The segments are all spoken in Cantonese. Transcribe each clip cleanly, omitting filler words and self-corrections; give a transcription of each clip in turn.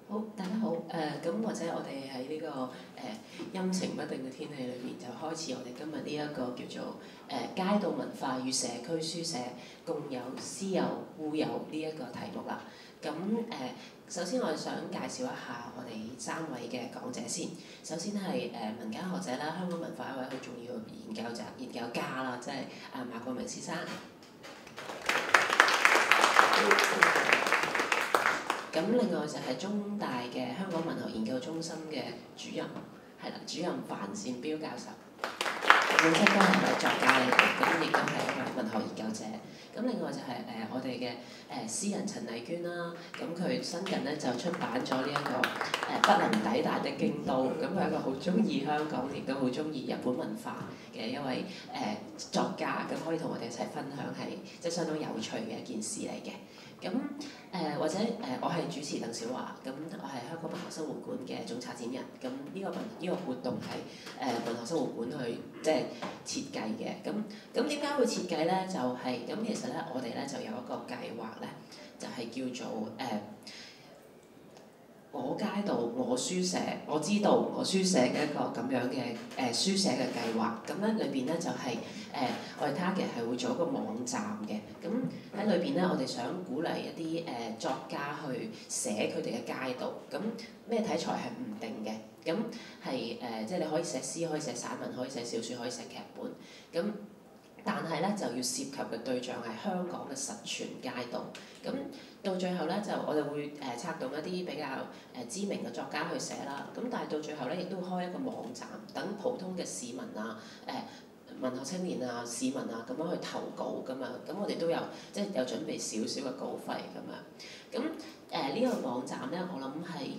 好，大家好。咁或者我哋喺呢個陰晴不定嘅天氣裏邊，就開始我哋今日呢一個叫做街道文化與社區書寫共有私有互有呢一個題目啦。咁首先我哋想介紹一下我哋三位嘅講者先。首先係民間學者啦，香港文化一位好重要嘅研究家啦，即係馬國明先生。咁另外就係中大嘅香港文學研究中心嘅主任，係啦，主任范善標教授，本身都係一位作家嚟嘅，咁亦都係一位文學研究者。咁另外就係我哋嘅詩人陳麗娟啦，咁佢新近咧就出版咗呢一個不能抵達的京都，咁佢係一個好中意香港，亦都好中意日本文化嘅一位作家，咁可以同我哋一齊分享係即係相當有趣嘅一件事嚟嘅。咁或者我係主持鄧小華，咁我係香港文學生活館嘅總策展人。咁呢個活動係文學生活館去即係設計嘅。咁點解會設計咧？就係咁其實咧，我哋咧就有一個計劃咧，就係叫做我街道我書寫，我知道我書寫嘅一個咁樣嘅書寫嘅計劃。咁咧裏邊咧就係我哋 target 係會做一個網站嘅。咁喺裏邊咧，我哋想鼓勵一啲作家去寫佢哋嘅街道。咁咩題材係唔定嘅。咁係即係你可以寫詩，可以寫散文，可以寫小説，可以寫劇本。咁但係咧就要涉及嘅對象係香港嘅實存街道。咁到最後咧就我哋會策動一啲比較知名嘅作家去寫啦。咁但係到最後咧亦都會開一個網站，等普通嘅市民啊、文學青年啊、市民啊咁樣去投稿㗎嘛。咁我哋都有即係有準備少少嘅稿費咁樣。咁呢個網站咧，我諗係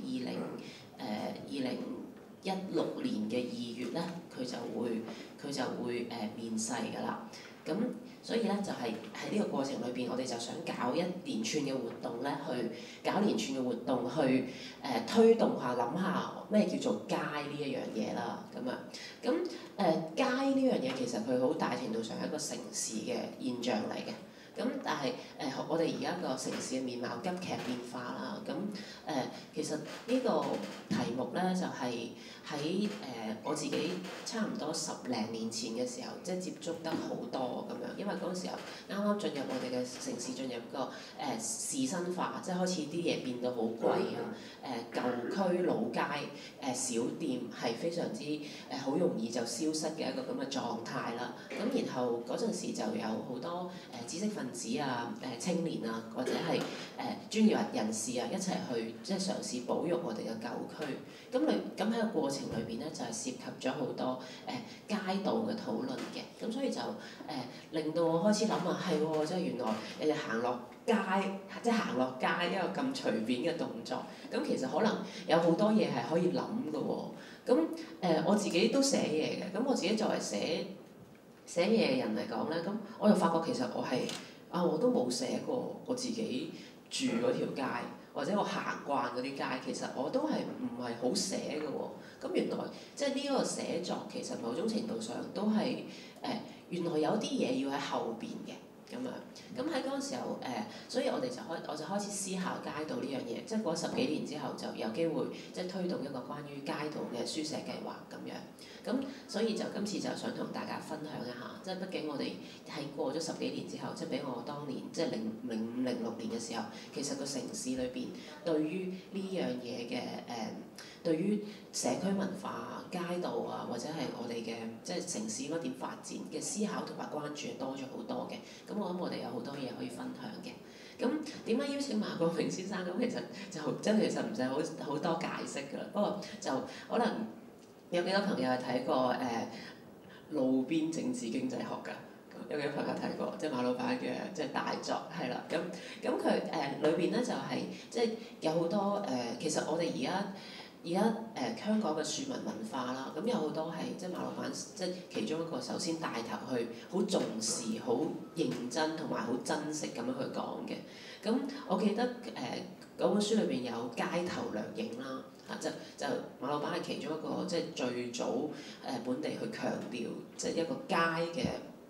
2016年嘅2月咧，佢就會面世㗎啦。咁所以咧就係喺呢個過程裏邊，我哋就想搞一連串嘅活動咧，去推動下諗下咩叫做街呢一樣嘢啦。咁街呢樣嘢其實佢好大程度上係一個城市嘅現象嚟嘅。咁但係我哋而家個城市嘅面貌急劇變化啦。咁其實呢個題目咧就係喺我自己差唔多10零年前嘅時候，即係接觸得好多咁樣，因為嗰陣時候啱啱進入我哋嘅城市，進入一個士紳化，即係開始啲嘢變到好貴啊。舊區老街小店係非常之好容易就消失嘅一個咁嘅狀態啦。咁然後嗰陣時就有好多知識分子啊、青年啊，或者係專業人士啊一齊去即係嘗試保育我哋嘅舊區。咁喺個過程裏邊咧，就係涉及咗好多街道嘅討論嘅。咁所以就令到我開始諗啊，係喎，即係原來你哋行落街，即係行落街一個咁隨便嘅動作，咁其實可能有好多嘢係可以諗㗎喎。咁我自己都寫嘢嘅，咁我自己作為寫嘢嘅人嚟講咧，咁我又發覺其實我都冇寫過我自己住嗰條街，或者我行慣嗰啲街，其實我都係唔係好寫嘅喎。咁原來即係呢個寫作其實某種程度上都係原來有啲嘢要喺後邊嘅。咁樣，咁喺嗰陣時候所以我就開始思考街道呢樣嘢，即係過咗10幾年之後就有機會即係推動一個關於街道嘅書寫計劃咁樣。咁所以就今次就想同大家分享一下，即係畢竟我哋喺過咗10幾年之後，即係比我當年即係05、06年嘅時候，其實個城市裏邊對於呢樣嘢嘅對於社區文化、街道啊，或者係我哋嘅即係城市應該點發展嘅思考同埋關注多咗好多嘅。咁我諗我哋有好多嘢可以分享嘅。咁點解邀請馬國明先生？咁其實其實唔使好多解釋㗎啦。不過就可能有幾多朋友係睇過路邊政治經濟學㗎？有幾多朋友睇過？即係馬老闆嘅即係大作係啦。咁佢裏邊咧就係即係有好多其實我哋而家香港嘅庶民文化啦，咁有好多係即係馬老闆即係其中一個首先帶頭去好重視、好認真同埋好珍惜咁樣去講嘅。咁我記得嗰本書裏邊有街頭掠影啦，就馬老闆係其中一個即係最早本地去強調即係一個街嘅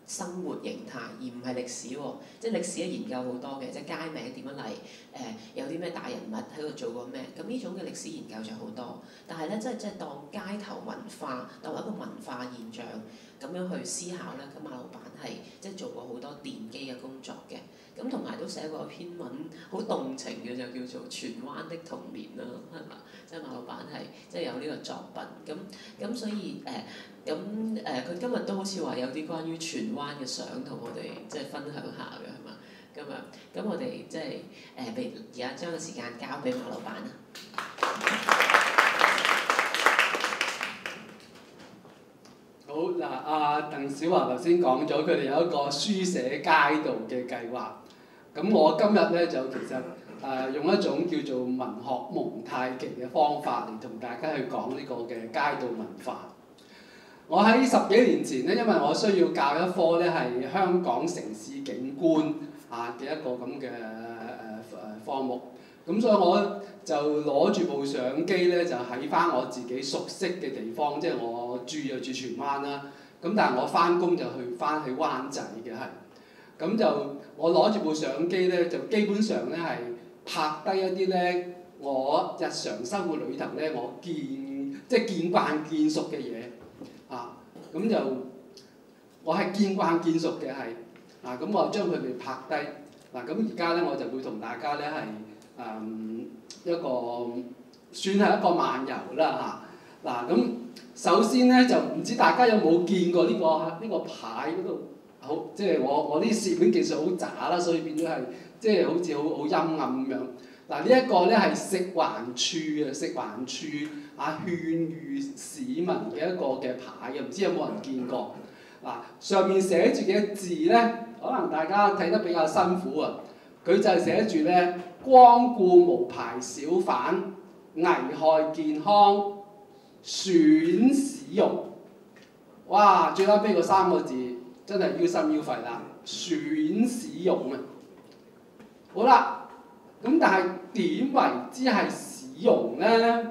生活形態，而唔係歷史喎。即係歷史嘅研究好多嘅，即係街名點樣嚟，有啲咩大人物喺度做過咩，咁呢種嘅歷史研究就好多。但係咧，即係當街頭文化，當一個文化現象咁樣去思考咧，咁馬老闆係即係做過好多奠基嘅工作嘅。咁同埋都寫過一篇文，好動情嘅就叫做《荃灣的童年》啦，係嘛？即係馬老闆係即係有呢個作品，咁所以佢今日都好似話有啲關於荃灣嘅相同我哋即係分享下嘅係嘛？咁我哋即係俾而家將個時間交俾馬老闆啦。 好嗱，阿鄧小華頭先講咗，佢哋有一個書寫街道嘅計劃。咁我今日咧就其實用一種叫做文學蒙太奇嘅方法嚟同大家去講呢個嘅街道文化。我喺10幾年前咧，因為我需要教一科咧係香港城市景觀嘅一個咁嘅科目，咁所以我就攞住部相機咧，就喺翻我自己熟悉嘅地方，即係我住荃灣啦。咁但係我翻工就翻去灣仔嘅係。咁就我攞住部相機咧，就基本上咧係拍低一啲咧我日常生活裏頭咧我見慣見熟嘅嘢咁就我係見慣見熟嘅係咁我就將佢哋拍低咁而家咧我就會同大家咧係一個算係一個漫遊啦咁首先咧就唔知大家有冇見過呢個牌嗰度？好，即係我啲攝影技術好渣啦，所以變咗係即係好似好陰暗咁樣。呢一個咧係食環署勸喻市民嘅一個嘅牌嘅，唔知有冇人見過？上面寫住嘅字咧，可能大家睇得比較辛苦啊。佢就係寫住咧光顧無牌小販，危害健康，損使用。哇！最後尾嗰3個字。真係腰心腰肺啦，損使用啊！好啦，咁但係點為之係使用咧？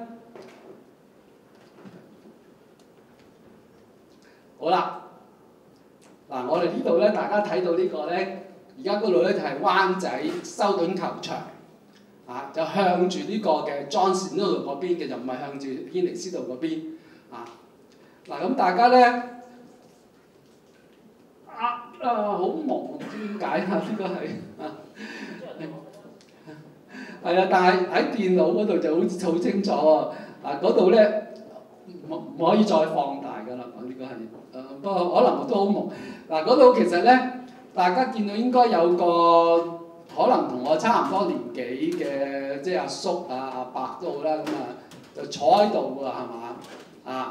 好啦，我哋呢度咧，大家睇到呢個咧，而家嗰度咧就係灣仔修頓球場，就向住呢個嘅莊士敦道嗰邊嘅，就唔係向住軒尼詩道嗰邊咁大家咧。好忙，唔知點解呢個係係但係喺電腦嗰度就好清楚喎。嗰度咧唔可以再放大㗎啦。呢個係不過可能我都好忙。嗰度其實咧，大家見到應該有個可能同我差唔多年紀嘅，即係阿叔阿伯都好啦，就坐喺度㗎，係嘛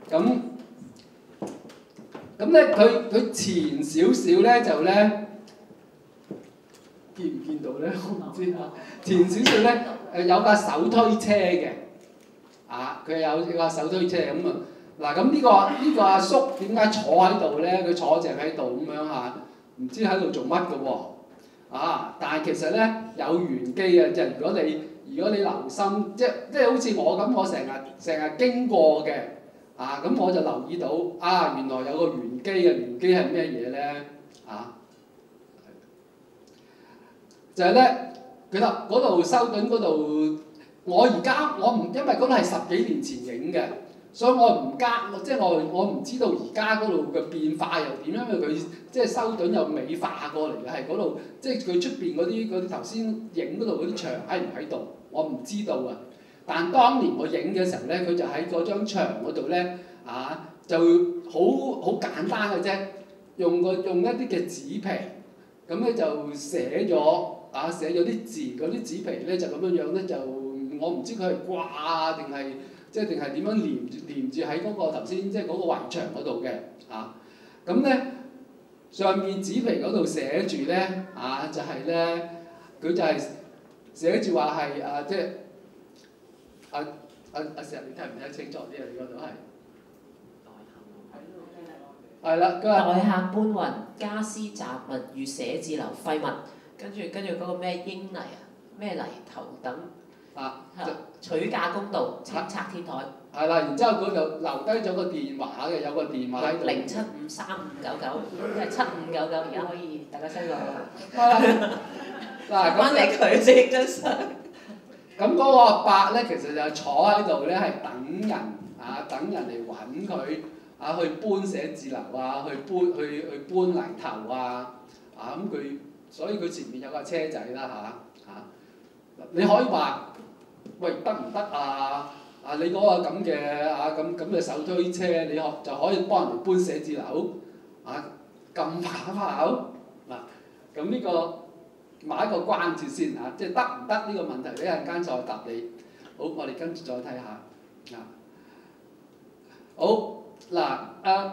咁咧，佢前少少咧就咧，見唔見到咧？我唔知前少少咧，有架手推車嘅，佢有架手推車咁咁呢個阿叔點解坐喺度咧？佢坐正喺度咁樣唔知喺度做乜嘅喎？但係其實咧有玄機嘅，即係如果你留心，即係好似我咁，我成日經過嘅。咁我就留意到原來有個玄機嘅，玄機係咩嘢咧？就係咧，其實嗰度修頓嗰度，我唔因為嗰度係10幾年前影嘅，所以我唔知道而家嗰度嘅變化又點，因為佢即係修頓又美化過嚟嘅，係嗰度即係佢出邊嗰啲頭先影嗰度嗰啲牆喺唔喺度，我唔知道啊。但當年我影嘅時候咧，佢就喺嗰張牆嗰度咧，就好簡單嘅啫，用一啲嘅紙皮，咁咧就寫咗啲字，嗰啲紙皮咧就咁樣咧就我唔知佢係掛定係定係點樣連住喺嗰個頭先即係嗰個圍牆嗰度嘅咁咧上面紙皮嗰度寫住咧就係咧佢就係寫住話係即係。阿石，你聽唔聽得清楚啲啊？你嗰度係係啦，佢話代客搬運家私雜物與寫字樓廢物，跟住嗰個咩英泥咩泥頭等啊， 取價公道，清拆天台。 係啦，然之後佢就留低咗個電話嘅，有個電話喺度。 07535999，即係7599，而家可以大家收落。 嗱， 翻俾佢先張相。 咁嗰個阿伯咧，其實就坐喺度咧，係等人啊，等人嚟揾佢啊，去搬寫字樓啊，去搬泥頭啊，咁佢，所以佢前面有架車仔啦你可以話，喂，得唔得啊？你嗰個咁嘅手推車，你就可以幫人哋搬寫字樓咁把炮嗱，咁呢個買一個關注先即係得唔得呢個問題咧？一陣間再答你。好，我哋跟住再睇下好嗱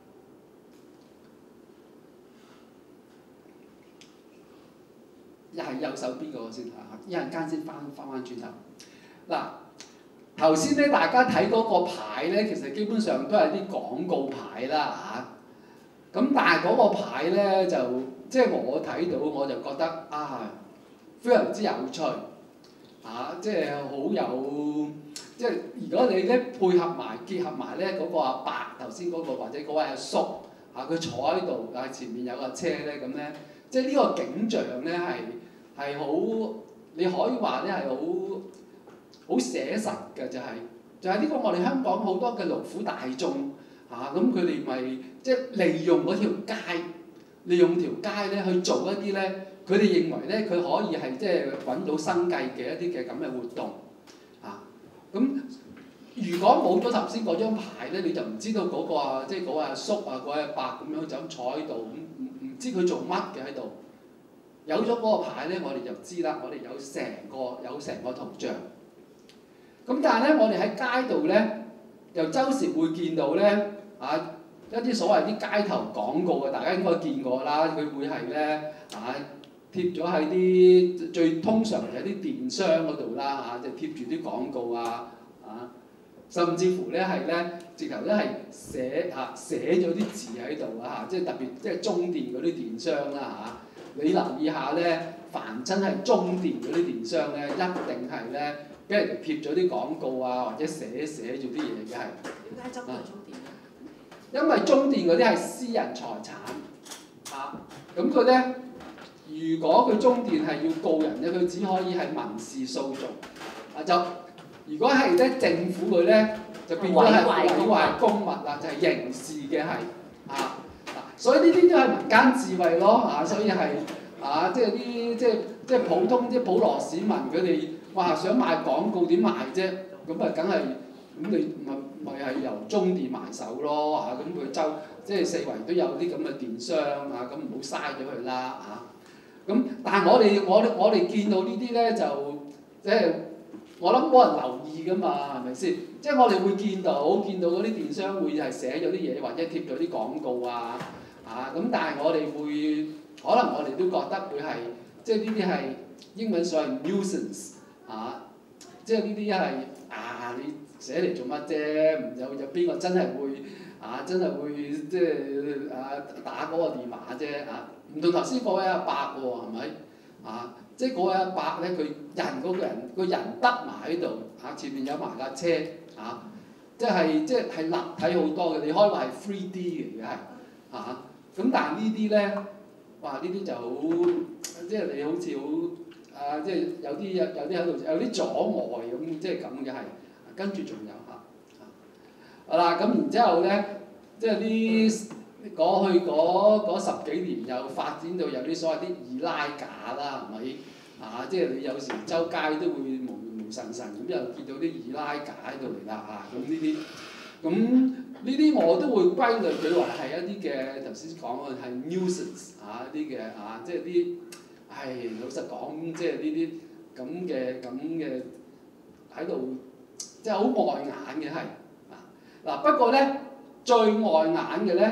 係右手邊嗰個先一陣間先翻轉頭。嗱，頭先咧大家睇嗰個牌咧，其實基本上都係啲廣告牌啦咁但係嗰個牌咧就即係我睇到我就覺得非常之有趣即係好有即係如果你咧配合埋結合埋咧嗰個阿伯頭先嗰個或者嗰位阿叔佢坐喺度前面有個車咧咁咧，即係呢個景象咧係好你可以話咧係好寫實嘅就係呢個我哋香港好多嘅勞苦大眾咁佢哋咪即係利用嗰條街，利用條街咧去做一啲咧，佢哋認為咧佢可以係即係揾到生計嘅一啲嘅咁嘅活動咁如果冇咗頭先嗰張牌咧，你就唔知道嗰個即係嗰個阿叔嗰個阿伯咁樣就咁坐喺度，唔知佢做乜嘅喺度。有咗嗰個牌咧，我哋就知啦，我哋有成個圖像。咁但係咧，我哋喺街度咧，又周時會見到咧一啲所謂啲街頭廣告大家應該見過啦。佢會係咧貼咗喺啲最通常係啲電商嗰度啦就貼住啲廣告甚至乎咧係咧直頭咧係寫咗啲字喺度即係特別即係中電嗰啲電商啦你留意下咧，凡真係中電嗰啲電商咧，一定係咧俾人哋貼咗啲廣告或者寫住啲嘢嘅係。 點解針對中電咧？ 因為中電嗰啲係私人財產咁佢咧，如果佢中電係要告人咧，佢只可以係民事訴訟就如果係咧政府佢咧，就變咗係毀壞公物就係刑事嘅係所以呢啲都係民間智慧咯所以係即係啲即係普通啲普羅市民佢哋想賣廣告點賣啫？咁梗係咁你咪係由中電埋手咯咁佢即係四圍都有啲咁嘅電商咁唔好嘥咗佢啦咁但係我哋見到呢啲咧就即係我諗冇人留意㗎嘛係咪先？即係我哋會見到嗰啲電商會係寫咗啲嘢或者貼咗啲廣告咁但係我哋會可能我哋都覺得會係即係呢啲係英文所謂 nuisance 即係呢啲係你寫嚟做乜啫？有邊個真係會真係會即係打嗰個電話啫唔同頭先嗰位阿伯喎係咪即係嗰位阿伯咧，佢個人得埋喺度前面有埋架車即係立體好多嘅，你可以話係 3D 嘅而家係咁但係呢啲咧，呢啲就好，即係你好似好即係有啲喺度有啲阻礙咁，即係咁嘅係。跟住仲有咁然之後咧，即係呢過去嗰10幾年又發展到有啲所謂啲二拉架啦，係咪即係你有時周街都會無神咁又見到啲二拉架喺度嚟啦咁呢啲我都會歸類佢話係一啲嘅頭先講嘅係 nuisance 一啲嘅即係啲老實講即係呢啲咁嘅喺度即係好礙眼嘅係不過咧最礙眼嘅咧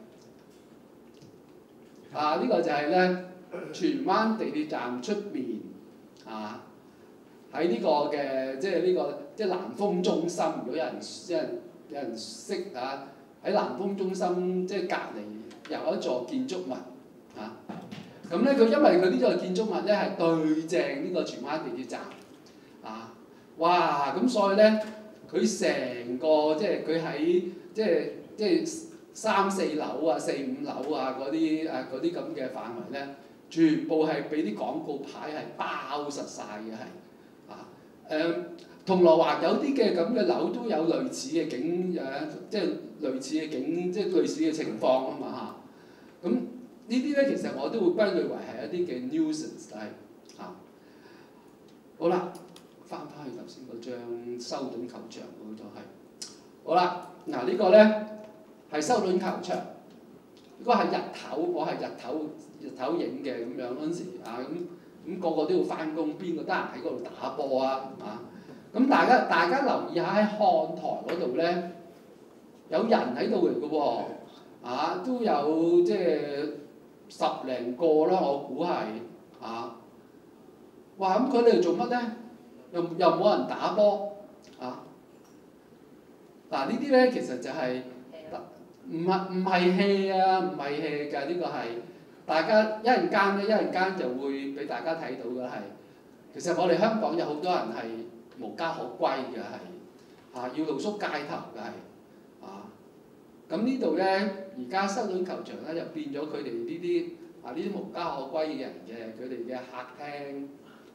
呢個就係咧荃灣地鐵站出面喺呢個嘅即係呢個即係南豐中心，如果有人識喺南豐中心即係隔離有一座建築物咁咧佢因為佢呢座建築物咧係對正呢個荃灣地鐵站哇！咁所以咧，佢成個即係佢喺即係3、4樓啊、4、5樓啊嗰啲咁嘅範圍咧，全部係俾啲廣告牌係包實晒嘅係啊銅鑼灣有啲嘅咁嘅樓都有類似嘅即係類似嘅情況啊嘛嚇。咁呢啲咧其實我都會歸類為係一啲嘅 nuisance 係啊。好啦，翻返去頭先嗰張修頓球場嗰度係。好啦，嗱呢個咧係修頓球場，呢個係日頭，我係日頭影嘅咁樣嗰陣時啊咁個個都要翻工，邊個得閒喺嗰度打波啊？咁大家留意下喺看台嗰度咧，有人喺度嚟嘅喎，都有即係10零個啦，我估係哇！咁佢哋做乜咧？又冇人打波嗱呢啲咧其實就係唔係戲啊，唔係戲㗎，呢個係大家一陣間就會俾大家睇到嘅係。其實我哋香港有好多人係無家可歸嘅係要露宿街頭嘅係咁呢度咧，而家修頓球場咧就變咗佢哋呢啲無家可歸嘅人嘅佢哋嘅客廳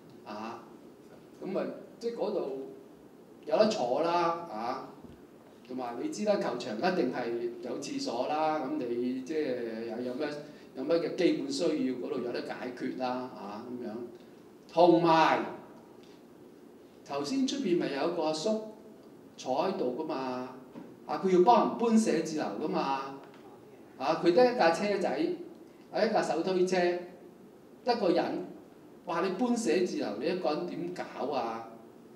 咁即係嗰度有得坐啦同埋你知啦，球場一定係有廁所啦，咁你即係有咩嘅基本需要嗰度有得解決啦咁樣。同埋頭先出邊咪有一個阿叔坐喺度噶嘛佢要幫人搬寫字樓噶嘛佢得一架車仔，一架手推車，一個人，哇！你搬寫字樓，你一個人點搞啊？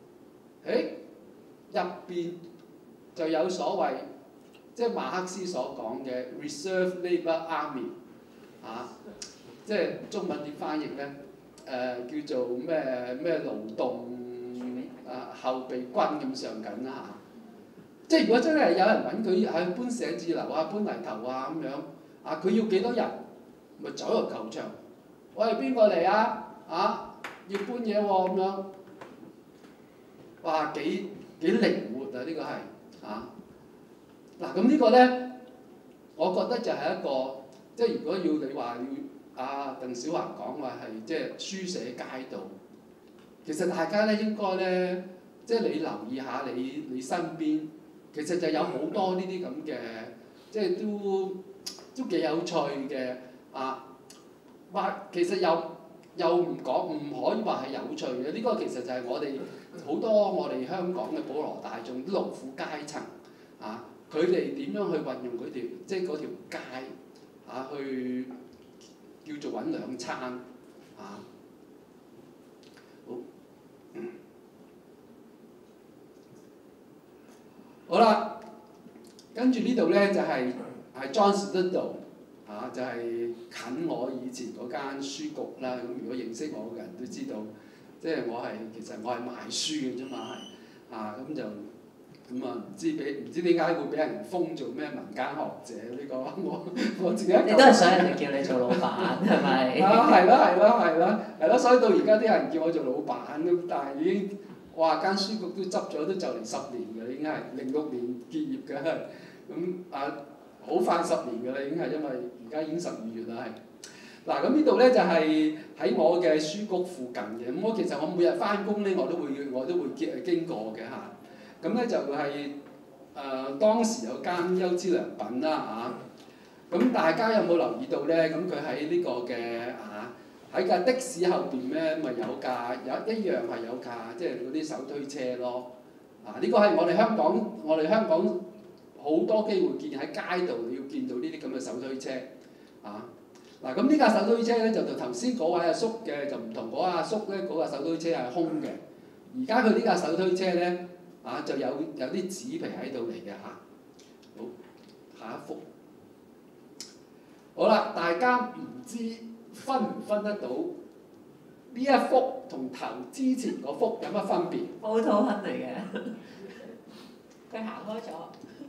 入邊就有所謂，即係馬克思所講嘅 reserve labour army 即係中文點翻譯咧？叫做咩勞動後備軍咁上緊啦即係如果真係有人揾佢搬寫字樓搬泥頭咁樣佢要幾多人，咪走入球場，喂邊個嚟要搬嘢喎咁樣，哇幾靈活呢個係咁呢個咧，我覺得就係一個即係如果要你話要鄧小華講話係即係書寫街道，其實大家咧應該咧即係你留意下你身邊，其實就有好多呢啲咁嘅，即係都幾有趣嘅其實又唔可以話係有趣嘅，呢個其實就係好多我哋香港嘅普羅大眾啲勞苦階層佢哋點樣去運用佢條即係嗰條街去叫做揾兩餐好啦，跟住呢度咧就係Johnston 道就係近我以前嗰間書局啦。咁如果認識我嘅人都知道，即係其實我係賣書嘅啫嘛咁就唔知點解會俾人封做咩民間學者呢個我自己你都係想人哋叫你做老闆係咪？ 係咯，所以到而家啲人叫我做老闆咁，但係已經間書局都執咗都就嚟10年㗎，已經係06年結業嘅咁好快10年㗎啦，已經係因為而家已經12月啦係。咁呢度咧就係喺我嘅書局附近嘅，咁其實我每日翻工咧我都會經過嘅咁咧就係當時有間優之良品啦咁大家有冇留意到咧？咁佢喺呢個嘅喺架的士後邊咧，咪有一樣係有架即係嗰啲手推車咯呢個係我哋香港好多機會見喺街度，你要見到呢啲咁嘅手推車咁呢架手推車咧就同頭先嗰位阿叔嘅就唔同，嗰阿叔咧嗰架手推車係空嘅，而家佢呢架手推車咧就有啲紙皮喺度嚟嘅好，下一幅。好啦，大家唔知分唔分得到呢一幅同之前嗰幅有乜分別 ？Photo 嚟嘅，佢行開咗。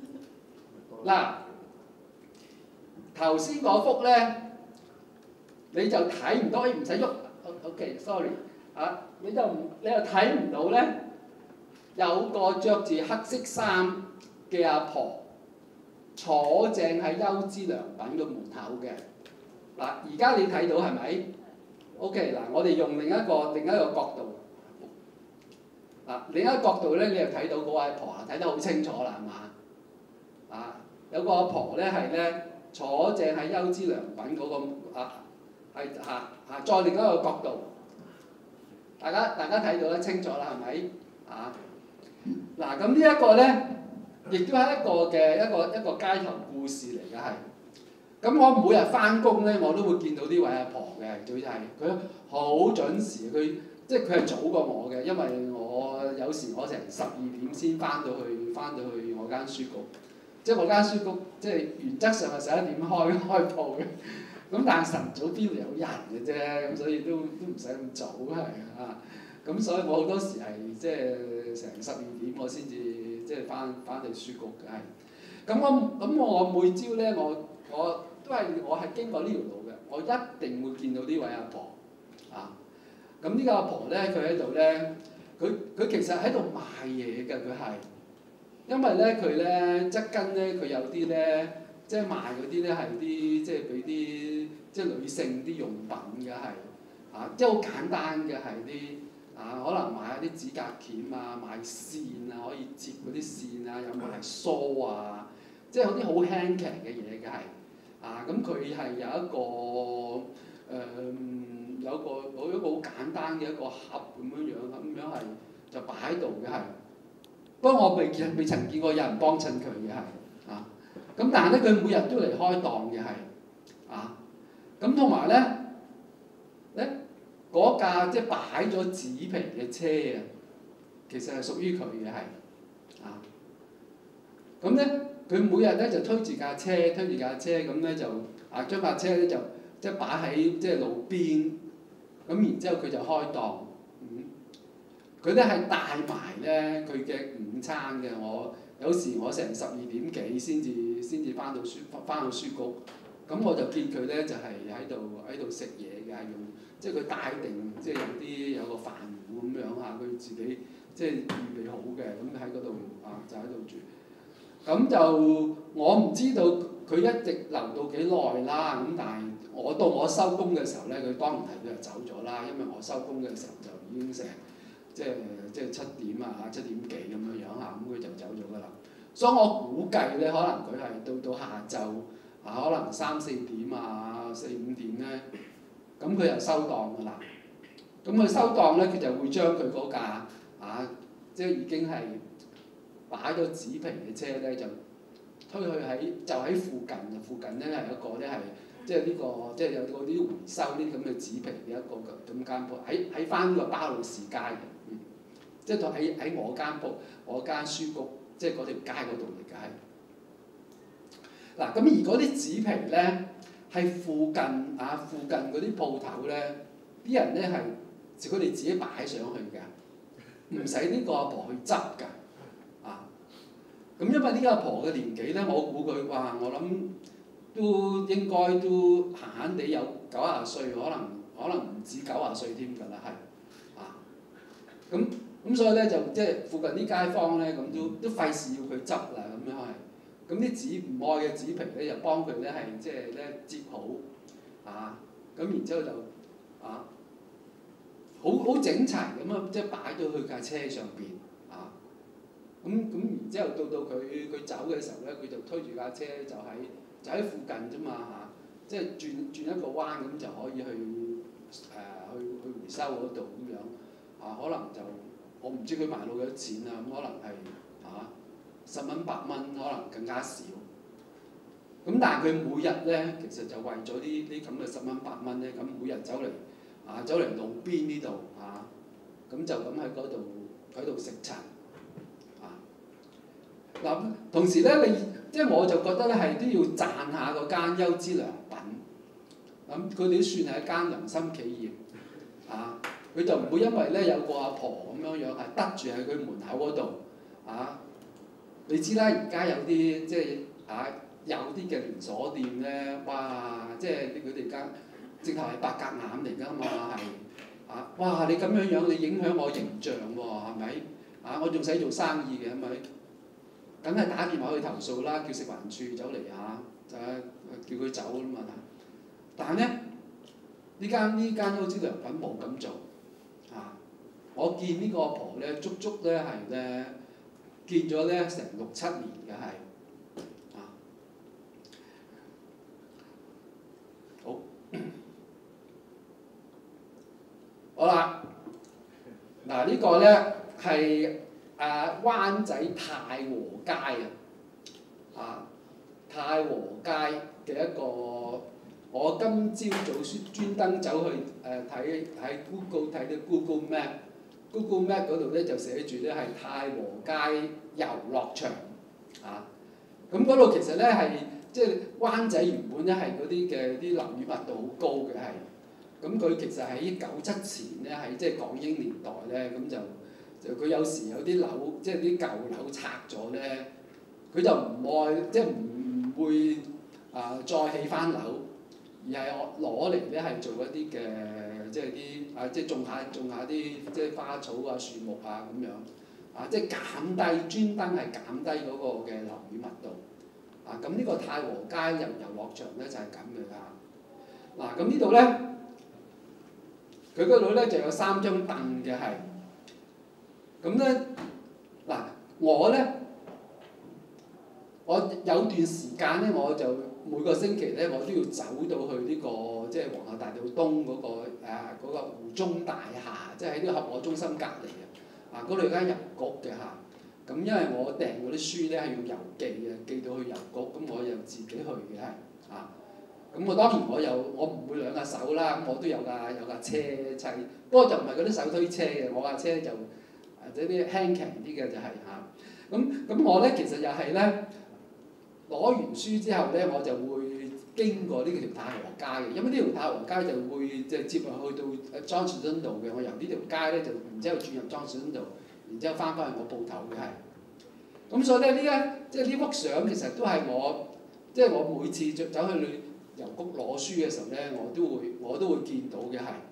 頭先嗰幅咧，你就睇唔到，唔使喐。OK，sorry 你又睇唔到咧有個着住黑色衫嘅阿婆坐正喺優之良品嘅門口嘅。嗱，而家你睇到係咪 ？OK， 嗱，我哋用另一個角度。嗱，另一個角度咧，你又睇到嗰位阿婆啦，睇得好清楚啦，係嘛？啊，有個阿婆咧係咧坐正喺優之良品嗰、個再另一個角度，大家睇到得清楚啦，係咪？啊，嗱，咁呢一個咧，亦都係一個街頭故事嚟嘅係。咁我每日翻工咧，我都會見到呢位阿婆嘅，就係佢好準時，即係佢係早過我嘅，因為我有時我成12點先翻到去我間書局，即係我間書局即係原則上係11點開鋪嘅，咁但係晨早邊度有人嘅啫，咁所以都唔使咁早係啊，咁所以我好多時係即係成12點我先至即係翻去書局嘅係，咁我每朝咧我係經過呢條路嘅，我一定會見到呢位阿婆啊。咁呢個阿婆咧，佢喺度咧，佢其實喺度賣嘢㗎，佢係，因為咧佢咧側跟咧佢有啲咧，即係賣嗰啲咧係啲即係俾啲即係女性啲用品嘅係，啊，即係好簡單嘅係啲啊，可能買下啲指甲鉗啊，買線啊，可以接嗰啲線啊，有賣梳啊，即係有啲好輕騎嘅嘢嘅係。啊，咁佢係有一個有一個好簡單嘅一個盒咁樣係就擺喺度嘅係。不過我未曾見過有人幫襯佢嘅係，啊，咁但係咧佢每日都嚟開檔嘅係，啊，咁同埋咧嗰架即係擺咗紙皮嘅車啊，其實係屬於佢嘅係，啊，咁咧。佢每日咧就推住架車咁咧就將架車咧就即係擺喺即係路邊，咁然之後佢就開檔，佢咧係帶埋咧佢嘅午餐嘅，有時我成12點幾先至翻去書局，咁我就見佢咧就係喺度食嘢嘅，用即係佢帶定即係有個飯壺咁樣嚇，佢自己即係預備好嘅，咁喺嗰度就喺度住。咁就我唔知道佢一直留到幾耐啦，咁但係到我收工嘅時候咧，佢當然係佢就走咗啦，因為我收工嘅時候就已經成即係7點啊7點幾咁樣樣嚇，咁佢就走咗㗎啦。所以我估計咧，可能佢係到下晝可能3、4點啊4、5點咧，咁佢就收檔㗎啦。咁佢收檔咧，佢就會將佢嗰架即係已經係擺咗紙皮嘅車咧，就推去喺附近咧係一個咧係即係呢個即係有嗰啲回收啲咁嘅紙皮嘅一個咁間鋪，喺翻呢個巴路士街嘅，即係喺我間書局，即係嗰條街嗰度嚟嘅。嗱，咁而嗰啲紙皮咧係附近嗰啲鋪頭咧，啲人咧係佢哋自己擺上去㗎，唔使呢個阿婆去執㗎。咁因為呢個阿婆嘅年紀咧，我估佢我諗都應該都閒閒地有90歲，可能唔止90歲添㗎啦，係，咁所以咧就即係附近啲街坊咧，咁都費事要佢執啦，咁樣係，咁啲唔愛嘅紙皮咧，就幫佢咧係即係咧摺好，咁然之後就好整齊咁樣即係擺咗去架車上邊。咁然之後到佢走嘅時候咧，佢就推住架車就喺附近啫嘛即係轉一個彎咁就可以去回收嗰度咁樣，可能就我唔知佢賣到幾多錢啊，咁可能係10蚊8蚊，可能更加少。咁但係佢每日咧，其實就為咗啲咁嘅10蚊8蚊咧，咁每日走嚟路邊呢度咁就咁喺度食塵。嗱，同時咧，即係我就覺得咧係都要讚下嗰間優之良品，咁佢哋都算係一間良心企業，佢就唔會因為咧有個阿婆咁樣係得住喺佢門口嗰度，你知啦，而家有啲即係有啲嘅連鎖店咧，哇！即係佢哋間直頭係白鴿眼嚟㗎嘛係，哇！你咁樣你影響我形象喎係咪？ 我仲使做生意嘅係咪？梗係打電話去投訴啦，叫食環署走嚟就叫佢走啦嘛。但係咧，呢間優之良品冇咁做我見呢個阿婆咧，足足咧係咧見咗咧成6、7年嘅係好啦，嗱呢個咧係灣仔太和街太和街嘅一個，我今朝早專登走去睇喺 Google 睇啲 Google Map 嗰度咧就寫住咧係太和街遊樂場咁嗰度其實咧係即係灣仔原本咧係嗰啲樓宇密度好高嘅係。咁佢其實喺97前咧，喺即係港英年代咧，咁就佢有時有啲樓，即係啲舊樓拆咗咧，佢就唔愛，即係唔會再起翻樓，而係攞嚟咧係做一啲嘅，即係啲即係種下啲即係花草樹木咁樣，即係減低專登係減低嗰個嘅樓宇密度，咁呢個太和街遊樂場咧就係咁嘅嗱咁呢度咧。佢嗰度咧就有3張凳嘅係，咁咧我有段時間咧我就每個星期咧我都要走到去呢個即係皇后大道東嗰個湖中大廈，即係喺呢個合和中心隔離嗰度有間郵局嘅咁因為我訂嗰啲書咧係用郵寄嘅，寄到去郵局，咁我又自己去嘅係咁我當然我唔會2架手啦，咁我都有架車砌，不過就唔係嗰啲手推車嘅，我架車就或者啲輕騎啲嘅就係咁我咧其實又係咧攞完書之後咧，我就會經過呢條太和街嘅，因為呢條太和街就會即係接落去到莊士敦道嘅，我由呢條街咧就然之後轉入莊士敦道，然之後翻去我鋪頭嘅係。咁所以咧即係呢幅相其實都係即係我每次走去郵局攞書嘅時候咧，我都會見到嘅係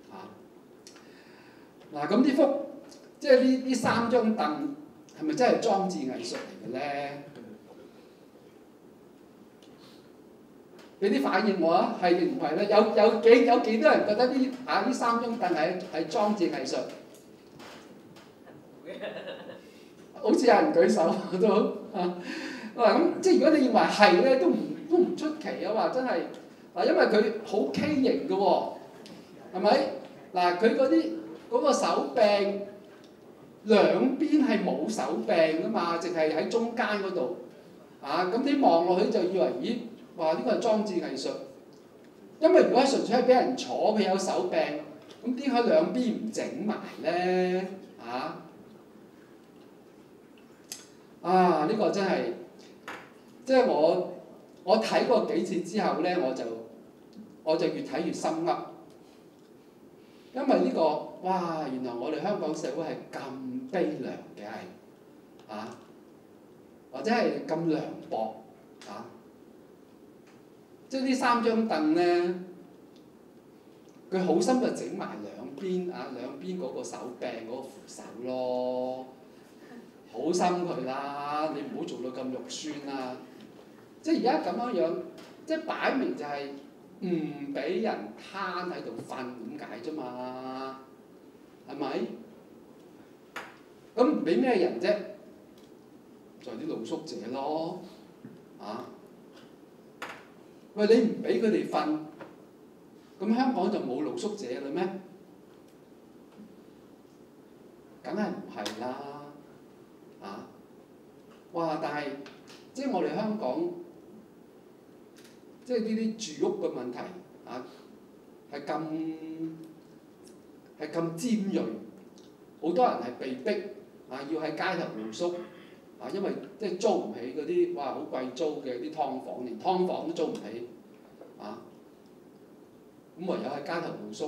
咁呢幅即係呢3張凳係咪真係裝置藝術嚟嘅咧？俾啲反應我係定唔係咧？有幾多人覺得呢3張凳係裝置藝術？好似有人舉手都咁即係如果你認為係咧，都唔出奇啊！話真係因為佢好畸形嘅喎，係咪？佢嗰個手柄兩邊係冇手柄㗎嘛，淨係喺中間嗰度咁你望落去就以為咦？話呢個係裝置藝術，因為如果純粹係俾人坐，佢有手柄，咁點解兩邊唔整埋咧？呢個真係即係我睇過幾次之後咧，我就越睇越心噏，因為呢個原來我哋香港社會係咁悲涼嘅係或者係咁涼薄即係呢3張凳咧，佢好心就整埋兩邊嗰個手柄嗰個扶手咯，好心佢啦，你唔好做到咁肉酸啦。即係而家咁樣，即係擺明就係唔俾人攤喺度瞓咁解啫嘛，係咪？咁唔俾咩人啫？就係啲露宿者咯，喂，你唔俾佢哋瞓，咁香港就冇露宿者啦咩？梗係唔係啦，但係即係我哋香港，即係呢啲住屋嘅問題係咁尖鋭，好多人係被逼要喺街頭露宿因為即係租唔起嗰啲好貴租嘅啲劏房，連劏房都租唔起咁唯有喺街頭露宿。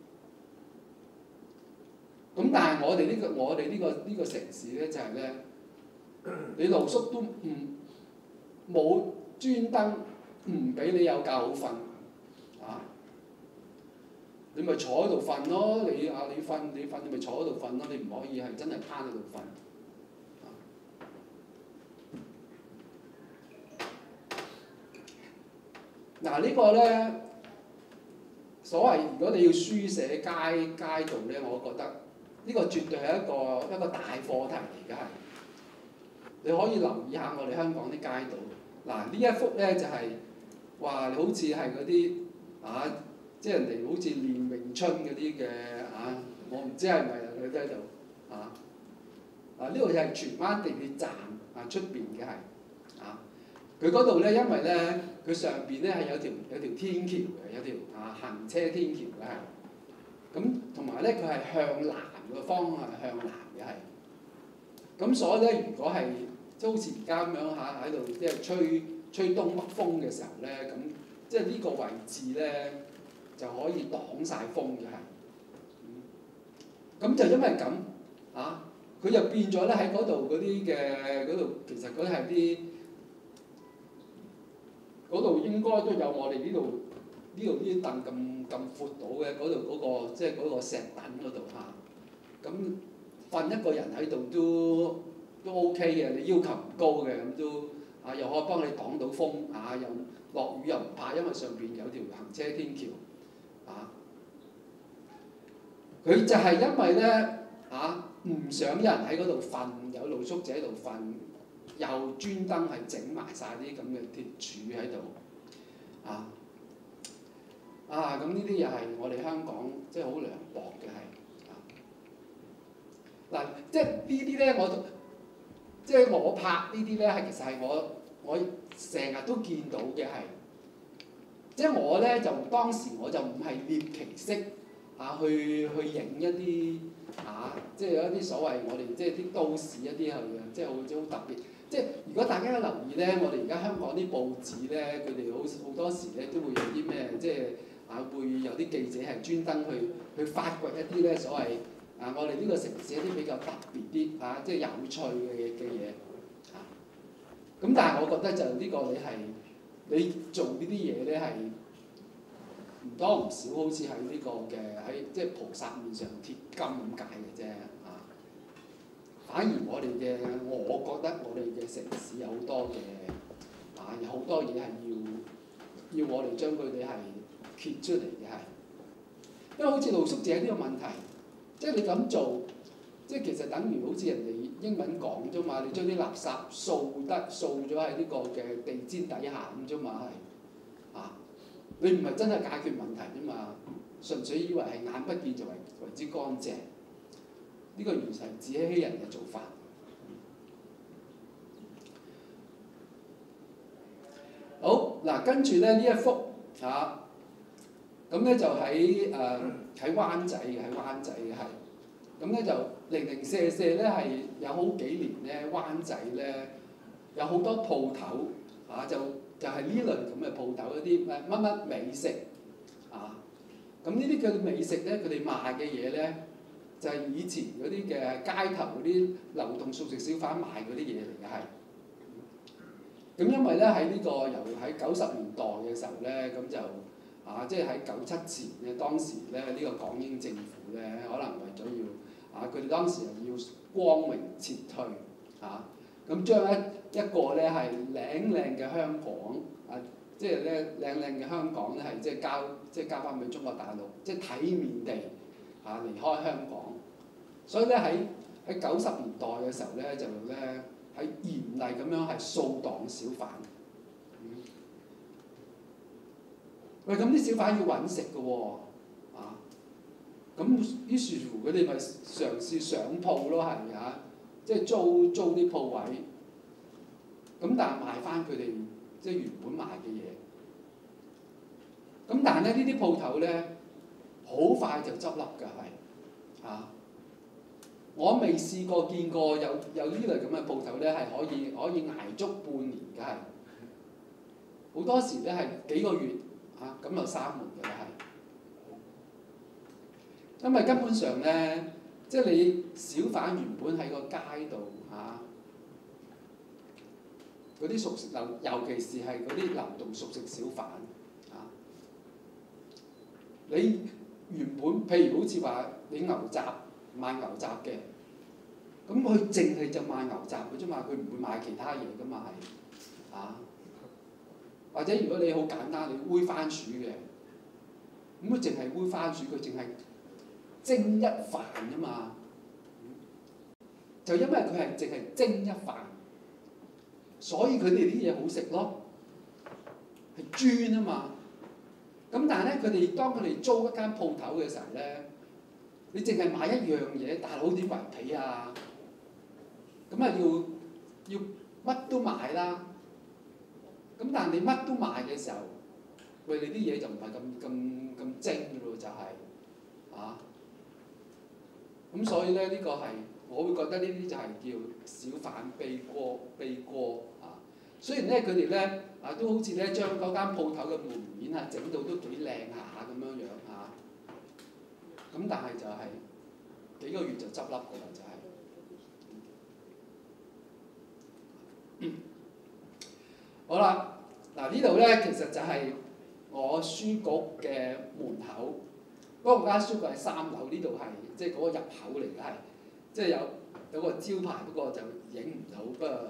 咁但係我哋呢個城市咧就係咧，你露宿都冇專登唔俾你有覺好瞓你咪坐喺度瞓咯，你瞓你咪坐喺度瞓咯，你唔可以係真係攤喺度瞓。嗱呢個咧，所謂如果你要書寫街道咧，我覺得呢個絕對係一個大課題嚟嘅係。你可以留意下我哋香港啲街道。嗱呢一幅咧就係話你好似係嗰啲即係人哋好似練詠春嗰啲嘅我唔知係咪佢都喺度呢度就係荃灣地鐵站出邊嘅係佢嗰度咧，因為咧佢上邊咧係有條天橋嘅，有條行車天橋嘅係。咁同埋咧佢係向南嘅方向係向南嘅係。咁所以咧，如果係即係好似而家咁樣喺度即係吹東北風嘅時候咧，咁即係呢個位置咧就可以擋晒風嘅係。咁就因為咁佢就變咗咧喺嗰度嗰啲嘅嗰度，其實嗰啲係啲嗰度應該都有我哋呢度啲凳咁闊到嘅，嗰度嗰個即係嗰個石凳嗰度咁瞓一個人喺度都 OK 嘅，你要求唔高嘅咁都又可以幫你擋到風又落雨又唔怕，因為上邊有條行車天橋佢就係因為咧唔想有人喺嗰度瞓，有露宿者喺度瞓，又專登係整埋晒啲咁嘅鐵柱喺度咁呢啲又係我哋香港即係好涼薄嘅係即係呢啲咧即係我拍呢啲咧係其實係我成日都見到嘅係，即係我咧就當時我就唔係獵奇式去影一啲即係有一啲所謂我哋即係啲都市一啲係即係好特別。即係如果大家有留意咧，我哋而家香港啲報紙咧，佢哋好多時咧都會有啲咩，即係會有啲記者係專登去發掘一啲咧所謂我哋呢個城市一啲比較特別啲即係有趣嘅嘢咁但係我覺得就呢個你做呢啲嘢咧係唔多唔少，好似喺呢個嘅喺即係菩薩面上貼金咁解嘅啫反而我覺得我哋嘅城市有好多嘅有好多嘢係要我哋將佢哋係揭出嚟嘅係，因為好似露宿者呢個問題，即係你咁做，即係其實等於好似人哋英文講啫嘛，你將啲垃圾掃咗喺呢個嘅地氈底下咁啫嘛係你唔係真係解決問題啫嘛，純粹以為係眼不見就為之乾淨。呢個完全係自欺欺人嘅做法。好嗱，跟住咧呢一幅咁咧就喺灣仔嘅，係，咁咧就零零舍舍咧係有好幾年咧，灣仔咧有好多鋪頭就係呢類咁嘅鋪頭，一啲乜乜美食咁呢啲嘅美食咧，佢哋賣嘅嘢咧。就係以前嗰啲嘅街頭嗰啲流動熟食小販賣嗰啲嘢嚟嘅係。咁因為咧喺呢個由喺90年代嘅時候咧，咁就即係喺97前嘅當時咧，呢個港英政府咧，可能為咗要佢哋當時又要光榮撤退咁將一個咧係靚靚嘅香港即係咧靚靚嘅香港咧係即係交翻俾中國大陸，即係體面地離開香港。所以咧喺90年代嘅時候咧，就咧係嚴厲咁樣係掃蕩小販。喂，咁啲小販要揾食嘅喎，咁於是乎佢哋咪嘗試上鋪咯，係咪即係租啲鋪位，咁但係賣翻佢哋即係原本賣嘅嘢。咁但係咧呢啲鋪頭咧，好快就執笠㗎係我未試過見過有呢類咁嘅鋪頭咧係可以捱足半年嘅係，好多時咧係幾個月咁就閂門嘅係，因為根本上咧，即係你小販原本喺個街度嗰啲熟食尤其是係嗰啲流動熟食小販你原本譬如好似話你牛雜賣牛雜嘅，咁佢淨係就賣牛雜嘅啫嘛，佢唔會賣其他嘢噶嘛係啊。或者如果你好簡單，你煨番薯嘅，咁佢淨係煨番薯，佢淨係蒸一飯啫嘛。就因為佢係淨係蒸一飯，所以佢哋啲嘢好食咯，係專啊嘛。咁但係咧，當佢哋租一間鋪頭嘅時候咧，你淨係買一樣嘢，大佬點維皮啊？咁啊要乜都買啦。咁但係你乜都賣嘅時候，喂你啲嘢就唔係咁精嘅咯，就係啊。咁所以咧呢個係我會覺得呢啲就係叫小販悲歌啊。雖然咧佢哋咧都好似咧將嗰間鋪頭嘅門面啊整到都幾靚下咁樣樣啊。咁但係就係幾個月就執笠㗎啦，就係。好啦，嗱呢度咧其實就係我書局嘅門口。嗰間書局係3樓，呢度係即係嗰個入口嚟嘅係，即係有個招牌，不過就影唔到，不過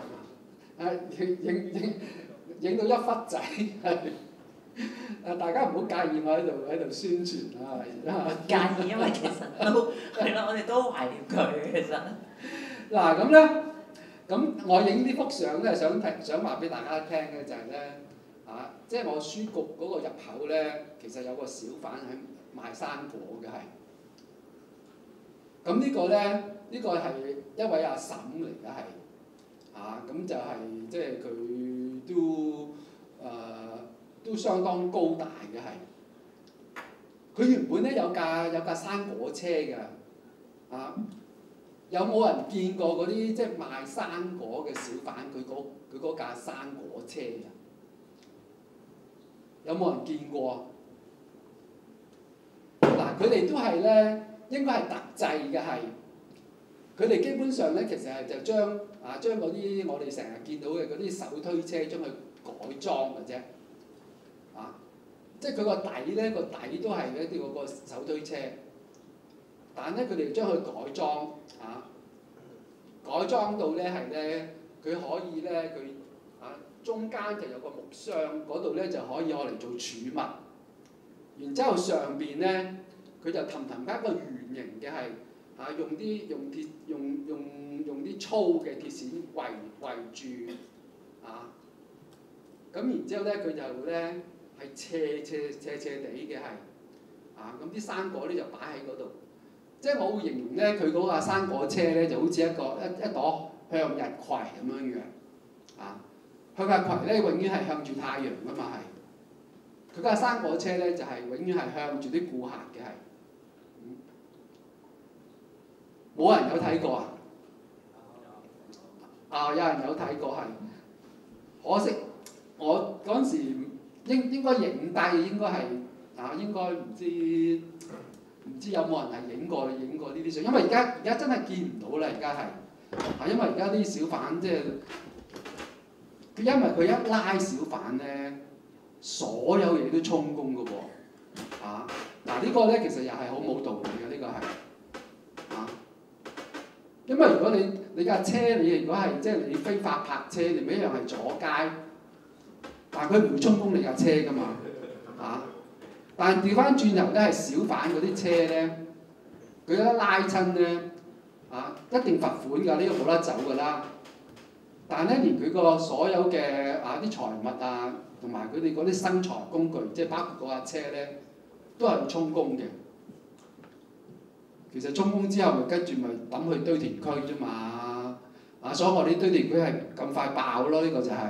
影到一忽仔係。大家唔好介意我喺度宣傳啊！ 唔介意，因為其實都係咯，我哋都懷念佢其實。 嗱咁咧，咁我影呢幅相咧，想話俾大家聽嘅就係咧，即係我書局嗰個入口咧，其實有個小販喺賣生果嘅係。咁呢個咧，呢個係一位阿嬸嚟嘅係，咁就係即係佢都相當高大嘅係。佢原本咧有架生果車㗎，有冇人見過嗰啲即係賣生果嘅小販佢嗰架生果車㗎？有冇人見過啊？嗱，佢哋都係咧，應該係特製嘅係。佢哋基本上咧，其實係就將嗰啲我哋成日見到嘅嗰啲手推車將佢改裝嘅啫。即係佢個底都係一啲嗰個手推車，但係咧佢哋將佢改裝改裝到咧係咧，佢可以咧中間就有個木箱，嗰度咧就可以攞嚟做儲物，然之後上邊咧佢就氹一個圓形嘅係用啲粗嘅鐵線圍住咁然之後咧佢就咧係斜地嘅係咁啲生果咧就擺喺嗰度，即係我會形容咧佢嗰架生果車咧就好似一朵向日葵咁樣樣向日葵咧永遠係向住太陽噶嘛係，佢架生果車咧就係永遠係向住啲顧客嘅係。冇人有睇過啊？有人有睇過係，可惜我嗰陣時應該影低，應該係應該唔知有冇人係影過呢啲相，因為而家真係見唔到啦，而家係因為而家啲小販即係因為佢一拉小販咧，所有嘢都充公㗎喎呢個咧其實又係好冇道理嘅，呢個係因為如果你架車你如果係即係你非法泊車，你咪一樣係阻街，但係佢唔會充公你架車㗎嘛但係調翻轉頭咧係小販嗰啲車咧，佢一拉親咧一定罰款㗎，呢個冇得走㗎啦。但係咧連佢個所有嘅啲財物同埋佢哋嗰啲生財工具，即係包括嗰架車咧，都係要充公嘅。其實充公之後，咪跟住咪抌去堆填區啫嘛。所以我哋堆填區係咁快爆咯，呢個就係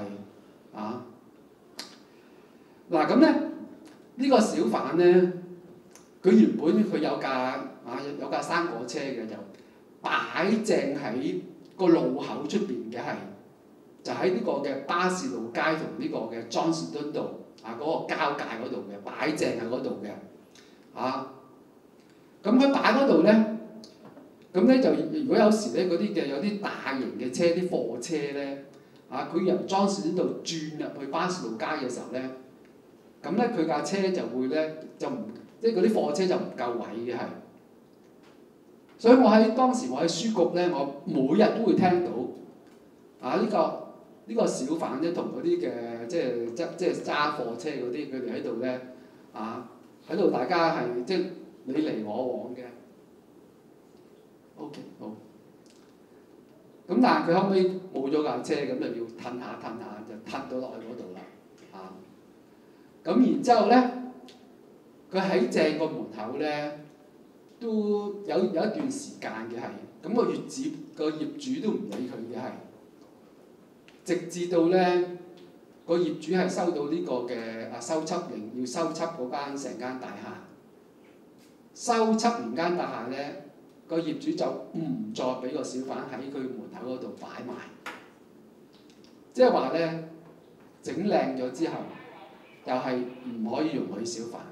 嗱咁咧，呢個小販咧，佢原本佢有架生果車嘅，就擺正喺個路口出邊嘅係，就喺呢個嘅巴士路街同呢個嘅莊士敦道嗰個交界嗰度嘅，擺正喺嗰度嘅咁佢擺嗰度咧，咁咧就如果有時咧嗰啲嘅有啲大型嘅車，啲貨車咧佢由莊士敦道轉入去巴士路街嘅時候咧，咁咧佢架車就會咧就唔即係嗰啲貨車就唔夠位嘅係。所以當時我喺書局咧，我每日都會聽到呢個小販咧同嗰啲嘅即係揸貨車嗰啲，佢哋喺度咧喺度大家係即係你嚟我往嘅。OK 好。咁但係佢後尾冇咗架車，咁就要褪下就褪到落去嗰度啦。咁然之後咧，佢喺正個門口咧都有一段時間嘅係，咁個業主都唔理佢嘅係，直至到咧個業主係收到呢個嘅收葺令，要收葺嗰成間大廈，收葺完間大廈咧。個業主就唔再俾個小販喺佢門口嗰度擺賣，即係話咧整靚咗之後，又係唔可以容許小販。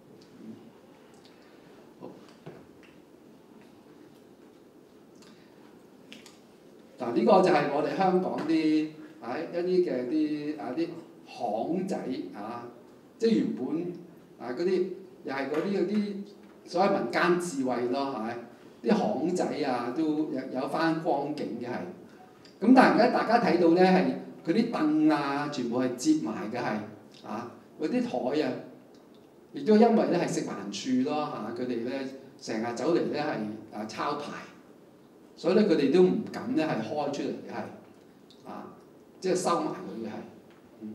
嗱，呢個就係我哋香港啲一啲巷仔即係原本嗰啲又係嗰啲所謂民間智慧咯，係咪？啲巷仔都有翻光景嘅係，咁但係而家大家睇到咧係佢啲凳全部係摺埋嘅係，嗰啲台亦都因為咧係食環署咯佢哋咧成日走嚟咧係抄牌，所以咧佢哋都唔敢咧係開出嚟嘅係，即係收埋佢嘅係，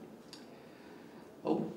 好。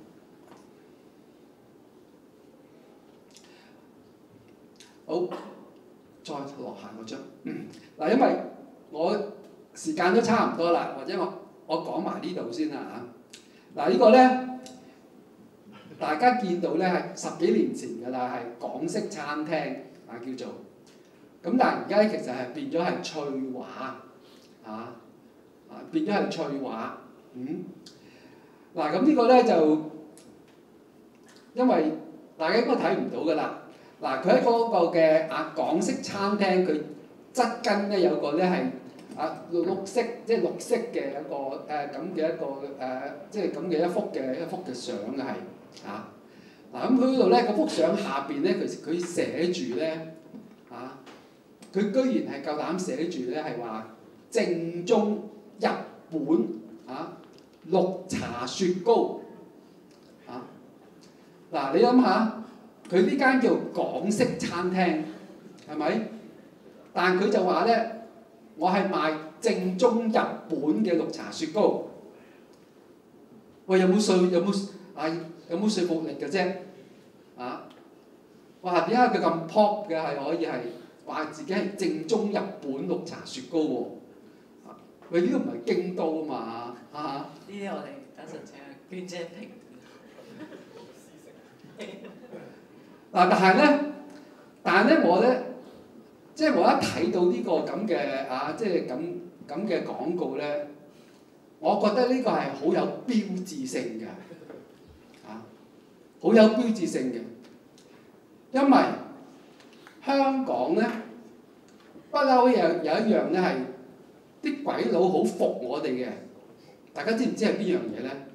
好，再落下嗰張。因為我時間都差唔多啦，或者我講埋呢度先啦嚇。呢個咧，大家見到咧係10幾年前㗎啦，係港式餐廳叫做。咁但係而家其實係變咗係翠華變咗係翠華。咁呢個咧就因為大家應該睇唔到㗎啦。佢喺嗰個嘅港式餐廳，佢側跟咧有個咧係綠色，即係綠色嘅一個咁嘅一個即係咁嘅一幅嘅相嘅係咁佢嗰度咧嗰幅相下邊咧，佢寫住咧佢居然係夠膽寫住咧係話正宗日本綠茶雪糕你諗下。佢呢間叫港式餐廳，係咪？但佢就話咧，我係賣正宗日本嘅綠茶雪糕。喂，有冇說服力嘅啫？哇！點解佢咁 pop 嘅係可以係話自己係正宗日本綠茶雪糕喎？喂，呢個唔係京都啊嘛呢啲我哋等陣請娟姐評。 但係咧，我咧，即係我一睇到呢個咁嘅即係咁嘅廣告咧，我覺得呢個係好有標誌性嘅，好有標誌性嘅，因為香港咧不嬲有一樣咧係啲鬼佬好服我哋嘅，大家知唔知係邊樣嘢咧？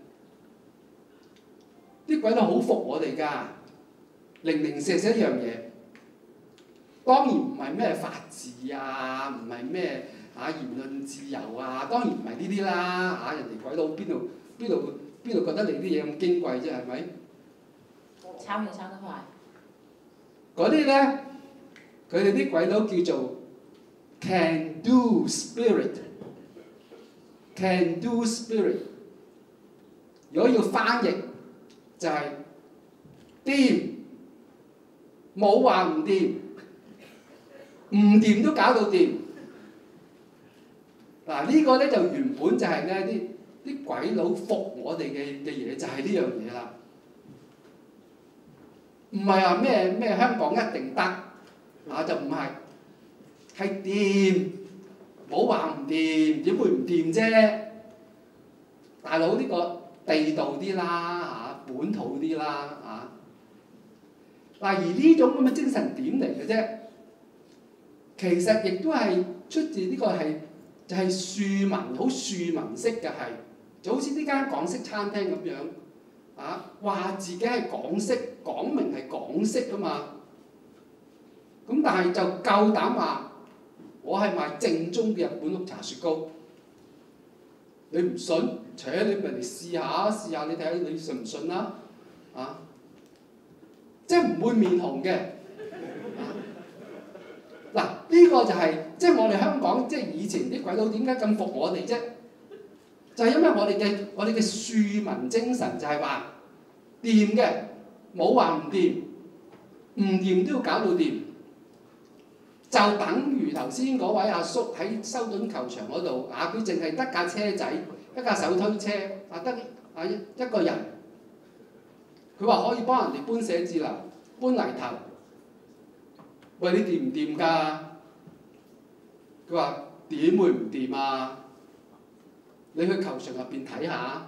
啲鬼佬好服我哋㗎。零零舍舍一樣嘢，當然唔係咩法治唔係咩言論自由當然唔係呢啲啦人哋鬼佬邊度覺得你啲嘢咁矜貴啫係咪？ 抄嘢抄得快。 嗰啲咧，佢哋啲鬼佬叫做 can do spirit。can do spirit。如果要翻譯就係掂。冇話唔掂，唔掂都搞到掂。呢個咧就原本就係咧啲鬼佬服我哋嘅嘢，就係呢樣嘢啦。唔係話咩香港一定得就唔係，係掂，冇話唔掂，點會唔掂啫？大佬呢個地道啲啦本土啲啦而呢種咁嘅精神點嚟嘅啫？其實亦都係出自呢個就係庶民，好庶民式嘅係，就好似呢間港式餐廳咁樣話自己係港式，講明係港式㗎嘛。咁但係就夠膽話我係賣正宗嘅日本綠茶雪糕。你唔信？你咪嚟試下你睇下你信唔信啦？即係唔會面紅嘅。嗱，呢個就係即係我哋香港，即係以前啲鬼佬點解咁服我哋啫？就係因為我哋嘅庶民精神就係話掂嘅，冇話唔掂，唔掂都要搞到掂。就等於頭先嗰位阿叔喺修頓球場嗰度，佢淨係得架車仔，一架手推車，得一個人。佢話可以幫人哋搬寫字樓、搬泥頭。喂，你掂唔掂㗎？佢話點會唔掂啊？你去球場入邊睇下，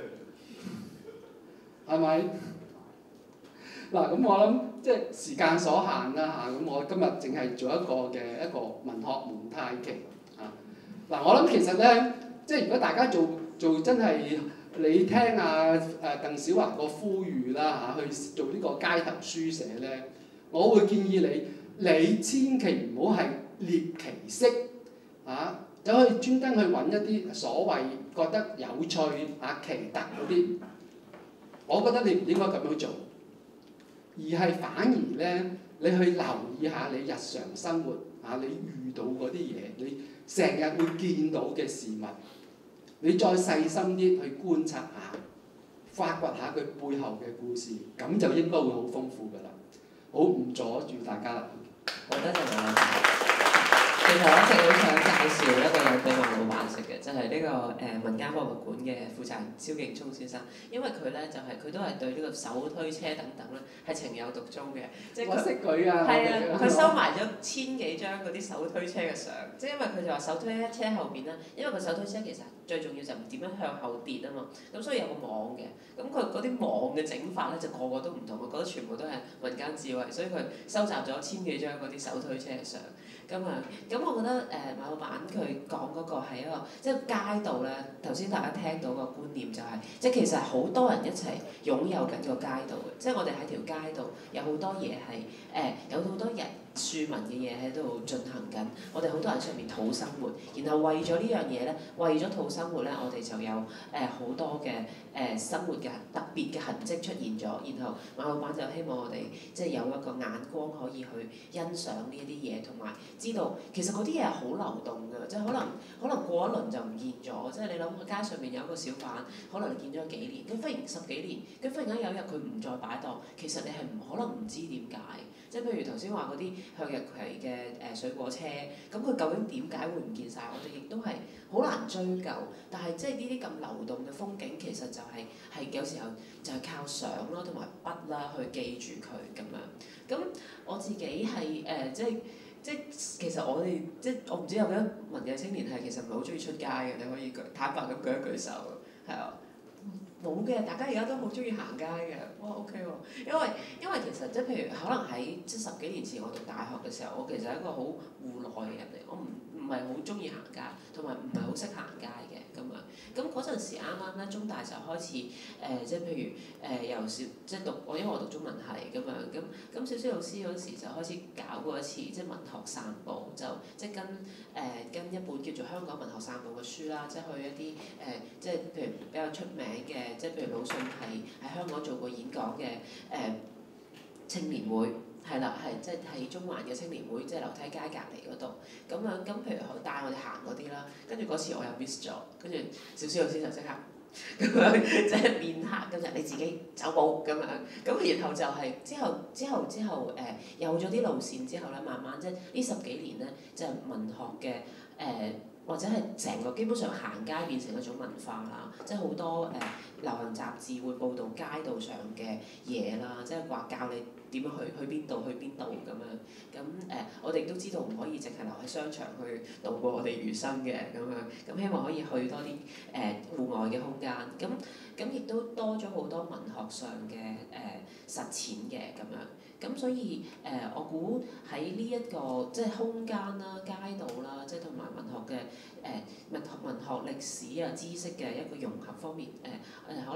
係咪？嗱，咁我諗即係時間所限啦嚇，咁我今日淨係做一個文學蒙太奇嚇。嗱，我諗其實咧，即係如果大家做真係你聽鄧小華個呼籲啦嚇，去做呢個街頭書寫咧，我會建議你千祈唔好係獵奇式走去專登去揾一啲所謂覺得有趣奇特嗰啲，我覺得你唔應該咁樣做。而係反而咧，你去留意下你日常生活你遇到嗰啲嘢，你成日會見到嘅事物，你再細心啲去觀察下，發掘下佢背後嘅故事，咁就應該會好豐富㗎啦。好，唔阻住大家啦。 好多謝馬老闆。其實我一直好想介紹一個人俾馬老闆識嘅，就係呢個民間博物館嘅負責人蕭勁聰先生，因為佢咧就係佢都係對呢個手推車等等咧係情有獨鍾嘅，即係我識佢啊！ 係啊，佢收埋咗千幾張嗰啲手推車嘅相，即係因為佢就話手推車後邊咧，因為個手推車其實最重要就唔點樣向後跌啊嘛，咁所以有個網嘅，咁佢嗰啲網嘅整法咧就個個都唔同，我覺得全部都係民間智慧，所以佢收集咗千幾張嗰啲手推車嘅相。咁我覺得馬老闆佢講嗰個係一個即係街道咧。頭先大家聽到個觀念就係、即係其實好多人一齊擁有緊個街道嘅，即係我哋喺條街度有好多嘢係有好多人庶民嘅嘢喺度進行緊。我哋好多人上面討生活，然後為咗呢樣嘢咧，為咗討生活咧，我哋就有好多嘅生活嘅特別嘅痕跡出現咗。然後馬老闆就希望我哋即係有一個眼光可以去欣賞呢一啲嘢，同埋知道其實嗰啲嘢係好流動㗎，即係可能過一輪就唔見咗。即係你諗個街上面有一個小販，可能你見咗幾年，佢忽然10幾年，佢忽然間有一日佢唔再擺檔，其實你係唔可能唔知點解。即係譬如頭先話嗰啲向日葵嘅水果車，咁佢究竟點解會唔見晒？我哋亦都係好難追究。但係即係呢啲咁流動嘅風景，其實就係有時候就係靠相咯，同埋筆啦去記住佢咁樣。咁我自己係即係其實我哋我唔知有幾多文藝青年係其實唔係好中意出街嘅，你可以坦白咁舉一舉手，係啊。冇嘅，大家而家都好中意行街嘅，哇 OK 喎，因為其實即係譬如可能喺10幾年前我讀大學嘅時候，我其實係一個好戶內嘅人嚟，我唔係好中意行街，同埋唔係好識行街嘅咁樣。咁嗰陣時啱啱咧，中大就開始即係譬如由小即係因為我讀中文系咁樣，咁小蕭老師嗰時就開始搞過一次即係文學散步，就即係跟一本叫做《香港文學散步》嘅書啦，即係去一啲即係譬如比較出名嘅。即係譬如魯迅係喺香港做過演講嘅青年會，係啦，係即係喺中環嘅青年會，即係樓梯街隔離嗰度。咁譬如佢帶我哋行嗰啲啦，跟住嗰次我又 miss 咗，跟住小蕭老師就即刻咁樣即係面黑，咁就你自己走步咁樣。咁然後就係之後有咗啲路線之後咧，慢慢即係呢10幾年咧，就係文學嘅或者係成個基本上行街變成一種文化啦，即係好多流行雜誌會報導街道上嘅嘢啦，即係話教你點樣去邊度咁樣。咁我哋都知道唔可以淨係留喺商場去度過我哋餘生嘅咁樣。咁希望可以去多啲戶外嘅空間。咁亦都多咗好多文學上嘅實踐嘅咁樣。咁所以我估喺呢一個即係空間啦、街道啦，即係同埋文學嘅文學歷史啊、知識嘅一個融合方面，可能樊先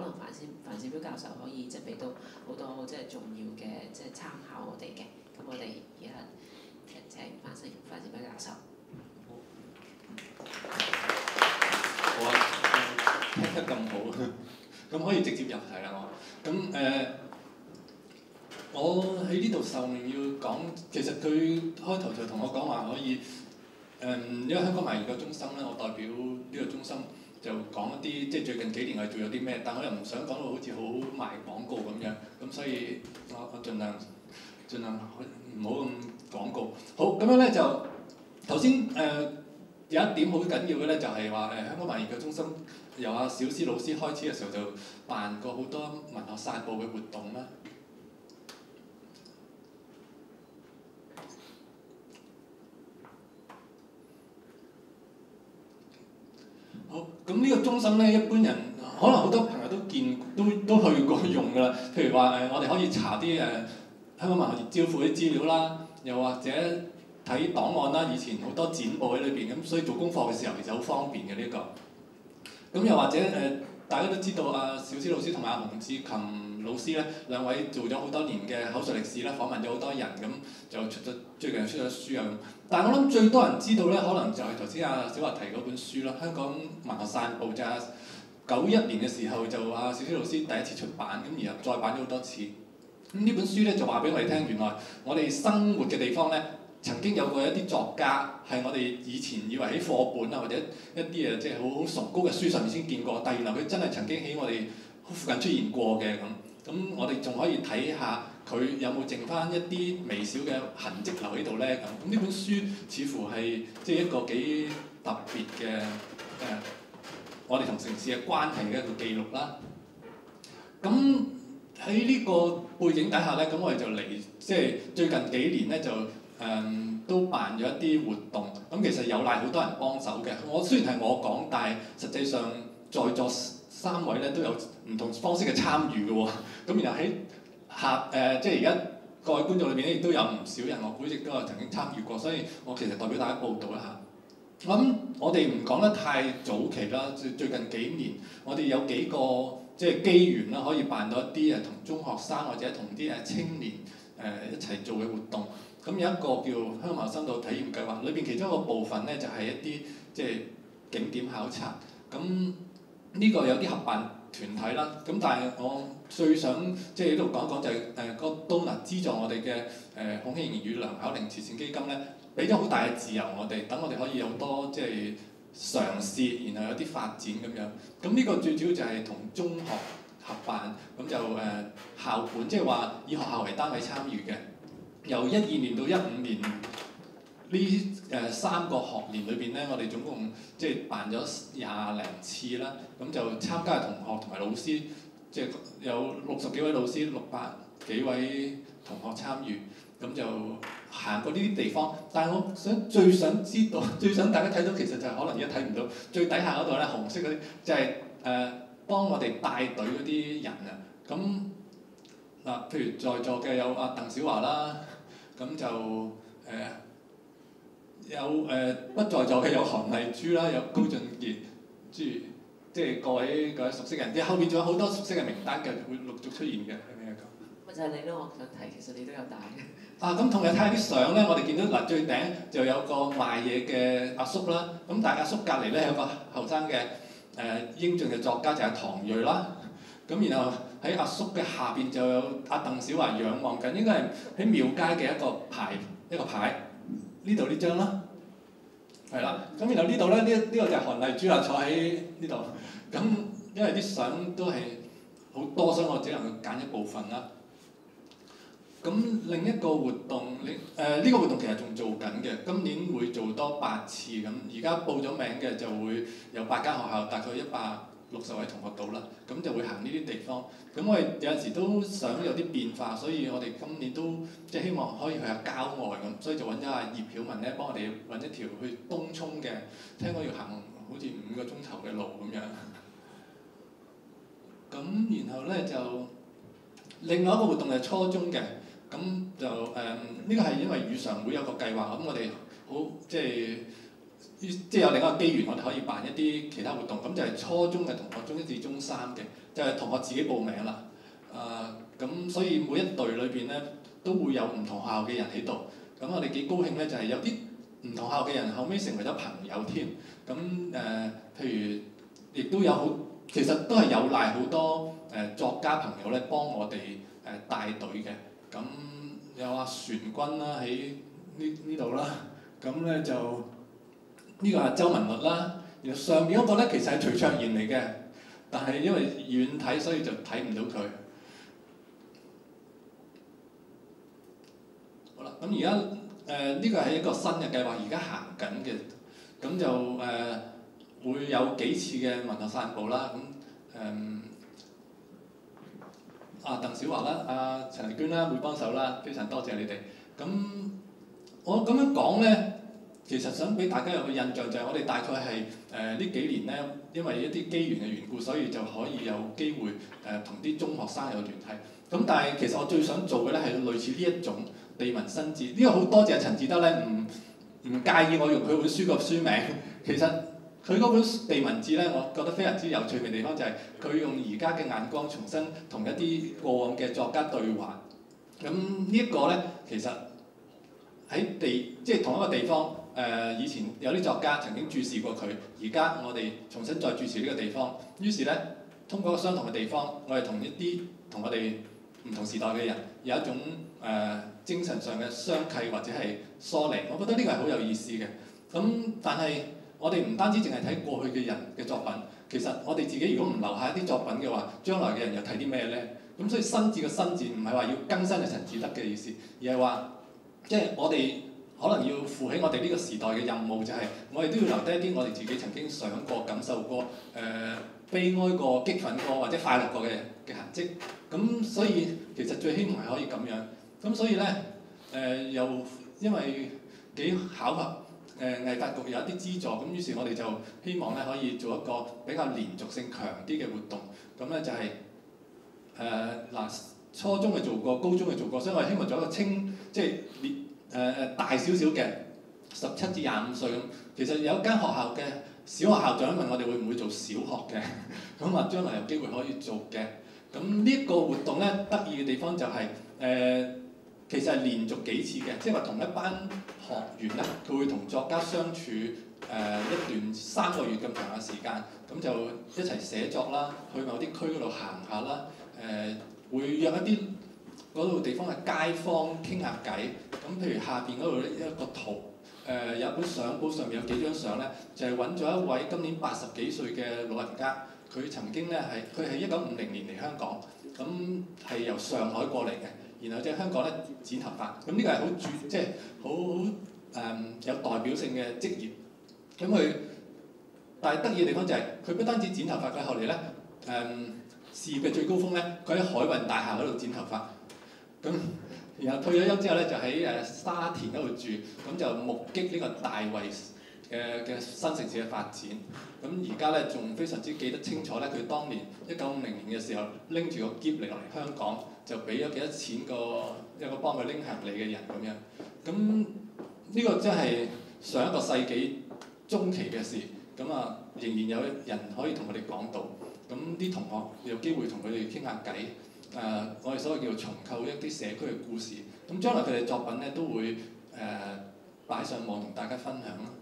范志標教授可以即係俾到好多即係重要嘅即係參考我哋嘅。咁我哋而家請范志標教授。 好啊，聽得咁好，咁可以直接入題啦我。咁我喺呢度受命要講，其實佢開頭就同我講話可以因為香港盲研究中心咧，我代表呢個中心就講一啲即係最近幾年我哋做咗啲咩，但我又唔想講到好似好賣廣告咁樣，咁所以我盡量唔好咁廣告。好，咁樣咧就頭先有一點好緊要嘅咧，就係話香港盲研究中心由阿小思老師開始嘅時候就辦過好多文學散步嘅活動啦。好，咁呢個中心咧，一般人可能好多朋友都去過用㗎啦。譬如話我哋可以查啲香港文學熱招庫啲資料啦，又或者睇檔案啦。以前好多展報喺裏邊，咁所以做功課嘅時候其實好方便嘅呢個。咁又或者大家都知道小思老師同埋洪志琴老師咧，兩位做咗好多年嘅口述歷史啦，訪問咗好多人，咁就最近出咗書啊。但係我諗最多人知道咧，可能就係頭先小華提嗰本書啦，《香港文學散步》就係91年嘅時候就小思老師第一次出版，咁然後再版咗好多次。咁呢本書咧就話俾我哋聽，原來我哋生活嘅地方咧，曾經有過一啲作家係我哋以前以為喺課本啊或者一啲即係好崇高嘅書上面先見過，但係原來佢真係曾經喺我哋附近出現過嘅咁。咁我哋仲可以睇下佢有冇剩翻一啲微小嘅痕跡留喺度咧咁。咁呢本書似乎係即係一個幾特別嘅我哋同城市嘅關係嘅一個記錄啦。咁喺呢個背景底下咧，咁我哋就嚟即係最近幾年咧就都辦咗一啲活動。咁其實有賴好多人幫手嘅。我雖然係我講，但係實際上在座3位咧都有唔同方式嘅參與嘅喎。咁然後喺即係而家各位觀眾裏邊咧，亦都有唔少人，我估亦都有曾經參與過，所以我其實代表大家報道一下。我哋唔講得太早期啦，最近幾年我哋有幾個即係機緣啦，可以辦到一啲同中學生或者同啲青年一齊做嘅活動。咁有一個叫香港深度體驗計劃，裏邊其中一個部分咧就係一啲即係景點考察。咁呢個有啲合辦團體啦，咁但係我最想即係喺度講一講就係個 donor 資助我哋嘅孔慶營與梁巧玲慈善基金咧，俾咗好大嘅自由我哋，等我哋可以有多即係嘗試，然後有啲發展咁樣。咁呢個最主要就係同中學合辦，咁就校本，即係話以學校為單位參與嘅。由12年到15年呢3個學年裏邊咧，我哋總共即係辦咗20零次啦。咁就參加嘅同學同埋老師，即係有60幾位老師，600幾位同學參與。咁就行過呢啲地方，但係我最想知道、最想大家睇到，其實就係可能而家睇唔到最底下嗰度咧，紅色嗰啲就係幫我哋帶隊嗰啲人啊。咁嗱，譬如在座嘅有鄧小華啦，咁就有不在座嘅有韓麗珠啦，有高俊傑，即係各位熟悉嘅人，後面仲有好多熟悉嘅名單嘅，會陸續出現嘅，係咪啊咁？ 咪就係你咯，我想提，其實你都有帶嘅。 咁同你睇下啲相咧，我哋見到最頂就有個賣嘢嘅阿叔啦，咁但係阿叔隔離咧有個後生嘅英俊嘅作家就係唐鋭啦，咁然後喺阿叔嘅下邊就有鄧小華仰望緊，應該係喺廟街嘅一個牌，呢度呢張啦，係啦，咁然後呢度咧呢個就係韓麗珠啦，坐喺呢度，咁因為啲相都係好多，所以我只能夠揀一部分啦。咁另一個活動，呢個活動其實仲做緊嘅，今年會做多8次咁。而家報咗名嘅就會有8間學校，大概160位同學到啦。咁就會行呢啲地方。咁我哋有陣時都想有啲變化，所以我哋今年都即係希望可以去下郊外咁，所以就揾咗阿葉曉文咧幫我哋揾一條去東涌嘅，聽講要行好似5個鐘頭嘅路咁樣。咁然後咧就另外一個活動係初中嘅。咁就呢個係因為語常會有個計劃，咁我哋好即係即係有另一個機緣，我哋可以辦一啲其他活動，咁就係初中嘅同學，中一至中三嘅，就係同學自己報名啦。咁所以每一隊裏邊咧都會有唔同學校嘅人喺度，咁我哋幾高興咧，就係有啲唔同學校嘅人後尾成為咗朋友添。咁譬如亦都有好，其實都係有賴好多作家朋友咧幫我哋帶隊嘅。咁有阿船君啦喺呢度啦，咁咧就呢個係周文律啦，然後上面嗰個咧其實係徐卓賢嚟嘅，但係因為遠睇所以就睇唔到佢。好啦，咁而家呢個係一個新嘅計劃，而家行緊嘅，咁就會有幾次嘅文學散步啦。咁鄧小華啦、陳麗娟啦會幫手啦，非常多謝你哋。咁我咁樣講咧，其實想俾大家有個印象就係我哋大概係呢幾年咧，因為一啲機緣嘅緣故，所以就可以有機會同啲中學生有聯繫。咁但係其實我最想做嘅咧係類似呢一種地文新字。呢個好多謝陳志德咧，唔介意我用佢本書個書名。其實佢嗰本地文字咧，我覺得非常之有趣嘅地方就係佢用而家嘅眼光重新同一啲過往嘅作家對話。咁呢一個咧，其實喺即係同一個地方，以前有啲作家曾經注視過佢，而家我哋重新再注視呢個地方。於是咧，通過相同嘅地方，我哋同一啲同我哋唔同時代嘅人有一種精神上嘅相契或者係疏離。我覺得呢個係好有意思嘅。咁但係我哋唔單止淨係睇過去嘅人嘅作品，其實我哋自己如果唔留下一啲作品嘅話，將來嘅人又睇啲咩咧？咁所以新字嘅新字唔係話要更新嘅陳志德嘅意思，而係話即係我哋可能要負起我哋呢個時代嘅任務，就係我哋都要留低一啲我哋自己曾經想過、感受過、悲哀過、激憤過或者快樂過嘅痕跡。咁所以其實最希望係可以咁樣。咁所以咧又因為幾巧合。藝發局有一啲資助，咁於是我哋就希望咧可以做一個比較連續性強啲嘅活動。咁咧就係初中嘅做過，高中嘅做過，所以我哋希望做一個即係大少少嘅17至25歲咁。其實有間學校嘅小學校長問我哋會唔會做小學嘅，咁話將來有機會可以做嘅。咁呢一個活動咧得意嘅地方就係其實係連續幾次嘅，即係話同一班學員咧，佢會同作家相處一段3個月咁長嘅時間，咁就一齊寫作啦，去某啲區嗰度行下啦，會約一啲嗰度地方嘅街坊傾下偈。咁譬如下邊嗰度咧一個圖，有一本相簿上面有幾張相咧，就係揾咗一位今年80幾歲嘅老人家，佢曾經咧佢係1950年嚟香港，咁係由上海過嚟嘅。然後即係香港咧剪頭髮，咁呢個係即係好有代表性嘅職業。咁佢但係得意嘅地方就係佢不單止剪頭髮，佢後嚟咧事業嘅最高峰咧，佢喺海運大廈嗰度剪頭髮。咁然後退咗休之後咧，就喺沙田嗰度住，咁就目擊呢個大圍嘅新城市嘅發展。咁而家咧仲非常之記得清楚咧，佢當年1950年嘅時候拎住個篋嚟落嚟香港。就俾咗幾多錢一個幫佢拎行李嘅人咁樣。咁呢個真係上一個世紀中期嘅事。咁仍然有人可以同佢哋講到。咁啲同學有機會同佢哋傾下偈。我哋所謂叫做重構一啲社區嘅故事。咁將來佢哋作品咧都會擺上網同大家分享啦。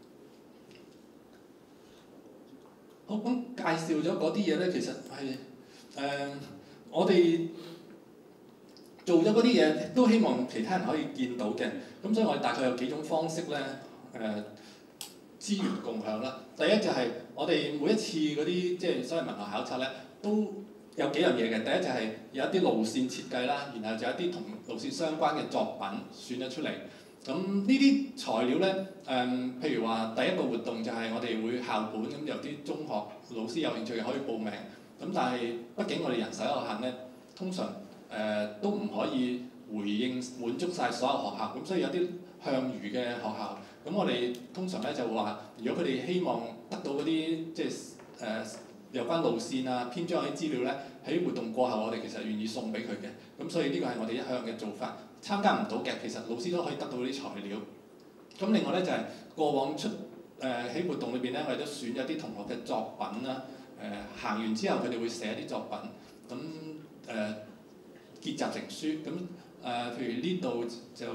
好，咁介紹咗嗰啲嘢咧，其實係我哋做咗嗰啲嘢，都希望其他人可以見到嘅。咁所以我哋大概有幾種方式咧，資源共享啦。第一就係我哋每一次嗰啲即係所謂文學考察咧，都有幾樣嘢嘅。第一就係有一啲路線設計啦，然後就有一啲同路線相關嘅作品選咗出嚟。咁呢啲材料咧，譬如話第一個活動就係我哋會校本，咁有啲中學老師有興趣可以報名。咁但係畢竟我哋人手有限咧，通常都唔可以滿足晒所有學校，咁所以有啲向隅嘅學校，咁我哋通常咧就話，如果佢哋希望得到嗰啲即係有關路線啊、篇章嗰啲資料咧，喺活動過後我哋其實願意送俾佢嘅，咁所以呢個係我哋一向嘅做法。參加唔到嘅，其實老師都可以得到啲材料。咁另外咧就係過往出喺活動裏邊咧，我哋都選咗啲同學嘅作品啦。行完之後，佢哋會寫一啲作品，咁結集成書。咁譬如呢度就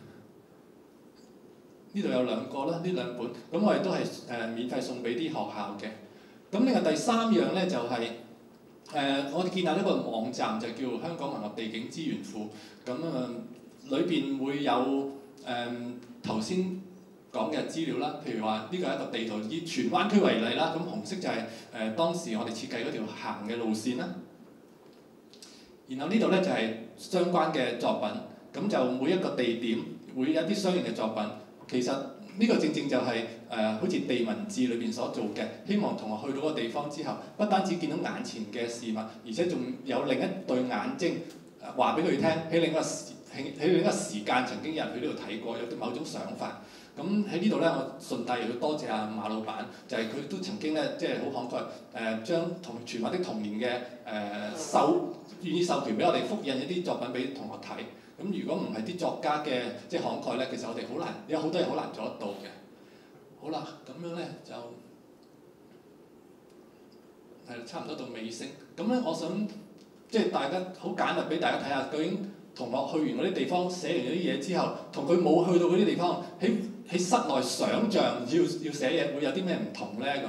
呢度有兩個啦，呢兩本，咁我哋都係免費送俾啲學校嘅。咁另外第三樣咧就係、我哋建立一個網站，就叫香港文學地景資源庫。咁裏邊會有頭先講嘅資料啦，譬如話呢個係一個地圖，以荃灣區為例啦，咁紅色就係當時我哋設計嗰條行嘅路線啦。然後呢度咧就係相關嘅作品，咁就每一個地點會有一啲相應嘅作品。其實呢個正正就係好似地文誌裏邊所做嘅，希望同學去到嗰個地方之後，不單止見到眼前嘅事物，而且仲有另一對眼睛話俾佢聽，喺另一個時間曾經有人去呢度睇過，有啲某種想法。咁喺呢度咧，我順帶又要多謝阿馬老闆，就係佢都曾經咧，即係好慷慨將荃灣的童年嘅願意授權俾我哋複印一啲作品俾同學睇。咁如果唔係啲作家嘅即係慷慨咧，其實我哋好難，有好多嘢好難做得到嘅。好啦，咁樣咧就係差唔多到尾聲。咁咧，我想即係大家好簡略俾大家睇下，究竟同學去完嗰啲地方寫完嗰啲嘢之後，同佢冇去到嗰啲地方喺室內想像要寫嘢會有啲咩唔同咧？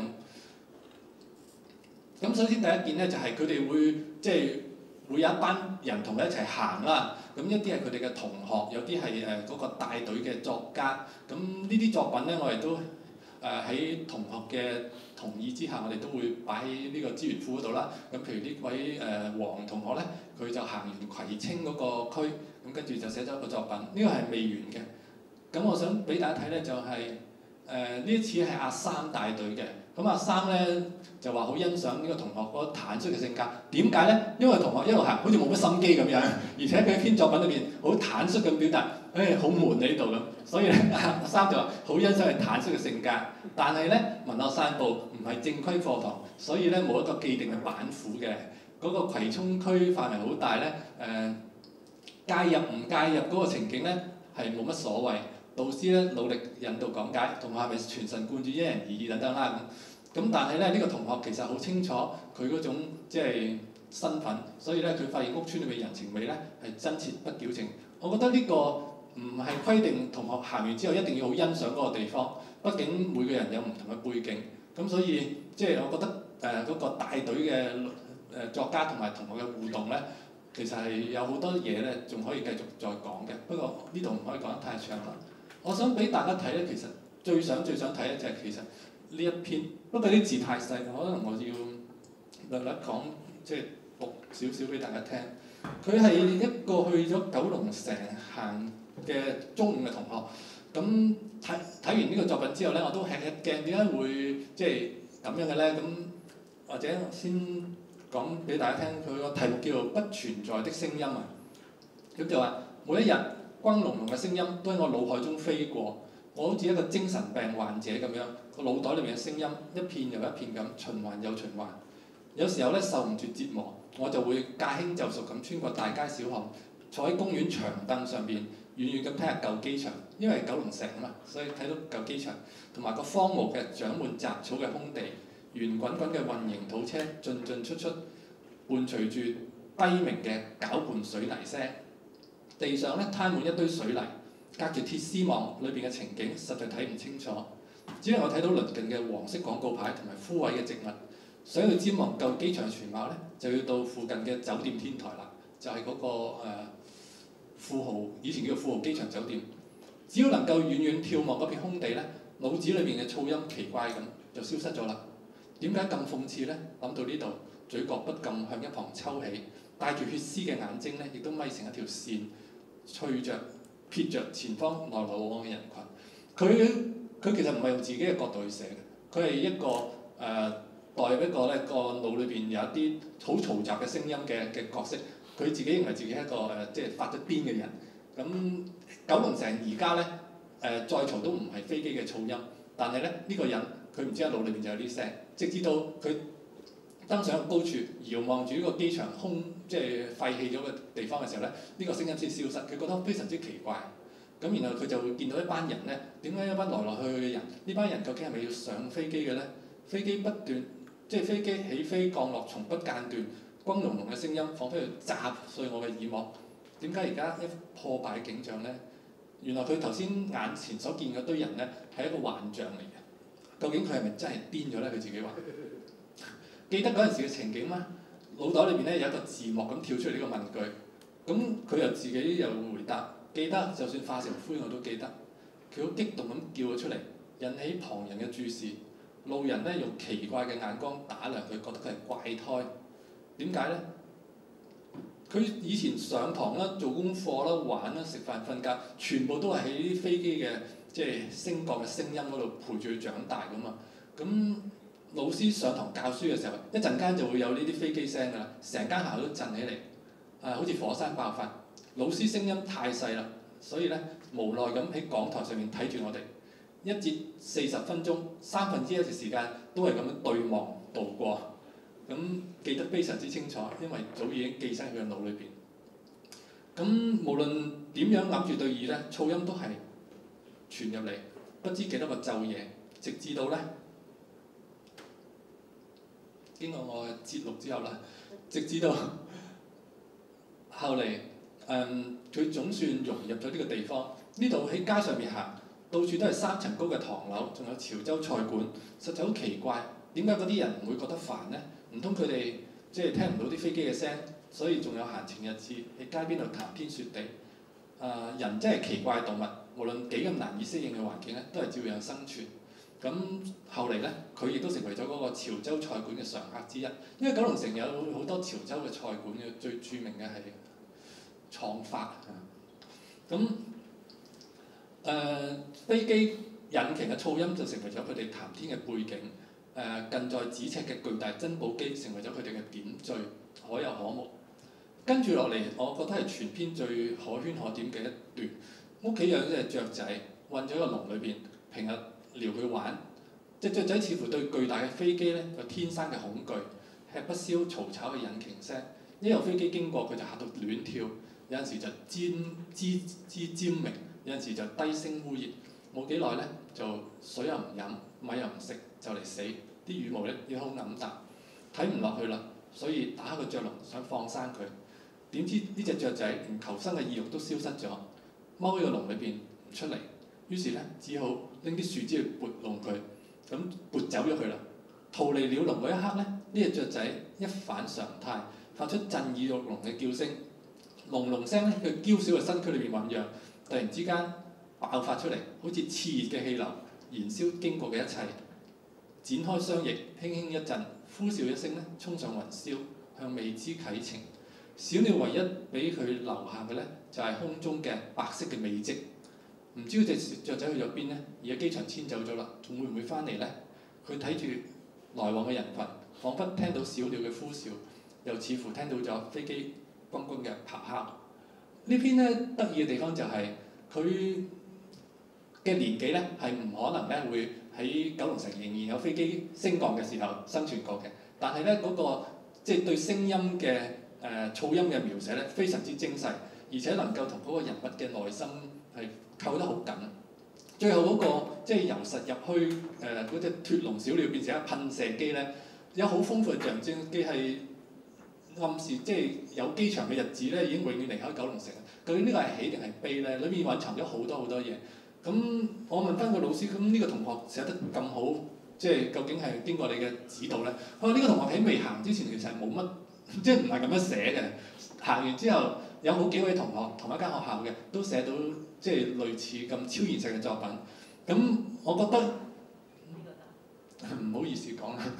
咁首先第一件咧就係佢哋會即係會有一班人同佢一齊行啦。咁一啲係佢哋嘅同學，有啲係嗰個帶隊嘅作家。咁呢啲作品咧，我哋都喺同學嘅同意之下，我哋都會擺喺呢個資源庫嗰度啦。咁譬如呢位黃同學咧，佢就行完葵青嗰個區，咁跟住就寫咗一個作品。呢個係未完嘅。咁我想俾大家睇咧，就係呢一次係阿三帶隊嘅。咁阿三咧就話好欣賞呢個同學嗰個坦率嘅性格。點解咧？因為同學一路行好似冇乜心機咁樣，而且佢喺篇作品裏邊好坦率咁表達，好悶喺度咁。所以咧，阿三就話好欣賞佢坦率嘅性格。但係咧，文學散步唔係正規課堂，所以咧冇一個既定嘅板斧嘅。嗰個葵涌區範圍好大咧，介入唔介入嗰個情景咧係冇乜所謂。導師咧努力引導講解，同學係咪全神貫注因人而異等等啦咁。但係咧呢個同學其實好清楚佢嗰種即係身份，所以咧佢發現屋邨裏面人情味咧係真切不矯情。我覺得呢個唔係規定同學行完之後一定要好欣賞嗰個地方，畢竟每個人有唔同嘅背景。咁所以即係我覺得嗰個帶隊嘅作家同埋同學嘅互動咧，其實係有好多嘢咧仲可以繼續再講嘅。不過呢度唔可以講得太長啦。我想俾大家睇咧，其實最想睇咧就係其實呢一篇，不過啲字太細，可能我要略略講，即係讀少少俾大家聽。佢係一個去咗九龍城行嘅中五嘅同學，咁睇完呢個作品之後咧，我都吃一驚，點解會即係咁樣嘅咧？咁或者先講俾大家聽，佢個題目叫做《不存在的聲音》啊。咁就話每一日，轟隆隆嘅聲音都喺我腦海中飛過，我好似一個精神病患者咁樣，個腦袋裏面嘅聲音一片又一片咁循環又循環。有時候咧受唔住折磨，我就會駕輕就熟咁穿過大街小巷，坐喺公園長凳上邊，遠遠咁睇下舊機場，因為九龍城啊嘛，所以睇到舊機場同埋個荒蕪嘅長滿雜草嘅空地，圓滾滾嘅混凝土車進進出出，伴隨住低鳴嘅攪拌水泥聲。地上咧攤滿一堆水泥，隔住鐵絲網，裏邊嘅情景實在睇唔清楚，只能夠睇到鄰近嘅黃色廣告牌同埋枯萎嘅植物。想要瞻望舊機場全貌咧，就要到附近嘅酒店天台啦，就係嗰個富豪，以前叫做富豪機場酒店。只要能夠遠遠眺望嗰片空地咧，腦子裏邊嘅噪音奇怪咁就消失咗啦。點解咁諷刺咧？諗到呢度，嘴角不禁向一旁抽起，帶住血絲嘅眼睛咧，亦都咪成一條線。隨着瞥着前方來來往往嘅人群，佢其實唔係用自己嘅角度去寫嘅，佢係一個代入一個咧個腦裏邊有一啲好嘈雜嘅聲音嘅角色，佢自己認為自己係一個即係發咗癲嘅人。咁九龍城而家咧再嘈都唔係飛機嘅噪音，但係咧呢個人佢唔知喺腦裏邊就有啲聲，直至到佢登上高處，遙望住呢個機場即係廢棄咗嘅地方嘅時候咧，呢個聲音先消失。佢覺得非常之奇怪。 咁然後佢就會見到一班人咧，點解一班來來去去嘅人？呢班人究竟係咪要上飛機嘅咧？飛機不斷，即係飛機起飛降落從不間斷，轟隆隆嘅聲音，彷彿要砸碎我嘅耳膜。點解而家一破敗嘅景象咧？原來佢頭先眼前所見嗰堆人咧係一個幻象嚟嘅。究竟佢係咪真係癲咗咧？佢自己話。記得嗰陣時嘅情景嗎？腦袋裏邊咧有一個字幕咁跳出嚟呢個問句，咁佢又自己又回答，記得就算化成灰我都記得。佢好激動咁叫咗出嚟，引起旁人嘅注視。路人咧用奇怪嘅眼光打量佢，覺得佢係怪胎。點解咧？佢以前上堂啦、做功課啦、玩啦、食飯瞓覺，全部都係喺啲飛機嘅即係升降嘅聲音嗰度陪住佢長大噶嘛。咁老師上堂教書嘅時候，一陣間就會有呢啲飛機聲㗎啦，成間學校都震起嚟，好似火山爆發。老師聲音太細啦，所以咧無奈咁喺講台上面睇住我哋。一節40分鐘，1/3嘅時間都係咁樣對望度過。咁記得非常之清楚，因為早已經記晒佢嘅腦裏邊。咁無論點樣揞住對耳咧，噪音都係傳入嚟，不知幾多個晝夜，直至到咧經過我嘅節錄之後啦，直至到後嚟佢總算融入咗呢個地方。呢度喺街上面行，到處都係3層高嘅唐樓，仲有潮州菜館，實在好奇怪。點解嗰啲人唔會覺得煩呢？唔通佢哋即係聽唔到啲飛機嘅聲，所以仲有閒情逸致喺街邊度談天說地。人真係奇怪動物，無論幾咁難以適應嘅環境咧，都係照樣生存。咁後嚟咧，佢亦都成為咗嗰個潮州菜館嘅常客之一。因為九龍城有好多潮州嘅菜館嘅，最著名嘅係創發。咁飛機引擎嘅噪音就成為咗佢哋談天嘅背景。近在咫尺嘅巨大珍寶機成為咗佢哋嘅點綴，可有可無。跟住落嚟，我覺得係全篇最可圈可點嘅一段。屋企養咗隻雀仔，韞咗喺個籠裏邊，平日撩佢玩。隻雀仔似乎對巨大嘅飛機咧有天生嘅恐懼，吃不消嘈吵嘅引擎聲。一有飛機經過，佢就嚇到亂跳，有陣時就吱尖鳴，有陣時就低聲烏熱。冇幾耐咧，就水又唔飲，米又唔食，就嚟死。啲羽毛咧亦好暗淡，睇唔落去啦，所以打開個雀籠想放生佢。點知呢隻雀仔連求生嘅意欲都消失咗，踎喺個籠裏邊唔出嚟。於是咧，只好拎啲樹枝去撥弄佢，咁撥走咗佢啦。逃離鳥籠嗰一刻咧，呢隻雀仔一反常態，發出震耳欲聾嘅叫聲，隆隆聲咧，佢嬌小嘅身軀裏邊醖釀，突然之間爆發出嚟，好似熾熱嘅氣流，燃燒經過嘅一切。展開雙翼，輕輕一震，呼嘯一聲咧，衝上雲霄，向未知啟程。小鳥唯一俾佢留下嘅咧，就係空中嘅白色嘅尾跡。唔知嗰隻雀仔去咗邊咧？而家機場遷走咗啦，仲會唔會翻嚟咧？佢睇住來往嘅人群，彷彿聽到小鳥嘅呼嘯，又似乎聽到咗飛機轟轟嘅咆哮。呢篇咧得意嘅地方就係佢嘅年紀咧，係唔可能咧會喺九龍城仍然有飛機升降嘅時候生存過嘅，但係咧嗰個即係對聲音嘅噪音嘅描寫咧非常之精細，而且能夠同嗰個人物嘅內心係扣得好緊。最後嗰個即係由實入虛嗰隻脫籠小鳥變成一噴射機咧，有好豐富嘅象徵，既係暗示即係有機場嘅日子咧已經永遠離開九龍城。究竟呢個係喜定係悲咧？裏面蘊藏咗好多嘢。咁我問翻個老師，咁呢個同學寫得咁好，即係究竟係經過你嘅指導咧？佢話呢個同學喺未行之前其實係冇乜，即係唔係咁樣寫嘅。行完之後有好幾位同學同一間學校嘅都寫到即係類似咁超現實嘅作品。咁我覺得唔好意思講啦。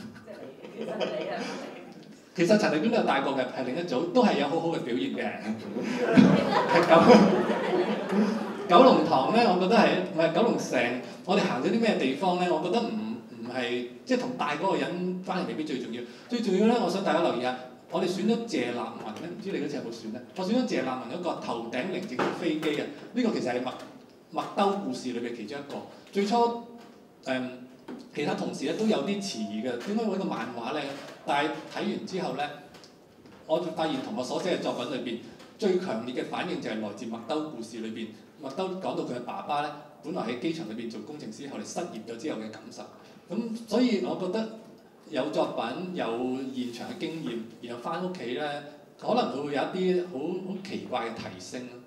其實陳麗娟都有帶過嘅，係另一組，都係有好好嘅表現嘅。係咁。九龍塘咧，我覺得係九龍城，我哋行咗啲咩地方咧？我覺得唔係即係同帶嗰個人關係未必最重要。最重要咧，我想大家留意下，我哋選咗謝立文咧，唔知你嗰次有冇選咧？我選咗謝立文嗰個頭頂凌靜的飛機啊！呢個其實係麥兜故事裏邊其中一個。最初其他同事咧都有啲遲疑嘅，點解揾個漫畫咧？但係睇完之後咧， 我就發現同我所寫嘅作品裏邊最強烈嘅反應就係來自麥兜故事裏邊。麥兜講到佢嘅爸爸咧，本來喺機場裏邊做工程師，後嚟失業咗之後嘅感受。咁所以我覺得有作品有現場嘅經驗，然後翻屋企咧，可能佢會有一啲好奇怪嘅提升咯。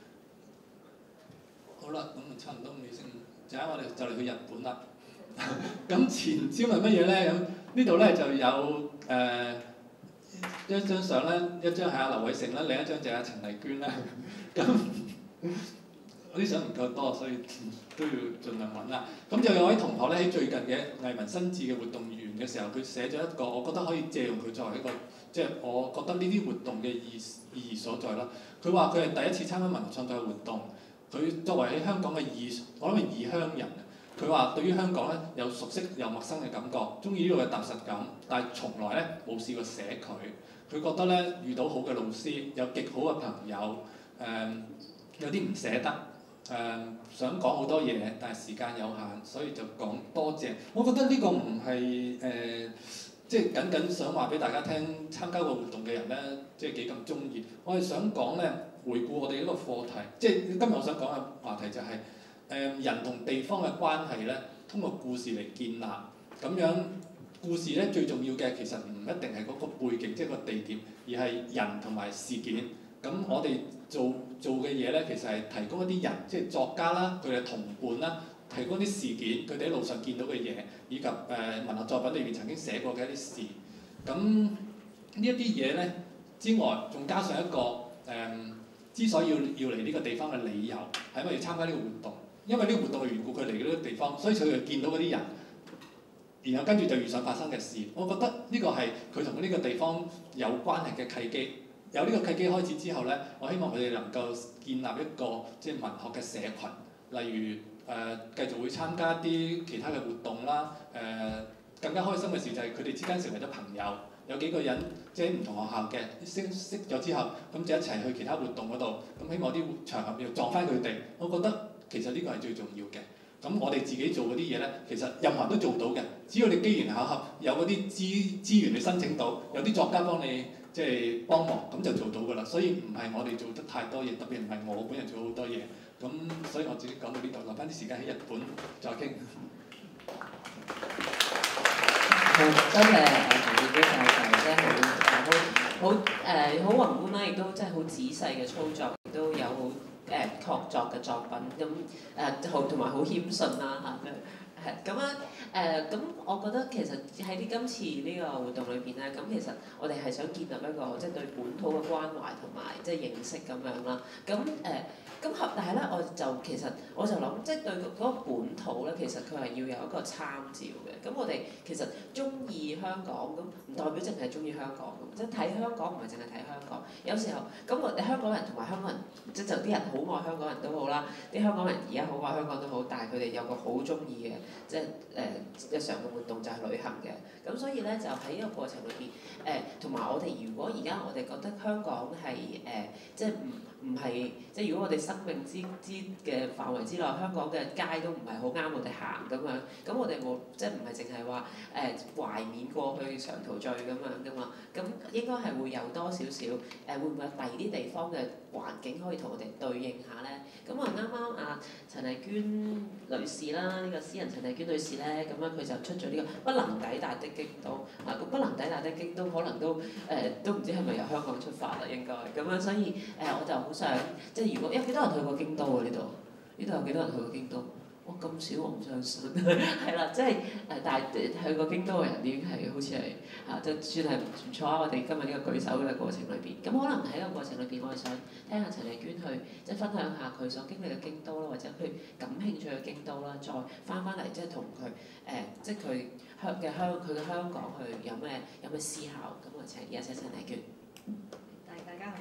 好啦，咁啊差唔多咁尾聲，陣間我哋就嚟去日本啦。咁前招係乜嘢咧？咁呢度咧就有一張相咧，一張係阿劉偉成啦，另一張就係阿陳麗娟啦。咁我啲相唔夠多，所以都要盡量揾啦。咁就有位同學咧喺最近嘅藝文新智嘅活動完嘅時候，佢寫咗一個，我覺得可以借用佢作為一個，即係我覺得呢啲活動嘅意義所在啦。佢話佢係第一次參加文學創作嘅活動，佢作為喺香港嘅我諗係異鄉人。佢話對於香港咧有熟悉又陌生嘅感覺，中意呢度嘅踏實感，但係從來咧冇試過寫佢。佢覺得咧遇到好嘅老師，有極好嘅朋友，有啲唔捨得。想講好多嘢，但係時間有限，所以就講多謝。我覺得呢個唔係即係僅僅想話俾大家聽，參加過活動嘅人咧，即係幾咁中意。我係想講咧，回顧我哋呢個課題，即係今日我想講嘅話題就係人同地方嘅關係咧，通過故事嚟建立。咁樣故事咧最重要嘅其實唔一定係嗰個背景，即係個地點，而係人同埋事件。咁我哋做嘅嘢咧，其實係提供一啲人，即係作家啦，佢哋同伴啦，提供啲事件，佢哋喺路上見到嘅嘢，以及文學作品裏邊曾經寫過嘅一啲事。咁呢一啲嘢咧之外，仲加上一個之所以要嚟呢個地方嘅理由，係因為要參加呢個活動，因為呢個活動嘅緣故，佢嚟呢個地方，所以佢就見到嗰啲人，然後跟住就遇上發生嘅事。我覺得呢個係佢同呢個地方有關係嘅契機。有呢個契機開始之後咧，我希望佢哋能夠建立一個即係文學嘅社群，例如繼續會參加啲其他嘅活動啦。更加開心嘅事就係佢哋之間成為咗朋友，有幾個人即係唔同學校嘅識咗之後，咁就一齊去其他活動嗰度。咁希望啲場合又撞翻佢哋。我覺得其實呢個係最重要嘅。咁我哋自己做嗰啲嘢咧，其實任何人都做到嘅，只要你機緣巧合有嗰啲資源你申請到，有啲作家幫你。即係幫忙，咁就做到㗎啦。所以唔係我哋做得太多嘢，特別唔係我本人做好多嘢。咁所以我自己講到呢度，留翻啲時間喺日本再傾。 好，多謝陳志標教授，即係好宏觀啦，亦都即係好仔細嘅操作，亦都有好確鑿嘅作品。咁同埋好謙遜啦嚇。咁咁我覺得其實喺今次呢個活動裏邊咧，咁其實我哋係想建立一個即係對本土嘅關懷同埋即係認識咁樣啦。但係咧，我就諗，即係對嗰個本土咧，其實佢係要有一個參照嘅。咁我哋其實中意香港，咁唔代表淨係中意香港咁，即係睇香港唔係淨係睇香港。有時候咁我哋香港人同埋香港人，即係就啲人好愛香港人都好啦，啲香港人而家好愛香港都好，但係佢哋有個好中意嘅。即係日常嘅活動就係旅行嘅，咁所以咧就喺呢個過程裏邊，同埋我哋如果而家我哋覺得香港係即係唔係即係如果我哋生命之嘅範圍之內，香港嘅街都唔係好啱我哋行咁樣，咁我哋冇即係唔係淨係話懷緬過去常陶醉咁樣噶嘛，咁應該係會有多少少會唔會有第二啲地方嘅環境可以同我哋對應下咧？咁我啱啱陳麗娟女士啦，呢個詩人陳麗娟女士咧，咁樣佢就出咗呢個不能抵達的京都。咁不能抵達的京都可能都唔知係咪由香港出發啦，應該咁樣，所以我就好想即係如果有幾多人去過京都啊？呢度有幾多人去過京都？哇咁少我唔相信，係啦，即係但係去過京都嘅人已經係好似係就算係唔錯啊！我哋今日呢個舉手嘅過程裏邊，咁可能喺個過程裏邊，我係想聽下陳麗娟去即係分享下佢所經歷嘅京都啦，或者佢感興趣嘅京都啦，再翻嚟即係同佢即係佢嘅香港去有咩思考，咁我請陳麗娟。 大家好。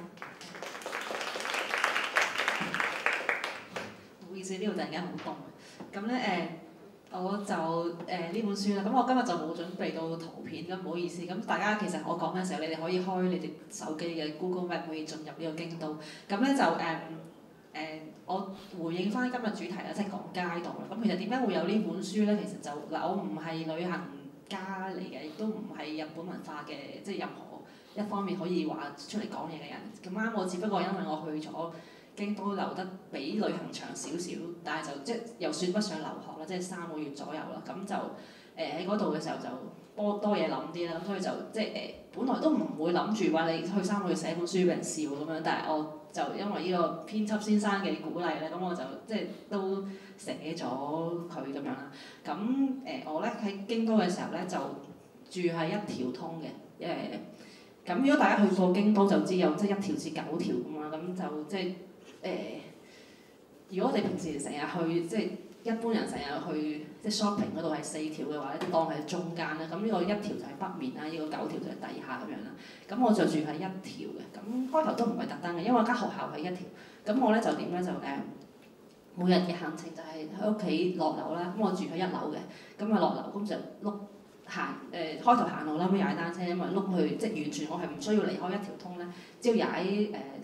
唔好意思，呢度突然間好凍。咁咧我就呢本書啦。咁我今日就冇準備到圖片，咁唔好意思。咁大家其實我講嘅時候，你哋可以開你哋手機嘅 Google Map 可以進入呢個京都。咁咧就我回應翻今日主題啦，即係講街道啦。咁其實點解會有呢本書咧？其實就我唔係旅行家嚟嘅，亦都唔係日本文化嘅即係任何一方面可以話出嚟講嘢嘅人。咁啱我只不過因為我去咗京都留得比旅行長少少，但係就即係又算不上留學啦，即係3個月左右啦。咁就喺嗰度嘅時候就多嘢諗啲啦，咁所以就即係本來都唔會諗住話你去3個月寫本書俾人笑咁樣，但係我就因為呢個編輯先生嘅鼓勵咧，咁我就即係都寫咗佢咁樣啦。咁我咧喺京都嘅時候咧就住喺一條通嘅，咁如果大家去過京都就知有即係1條至9條咁嘛，咁就即係如果我哋平時成日去即係一般人成日去即係 shopping 嗰度係4條嘅話咧，當係中間啦。咁呢個1條就係北面啦，呢個9條就係底下咁樣啦。咁我就住喺1條嘅，咁開頭都唔係特登嘅，因為間學校係1條。咁我咧就點咧就每日嘅行程就係喺屋企落樓啦。咁我住喺1樓嘅，咁啊落樓咁就碌行開頭行路啦，咁踩單車，因為碌去即係完全我係唔需要離開1條通咧，只要踩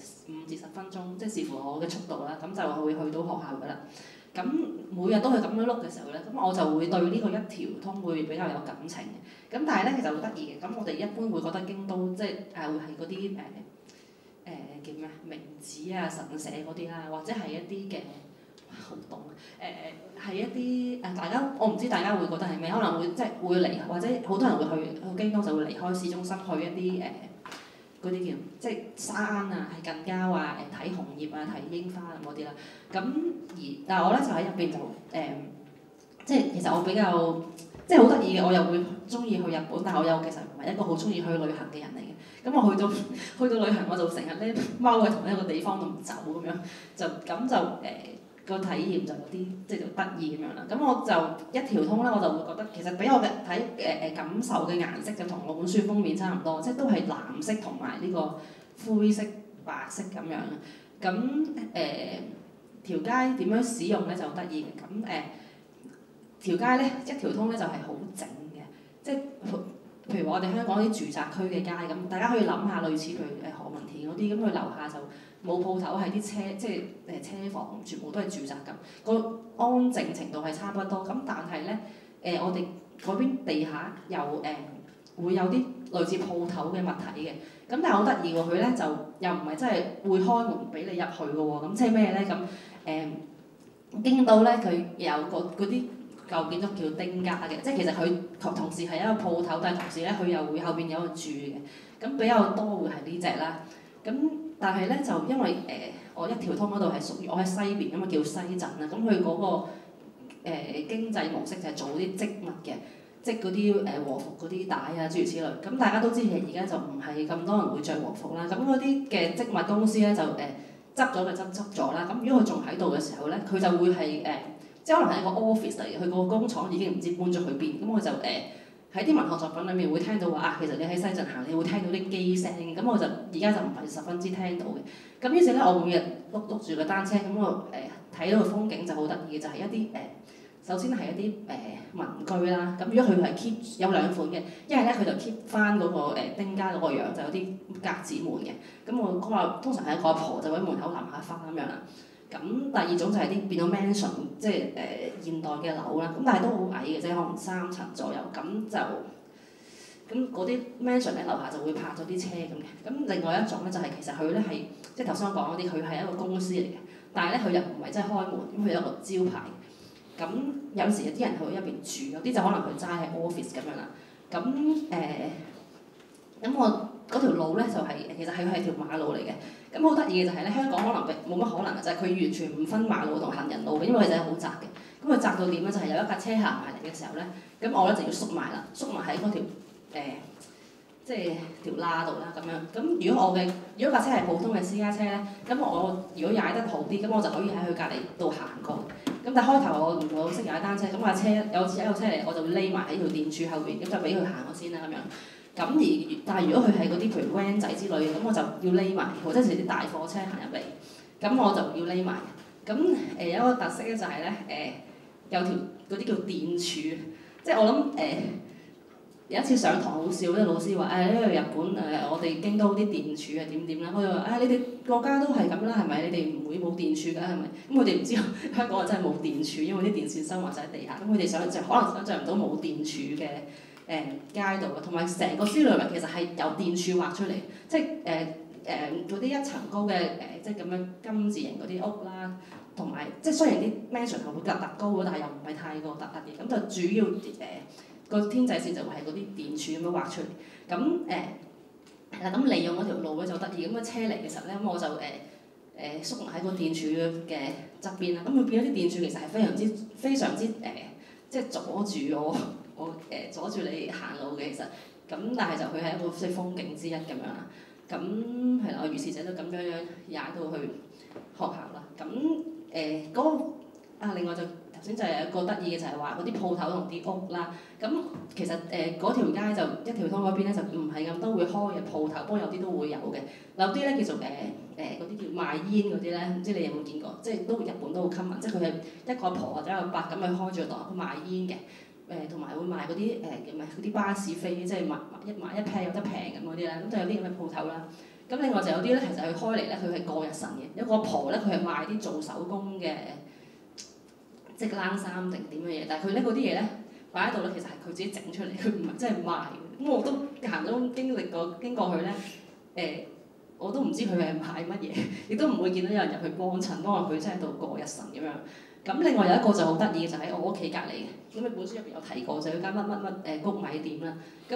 5至10分鐘，即係視乎我嘅速度啦，咁就會去到學校噶啦。咁每日都係咁樣碌嘅時候咧，咁我就會對呢個1條通會比較有感情嘅。咁但係咧其實好得意嘅，咁我哋一般會覺得京都即係會係嗰啲叫咩明寺啊神社嗰啲啦，或者係一啲嘅好凍係一啲大家我唔知大家會覺得係咩，可能會即係會離或者好多人會去京都就會離開市中心去一啲嗰啲叫即係山啊，係近郊啊，睇紅葉啊，睇櫻花咁嗰啲啦。咁但係我咧就喺入邊就即係其實我比較即係好得意嘅，我又會中意去日本，但係我又其實唔係一個好中意去旅行嘅人嚟嘅。咁我去到旅行我就成日咧踎喺同一個地方度唔走咁樣，就個體驗就有啲即係就得意咁樣啦。咁我就1條通咧，我就會覺得其實俾我嘅睇感受嘅顏色就同我本書封面差唔多，即係都係藍色同埋呢個灰色、白色咁樣。咁條街點樣使用咧就得意嘅。咁條街咧1條通咧就係好整嘅，即係譬如話我哋香港啲住宅區嘅街咁，大家可以諗下類似譬如何文田嗰啲，咁佢樓下就冇鋪頭，係啲車即係車房，全部都係住宅咁，個安靜程度係差不多。咁但係咧我哋嗰邊地下又會有啲類似鋪頭嘅物體嘅，咁但係好得意喎，佢咧就又唔係真係會開門俾你入去嘅喎。咁即係咩咧？咁京都咧佢有嗰啲舊建築叫丁家嘅，即係其實佢同時係一個鋪頭，但係同時咧佢又會後邊有個住嘅，咁比較多會係呢隻啦。咁但係咧就因為我1條通嗰度係屬於我喺西邊，咁啊叫西鎮啦。咁佢嗰個經濟模式就係做啲織物嘅，即係嗰啲和服嗰啲帶啊諸如此類。咁大家都知而家就唔係咁多人會着和服啦。咁嗰啲嘅織物公司咧就執咗就執咗啦。咁如果佢仲喺度嘅時候咧，佢就會係即係可能係一個 office 嚟嘅，佢個工廠已經唔知搬咗去邊。咁佢就喺啲文學作品裏面會聽到話其實你喺西鎮行，你會聽到啲機聲。咁我就而家就唔係十分之聽到嘅。咁於是咧，我每日碌住個單車，咁我睇到個風景就好得意嘅，就係一啲首先係一啲民居啦。咁如果佢係 keep 有2款嘅，一係咧佢就 keep 翻嗰個丁家嗰個樣，就有啲格子門嘅。咁我嗰個通常係一個阿婆就喺門口淋下花咁樣啦。咁第二種就係啲變咗 mansion， 即係現代嘅樓啦。咁但係都好矮嘅，即係可能3層左右。咁嗰啲 mansion 咧樓下就會泊咗啲車咁嘅。咁另外一種咧就係其實佢咧係即係頭先我講嗰啲，佢係一個公司嚟嘅，但係咧佢又唔係真係開門，咁佢有一個招牌。咁有時有啲人去入邊住，有啲就可能佢齋係 office 咁樣啦。咁我嗰條路咧就係其實係條馬路嚟嘅。咁好得意嘅就係咧，香港可能冇乜可能嘅，就係佢完全唔分馬路同行人路嘅，因為佢就係好窄嘅。咁佢窄到點咧？就係有一架車行埋嚟嘅時候咧，咁我咧就要縮埋啦，縮埋喺嗰條即係條罅度啦咁樣。咁如果架車係普通嘅私家車咧，咁我如果踩得好啲，咁我就可以喺佢隔離度行過。咁但係開頭我唔係好識踩單車，咁架車有次一個車嚟，我就匿埋喺條電柱後邊，咁就俾佢行我先啦咁樣。但係如果佢係嗰啲譬如 van 仔之類嘅，咁我就要匿埋，或者係啲大貨車行入嚟，咁我就要匿埋。咁有一個特色咧就係咧有條嗰啲叫電柱，即係我諗有一次上堂好笑咧，老師話呢個日本我哋京都啲電柱係點啦，佢就話你哋國家都係咁啦，係咪？你哋唔會冇電柱㗎係咪？咁佢哋唔知香港真係冇電柱，因為啲電線收埋晒喺地下，咁佢哋就可能想像唔到冇電柱嘅街道嘅，同埋成個書內圍其實係由電柱畫出嚟，即係嗰啲一層高嘅即係咁樣金字形嗰啲屋啦，同埋即係雖然啲 mansion 係會突高，但係又唔係太過突嘅，咁就主要個天際線就會係嗰啲電柱咁樣畫出嚟，咁係啦，咁利用嗰條路咧就得意，咁啊車嚟嘅時候咧，咁我就縮埋喺個電柱嘅側邊啦，咁佢變咗啲電柱其實係非常之即係阻住我阻住你行路嘅其實，咁但係就佢係一個即係風景之一咁樣啦，咁係啦，我如是者都咁樣踩到去學校啦，咁嗰個另外就頭先就係有個得意嘅就係話嗰啲鋪頭同啲屋啦，咁其實嗰條街就一條通嗰邊咧就唔係咁多會開嘅鋪頭，不過有啲都會有嘅，有啲咧叫做嗰啲叫賣煙嗰啲咧，唔知你有冇見過？即係都日本都好 common，即係佢係一個阿婆或者一個伯咁去開住個檔，佢賣煙嘅。同埋會賣嗰啲嗰啲巴士飛，即係買一 pair 有得平咁嗰啲咧，咁都有啲咁嘅鋪頭啦。咁另外就有啲咧，其實佢開嚟咧，佢係過日神嘅。有個阿婆咧，佢係賣啲做手工嘅，即係冷衫定點嘅嘢。但係佢咧嗰啲嘢咧擺喺度咧，其實係佢自己整出嚟，佢唔係真係賣嘅。咁我都行咗經過去咧，我都唔知佢係賣乜嘢，亦都唔會見到有人入去幫襯，因為佢真係喺度過日神咁樣。咁另外有一個就好得意嘅，就喺我屋企隔離嘅。咁你本書入邊有提過，就有間乜谷米店啦。咁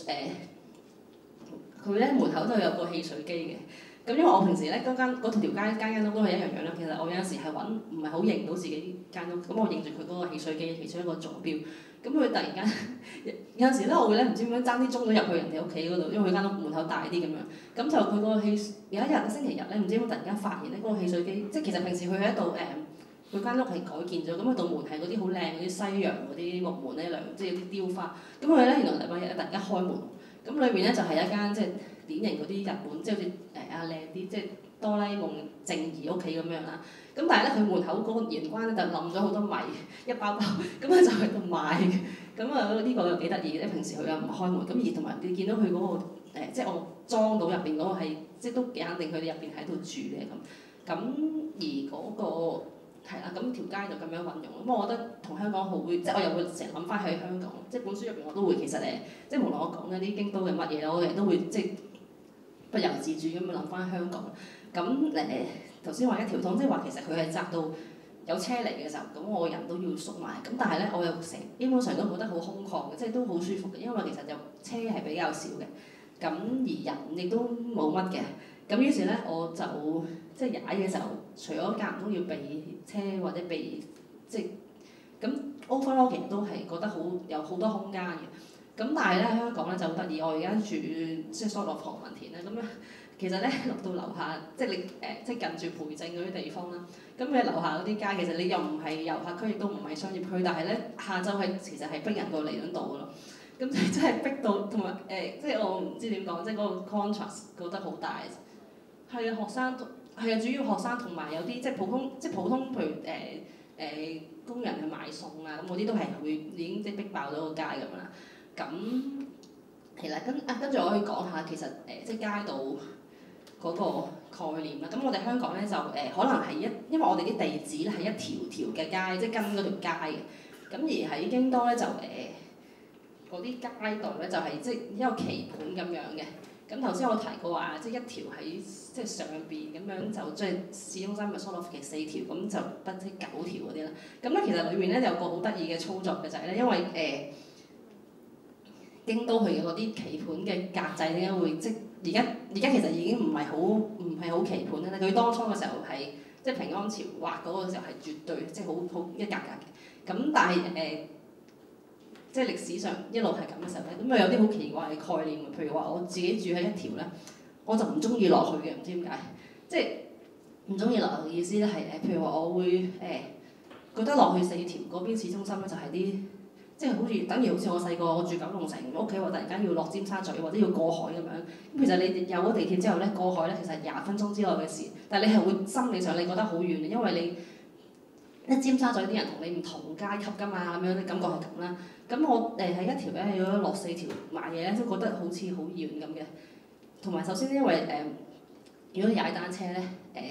佢咧門口都有個汽水機嘅。咁因為我平時咧嗰條街間屋都係一樣樣啦。其實我有陣時係唔係好認到自己間屋，咁我認住佢嗰個汽水機其中一個座標。咁佢突然間有陣時咧，我會咧唔知點樣爭啲鐘咗入去人哋屋企嗰度，因為佢間屋門口大啲咁樣。咁就佢個有一日星期日咧，唔知點解突然間發現咧嗰個汽水機，即係其實平時佢喺度佢間屋係改建咗，咁佢道門係嗰啲好靚嗰啲西洋嗰啲木門咧，即係有啲雕花。咁佢咧原來禮拜日突然間開門，咁裏邊咧就係一間即係典型嗰啲日本，即係好似靚啲，即係哆啦 A 夢靜兒屋企咁樣啦。咁但係咧佢門口嗰個玄關咧就冧咗好多米一包包，咁佢就喺度賣嘅。咁呢個又幾得意嘅，平時佢又唔開門，咁而同埋你見到佢嗰個即係我裝到入邊嗰個係，即係都幾肯定佢哋入邊喺度住嘅咁。咁而嗰個係啦，咁條街就咁樣運用。咁我覺得同香港好，即係我又會成日諗翻起香港。即係本書入邊我都會其實即係無論我講緊啲京都嘅乜嘢，我哋都會即係不由自主咁樣諗翻香港。咁頭先話一條通，即係話其實佢係窄到有車嚟嘅時候，咁我人都要縮埋。咁但係咧，我又基本上都覺得好空曠嘅，即係都好舒服嘅，因為其實就車係比較少嘅。咁而人亦都冇乜嘅。咁於是咧，我就即係踩嘅時候，除咗間唔中要避車或者避即係咁 overall 其實都係覺得有好多空間嘅。咁但係咧香港咧就好得意，我而家住即係疏落何文田咧，咁咧其實咧落到樓下，即係你即係近住培正嗰啲地方啦。咁你樓下嗰啲街其實你又唔係遊客區，亦都唔係商業區，但係咧下晝其實係逼人過嚟嗰度㗎咯。咁真係逼到同埋即係我唔知點講，即係嗰個 contrast 覺得好大。係啊，學生係啊，主要學生同埋有啲即係普通，譬如工人去買餸啊，咁嗰啲都係會已經即係逼爆咗個街咁樣啦。咁係啦，跟住我可以講下其實即係街道嗰個概念啦。咁我哋香港咧就可能係因為我哋啲地址咧係一條條嘅街，即係跟嗰條街嘅。咁而喺京都咧就嗰啲街道咧就係即係一個棋盤咁樣嘅。咁頭先我提過話，即係一條喺即係上邊咁樣就即係市中心咪 sort of 嘅4條，咁就得即係9條嗰啲啦。咁咧其實裏面咧有個好得意嘅操作嘅就係咧，因為京都佢嘅嗰啲棋盤嘅格仔點解會即係而家其實已經唔係好棋盤咧？佢當初嘅時候係即係平安朝畫嗰個時候係絕對即係好一格格嘅。咁但係即係歷史上一路係咁嘅時候咧，咁啊有啲好奇怪嘅概念，譬如話我自己住喺一條咧，我就唔中意落去嘅，唔知點解，即係唔中意落去嘅意思咧係譬如話我會覺得落去4條嗰邊市中心咧就係啲即係等於好似我細個我住九龍城屋企，我突然間要落尖沙咀或者要過海咁樣，咁其實你有咗地鐵之後咧過海咧其實係20分鐘之內嘅事，但係你係會心理上你覺得好遠嘅，因為你尖沙咀啲人同你唔同階級㗎嘛，咁樣啲感覺係咁啦。咁我喺一條咧，如果落4條買嘢咧，都覺得好似好遠咁嘅。同埋首先因為如果踩單車咧，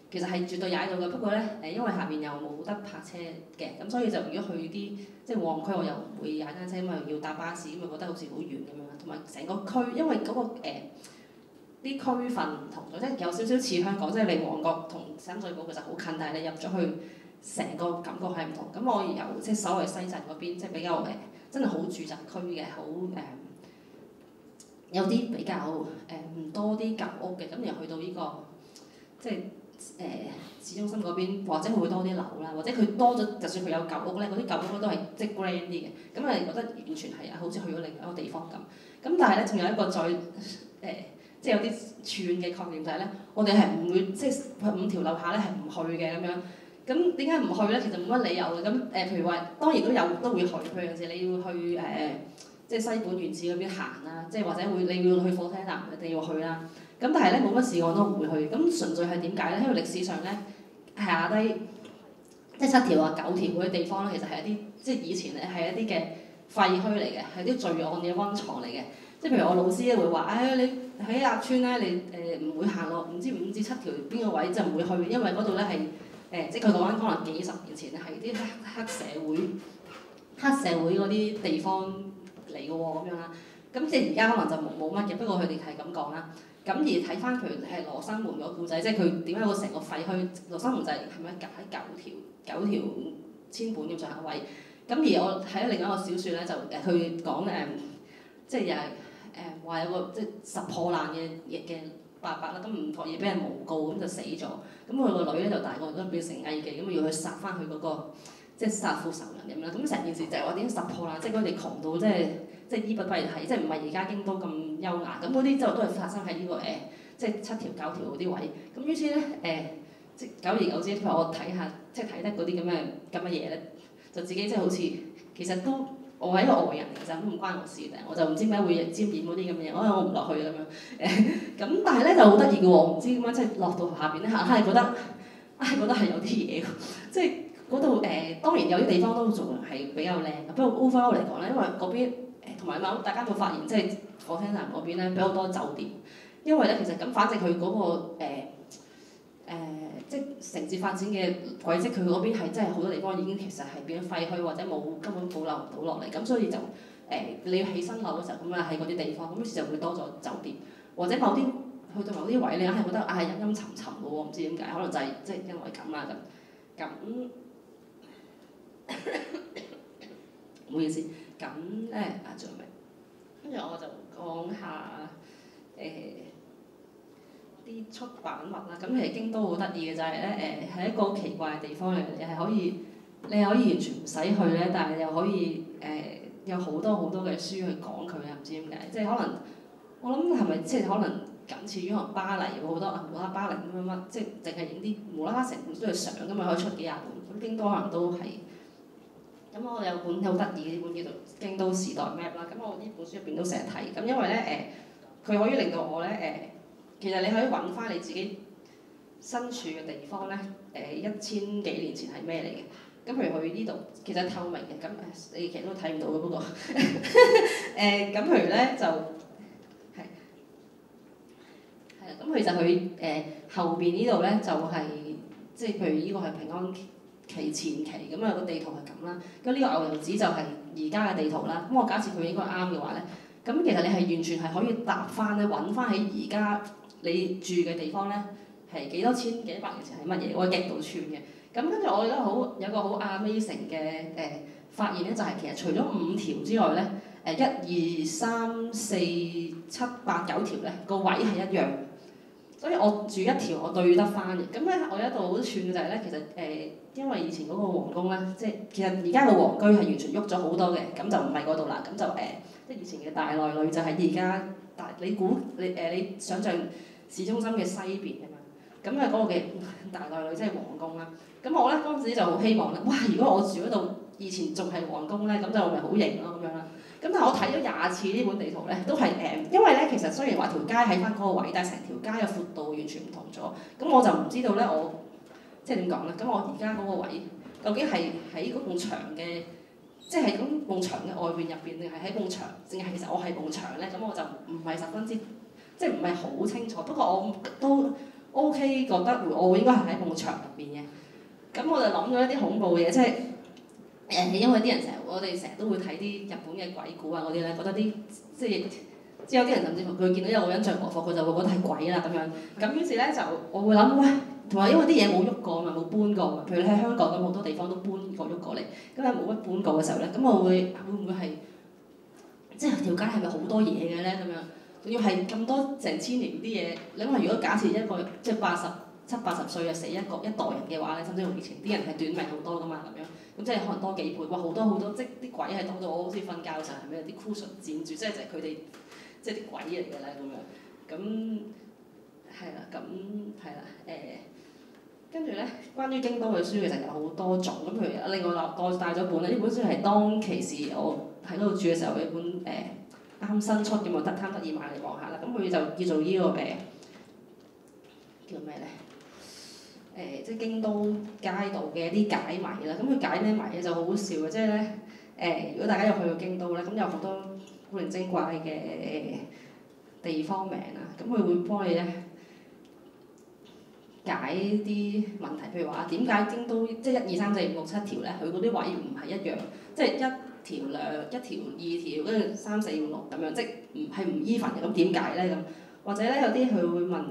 其實係絕對踩到嘅。不過咧因為下邊又冇得泊車嘅，咁所以就如果去啲即係旺區，我又唔會踩單車，因為要搭巴士，咁啊覺得好似好遠咁樣。同埋成個區，因為嗰、個啲區份唔同咗，即係有少少似香港，即係你旺角同深水埗其實好近，但係你入咗去，成個感覺係唔同。咁我由即係所謂西站嗰邊，即係比較真係好住宅區嘅，好有啲比較唔多啲舊屋嘅，咁然後去到呢、個即係市中心嗰邊，或者會多啲樓啦，或者佢多咗，就算佢有舊屋咧，嗰啲舊屋咧都係即係 grand 啲嘅，咁係覺得完全係好似去咗另一個地方咁。咁但係咧，仲有一個再即係有啲串嘅概念就係咧，我哋係唔會即係5條樓下咧係唔去嘅咁樣。咁點解唔去咧？其實冇乜理由嘅。咁譬如話，當然都會去，譬如有時你要去即係西本原址嗰邊行啦，即係或者你要去火車站一定要去啦。咁但係咧冇乜事我都唔會去。咁純粹係點解咧？因為歷史上咧下低即係7條啊9條嗰啲地方咧，其實係一啲即係以前咧係一啲嘅廢墟嚟嘅，係啲罪案嘅溫床嚟嘅。即係譬如我老師咧會話，你喺鴨村咧，你唔會行落唔知5至7條邊個位就唔會去，因為嗰度咧係即係佢講緊可能幾十年前係啲黑社會嗰啲地方嚟嘅喎咁樣啦。咁即係而家可能就冇乜嘅，不過佢哋係咁講啦。咁而睇翻佢係羅生門個故仔，即係佢點解個成個廢墟？羅生門就係咪喺9條千本咁上下位？咁而我睇咗另一個小説咧，就佢講即係又係話有個即係拾破爛嘅伯伯啦，咁唔覺意俾人誣告，咁就死咗。咁佢個女咧就大個都變成藝妓，咁要去殺翻佢嗰個即係殺父仇人咁啦。咁成件事就係話點拾破爛，即係佢哋窮到即係衣不蔽體，即係唔係而家京都咁優雅。咁嗰啲就都係發生喺呢個即係7條9條嗰啲位。咁於是咧即係久而久之，譬如我睇下即係睇得嗰啲咁嘅嘢咧，就自己即係好似其實都。我係一個外人嚟，其實都唔關我事嘅，我就唔知點解會沾染嗰啲咁嘅嘢，我唔落去咁樣咁但係咧就好得意嘅喎，我唔知點解即係落到下邊咧，係覺得係有啲嘢，即係嗰度當然有啲地方都仲係比較靚嘅，不過 overall 嚟講咧，因為嗰邊同埋大家會發現即係火車站嗰邊咧比較多酒店，因為咧其實咁反正佢嗰個即係城市發展嘅軌跡，佢嗰邊係真係好多地方已經其實係變咗廢墟或者根本保留唔到落嚟，咁所以就你要起新樓嘅時候咁啊喺嗰啲地方，咁於是就會多咗酒店，或者某啲去到某啲位你硬係覺得陰陰沉沉嘅喎，唔知點解，可能就係即係因為咁啦咁。唔好意思，咁咧仲有咩？跟住我就講下啲出版物啦，咁其實京都好得意嘅就係咧係一個好奇怪嘅地方嚟，你可以完全唔使去咧，但係你又可以有好多好多嘅書去講佢啊，唔知點解，即係可能我諗係咪即係可能僅次於可能巴黎有好多無啦啦巴黎乜，即係淨係影啲無啦啦成本書去相㗎嘛，可以出幾廿本，咁京都可能都係。咁我有本好得意嘅呢本叫做《京都時代 Map》啦，咁我呢本書入邊都成日睇，咁因為咧佢可以令到我咧其實你可以揾翻你自己身處嘅地方咧1000幾年前係咩嚟嘅？咁譬如佢呢度其實透明嘅，咁你其實都睇唔到嘅，不過咁譬如咧就係啦，咁其實佢後邊呢度咧就係即係譬如呢個係平安期前期咁啊，個地圖係咁啦，咁呢個牛油紙就係而家嘅地圖啦。咁我假設佢應該啱嘅話咧，咁其實你係完全係可以搭翻咧揾翻喺而家你住嘅地方咧係幾多千幾百年前係乜嘢，我極度串嘅。咁跟住我覺得有個好 amazing 嘅發現咧，就係其實除咗5條之外咧1、2、3、4、7、8、9條咧個位係一樣。所以我住一條我對得翻嘅，咁咧我有一度好串嘅就係咧，其實因為以前嗰個皇宮咧，即係其實而家個皇居係完全喐咗好多嘅，咁就唔係嗰度啦，咁就即係以前嘅大內裏就喺而家你估你想象市中心嘅西邊啊嘛，咁嗰個嘅大內裏即係皇宮啦，咁我咧當時就好希望咧，哇！如果我住嗰度以前仲係皇宮咧，咁就咪好型咯咁樣啦。咁但係我睇咗20次呢本地圖咧，都係因為咧其實雖然話條街喺翻嗰個位，但係成條街嘅闊度完全唔同咗。咁我就唔知道咧，我即係點講咧？咁我而家嗰個位究竟係喺嗰埲牆嘅，即係喺咁埲牆嘅外邊入邊，定係喺埲牆？淨係其實我係埲牆咧？咁我就唔係十分之即係唔係好清楚。不過我 OK 覺得我應該係喺埲牆入邊嘅。咁我就諗咗一啲恐怖嘅嘢，即係因為啲人我哋成日都會睇啲日本嘅鬼故啊嗰啲咧，覺得啲即係有啲人甚至乎佢見到有個人着和服，佢就會覺得係鬼啦咁樣。咁於是咧就我會諗喂，同埋因為啲嘢冇喐過嘛，冇搬過嘛。譬如你喺香港咁好多地方都搬過喐過嚟，咁係冇乜搬過嘅時候咧，咁我會唔會係即係條街係咪好多嘢嘅咧咁樣？仲要係咁多成千年啲嘢，你諗下如果假設一個即係70、80歲啊死一代人嘅話咧，甚至乎以前啲人係短命好多噶嘛咁樣，咁即係可能多幾倍，哇好多，即係啲鬼係多到我好似瞓覺嘅時候係咪有啲 cushion 佔住，即係佢哋即係啲鬼嚟嘅咧咁樣，咁係啦，咁係啦，跟住咧關於京都嘅書其實有好多種，咁譬如另外我帶咗本咧，呢本書係當其時我喺嗰度住嘅時候嘅一本啱新出嘅，我貪得意買嚟望下啦。咁佢就叫做呢個叫咩咧？即係京都街道嘅一啲解謎啦。咁佢解咩謎咧就好好笑嘅，即係咧如果大家有去過京都咧，咁有好多古靈精怪嘅地方名啊。咁佢會幫你咧解啲問題，譬如話點解京都即係1、2、3、4、5、6、7條咧，佢嗰啲位唔係一樣，即係1條、2條、2條，跟住3、4、5、6咁樣，即係唔 even 嘅。咁點解咧咁？或者咧有啲佢會問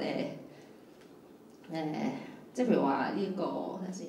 即係譬如話呢個睇下先，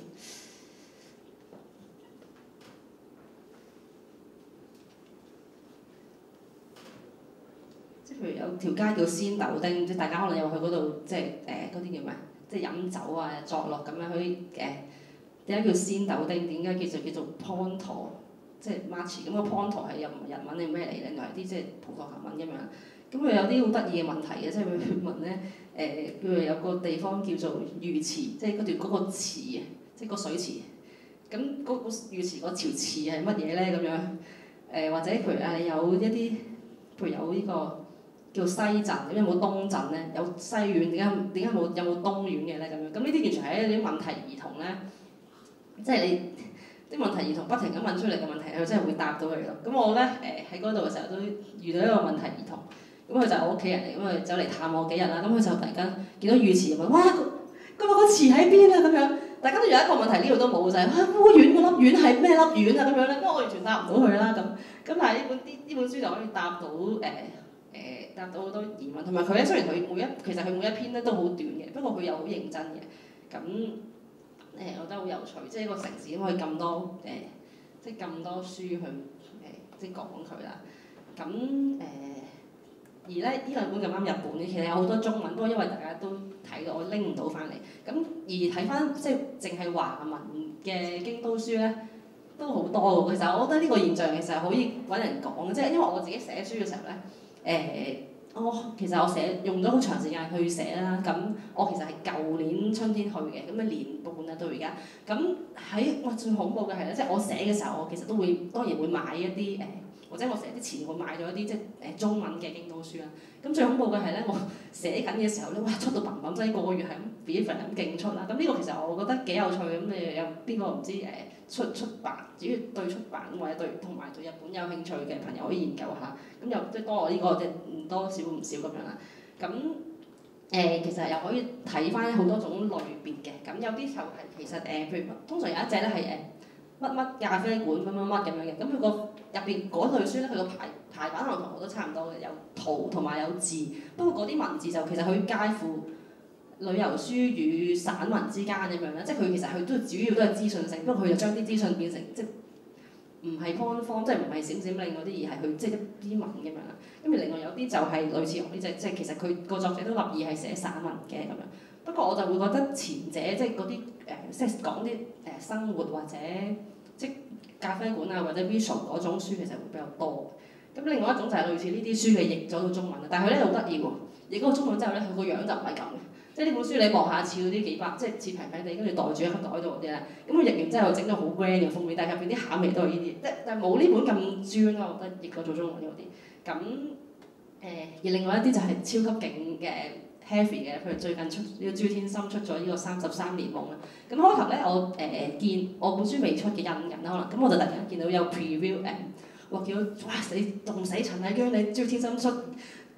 即係譬如有條街叫仙豆丁，即係大家可能有去嗰度，即係嗰啲叫咩？即係飲酒啊、作樂咁樣，佢點解叫仙豆丁？點解叫做 Ponto？ 即係 Machi 咁個 Ponto 係又唔係日文定咩嚟？另外係啲即係葡萄牙文咁樣。咁佢有啲好得意嘅問題嘅，即係佢問咧佢有個地方叫做御池，即係嗰個池啊，即係個水池。咁嗰個御池嗰條池係乜嘢咧？咁樣或者譬如你有一啲譬如有呢個叫西鎮，咁有冇東鎮咧？有西苑，點解有冇東苑嘅咧？咁樣咁呢啲完全係一啲問題兒童咧，即係你。啲問題兒童不停咁問出嚟嘅問題，佢真係會答到佢咯。咁我咧喺嗰度嘅時候都遇到一個問題兒童，咁佢就係我屋企人嚟，咁佢走嚟探我幾日啦。咁佢就突然間見到御池問：哇，個池喺邊啊？咁樣，大家都有一個問題，呢度都冇就係烏丸嗰粒丸係咩粒丸啊？咁樣咧，因為我完全答唔到佢啦。咁但係呢本書就可以答到答到好多疑問，同埋佢咧雖然其實佢每一篇咧都好短嘅，不過佢又好認真嘅。咁我覺得好有趣，即係一個城市可以咁多即係咁多書去即係講佢啦。咁而咧呢兩本咁啱日本嘅，其實有好多中文，不過因為大家都睇到，我拎唔到翻嚟。咁而睇翻即係淨係華文嘅京都書咧，都好多喎。其實我覺得呢個現象其實可以揾人講嘅，即係因為我自己寫書嘅時候咧，其實我用咗好長時間去寫啦，咁我其實係舊年春天去嘅，咁1年半啦到而家。咁最恐怖嘅係咧，即係我寫嘅時候，我其實都當然會買一啲或者我寫之前會買咗一啲即係中文嘅京都書啦。咁最恐怖嘅係咧，我寫緊嘅時候咧，哇出到砰砰聲，個個月係咁 believe 咁勁出啦。咁呢個其實我覺得幾有趣咁，你有邊個唔知出版，只要對出版或者同埋對日本有興趣嘅朋友可以研究下。咁又即係多我呢個即係唔多少唔少咁樣啦。咁其實又可以睇翻好多種類別嘅。咁有啲就係其實譬如通常有一隻咧係乜乜咖啡館乜乜乜咁樣嘅。咁佢個入邊嗰類書咧，佢個排版可能同我都差唔多嘅，有圖同埋有字。不過嗰啲文字就其實佢介乎旅遊書與散文之間咁樣啦。即係佢其實佢都主要都係資訊性，不過佢就將啲資訊變成即係唔係 point form，即係唔係閃閃令嗰啲，而係佢即係一啲文咁樣啦。咁而另外有啲就係類似我呢隻，即係其實佢個作者都立意係寫散文嘅咁樣。不過我就會覺得前者即係嗰啲即係講啲生活或者即係咖啡館啊或者 visual 嗰種書其實會比較多。咁另外一種就係類似呢啲書嘅譯咗到中文啦，但係佢咧好得意喎，譯嗰個中文之後咧，佢個樣就唔係咁嘅。即係呢本書你望下似嗰啲幾百，即係似平平地，跟住袋住一個袋度嗰啲咧。咁佢譯完之後整到好 grand 嘅封面，但係入邊啲餡味都係呢啲，但係冇呢本咁專啦。我覺得譯過做中文嗰啲。咁而另外一啲就係超級勁嘅 heavy 嘅，譬如最近呢個朱天心出咗呢個33年夢啦。咁開頭咧我見我本書未出嘅印緊啦，可能咁我就突然間見到有 preview 話叫哇死凍死陳麗娟，你朱天心出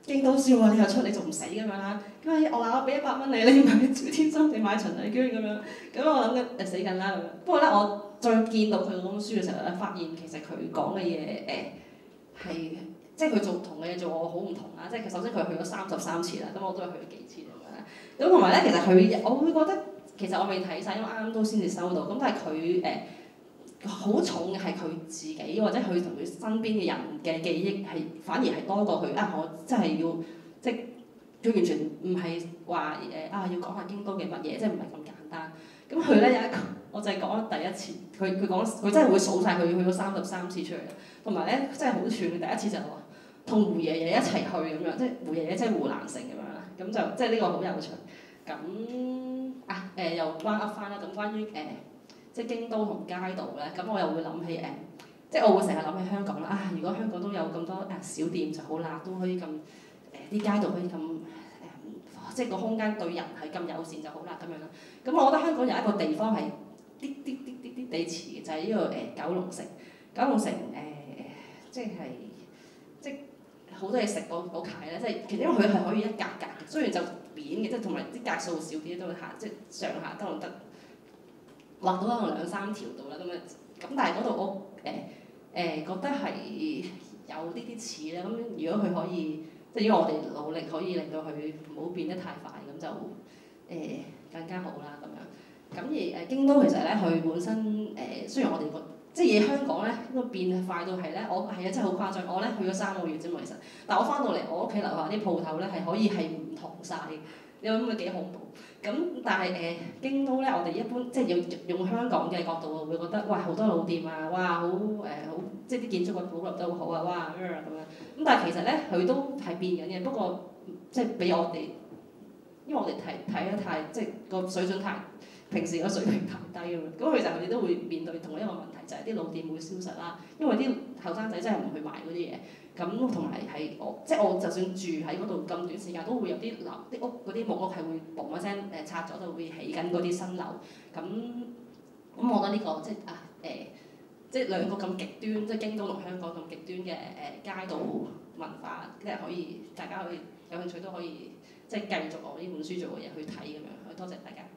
京都書喎，你又出你仲唔死咁樣啦？咁啊我話我俾100蚊你，你買趙天心，你買陳麗娟咁樣，咁我諗緊死緊啦咁樣。不過咧，我再見到佢嗰本書嘅時候咧，發現其實佢講嘅嘢係即係佢做同嘅嘢做我好唔同啦。即係首先佢去咗33次啦，咁我都係去咗幾次咁樣啦。咁同埋咧，其實佢我會覺得其實我未睇晒，因為啱啱都先至收到。咁但係佢好重嘅係佢自己或者佢同佢身邊嘅人嘅記憶係反而係多過佢我真係要即係佢完全唔係話要講下京都嘅乜嘢，即係唔係咁簡單。咁佢咧有一個，我就係講第一次，佢講佢真係會數晒佢去咗33次出嚟，同埋咧真係好串。第一次就話同胡爺爺一齊去咁樣，即係胡爺爺即係胡蘭成咁樣啦。咁就即係呢個好有趣。咁又關噏翻啦。咁關於即係京都同街道咧，咁我又會諗起即係我會成日諗起香港啦。如果香港都有咁多小店就好啦，都可以咁啲街道可以咁即係個空間對人係咁友善就好啦咁樣啦。咁我覺得香港有一個地方係啲地似嘅，就係呢個九龍城。九龍城即係好多嘢食嗰排咧，即係其實因為佢係可以一格格嘅，雖然就扁嘅，即係同埋啲格數少啲都會行，即係上下都得。畫到可能2、3條度啦咁樣，咁但係嗰度我覺得係有啲似咧。咁如果佢可以，即係如果我哋努力可以令到佢唔好變得太快，咁就更加好啦咁樣。咁而京都其實咧，佢本身雖然我哋即係香港咧，個變快到係咧，我係真係好誇張。我咧去咗3個月啫嘛，其實，但我翻到嚟我屋企樓下啲鋪頭咧係可以係唔同晒。你諗佢幾恐怖？咁但係京都咧，我哋一般即係用香港嘅角度，會覺得哇好多老店啊，哇好即係啲建築物保留得好好啊，哇咁樣。咁但係其實咧，佢都係變緊嘅。不過即係俾我哋，因為我哋睇得太即係個水準太平時個水平太低咁樣。咁其實佢哋都會面對同一個問題，就係啲老店會消失啦。因為啲後生仔真係唔去買嗰啲嘢。咁同埋係即係我就算住喺嗰度咁短時間，都會有啲樓啲屋嗰啲木屋係會嘣一聲拆咗，就會起緊嗰啲新樓。咁我覺得呢個即係即係兩個咁極端，即係京都同香港咁極端嘅街道文化，即係可以大家可以有興趣都可以即係繼續我呢本書做嘅嘢去睇咁樣。多謝大家。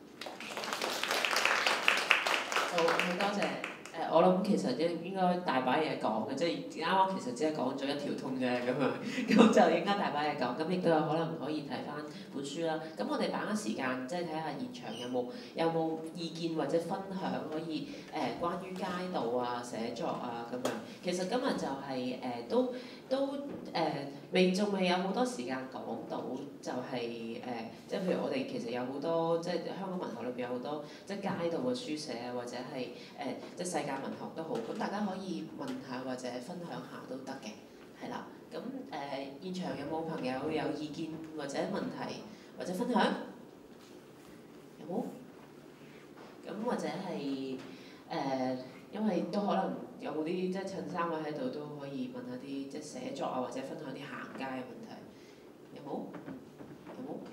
好多謝。我諗其實應該大把嘢講嘅，即係啱啱其實只係講咗1條通啫咁樣，咁就應該大把嘢講。咁亦都有可能可以睇翻本書啦。咁我哋把握時間，即係睇下現場有冇意見或者分享可以關於街道啊、寫作啊咁樣。其實今日就係都仲未有好多時間講到，就係即係譬如我哋其實有好多即係香港文學裏邊有好多即係街道嘅書寫啊，或者係即係世界文學都好，咁大家可以問下或者分享下都得嘅，係啦。咁現場有冇朋友有意見或者問題或者分享？有冇？咁或者係因為都可能有冇啲即係趁3位喺度都可以問下啲即係寫作啊，或者分享啲行街嘅問題，有冇？有冇？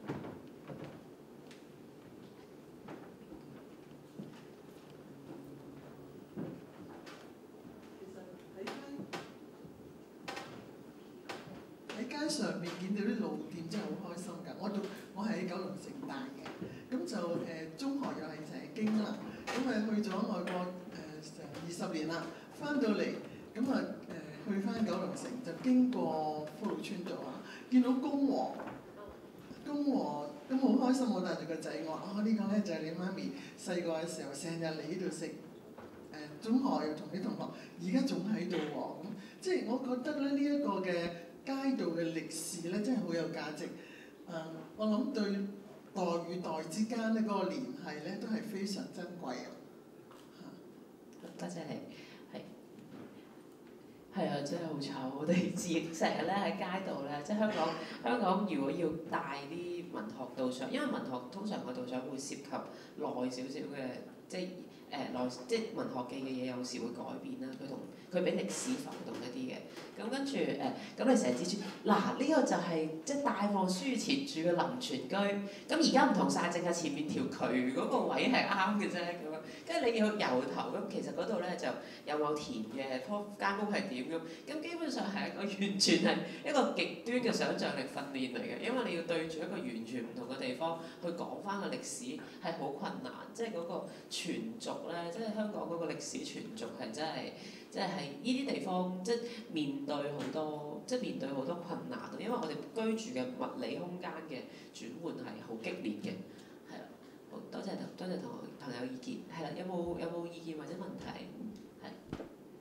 喺街上面見到啲老店真係好開心㗎！我係喺九龍城大嘅，咁就中學又係成經啦，咁去咗外國成20年啦，翻到嚟咁去翻九龍城就經過福祿村度啊，見到公和咁好開心，我帶住個仔我話呢個咧就係你媽咪細個嘅時候成日嚟呢度食中學又同啲同學，而家仲喺度喎，咁即係我覺得咧呢一個嘅街道嘅歷史咧真係好有價值。我諗對代與代之間咧嗰個聯繫咧都係非常珍貴啊！ 多謝你，係啊，真係好慘！我哋成日咧喺街度咧，即係香港如果要帶啲文學導賞，因為文學通常個導賞會涉及耐少少嘅即係即係文學記嘅嘢有時會改變啦。佢比歷史浮動一啲嘅。咁跟住咁你成日指住嗱呢個就係即係大放書前住嘅林泉居。咁而家唔同晒，淨係前面條渠嗰個位係啱嘅啫咁樣。跟住你要由頭咁，其實嗰度咧就有冇田嘅，間屋係點咁。咁基本上係一個完全係一個極端嘅想像力訓練嚟嘅，因為你要對住一個完全唔同嘅地方去講翻個歷史係好困難，即係嗰個傳續咧，即係香港嗰個歷史傳續係真係，即係喺呢啲地方即係面對好多困難，因為我哋居住嘅物理空間嘅轉換係好激烈嘅，係啦，好多謝同學朋友意見，係啦，有冇意見或者問題？係。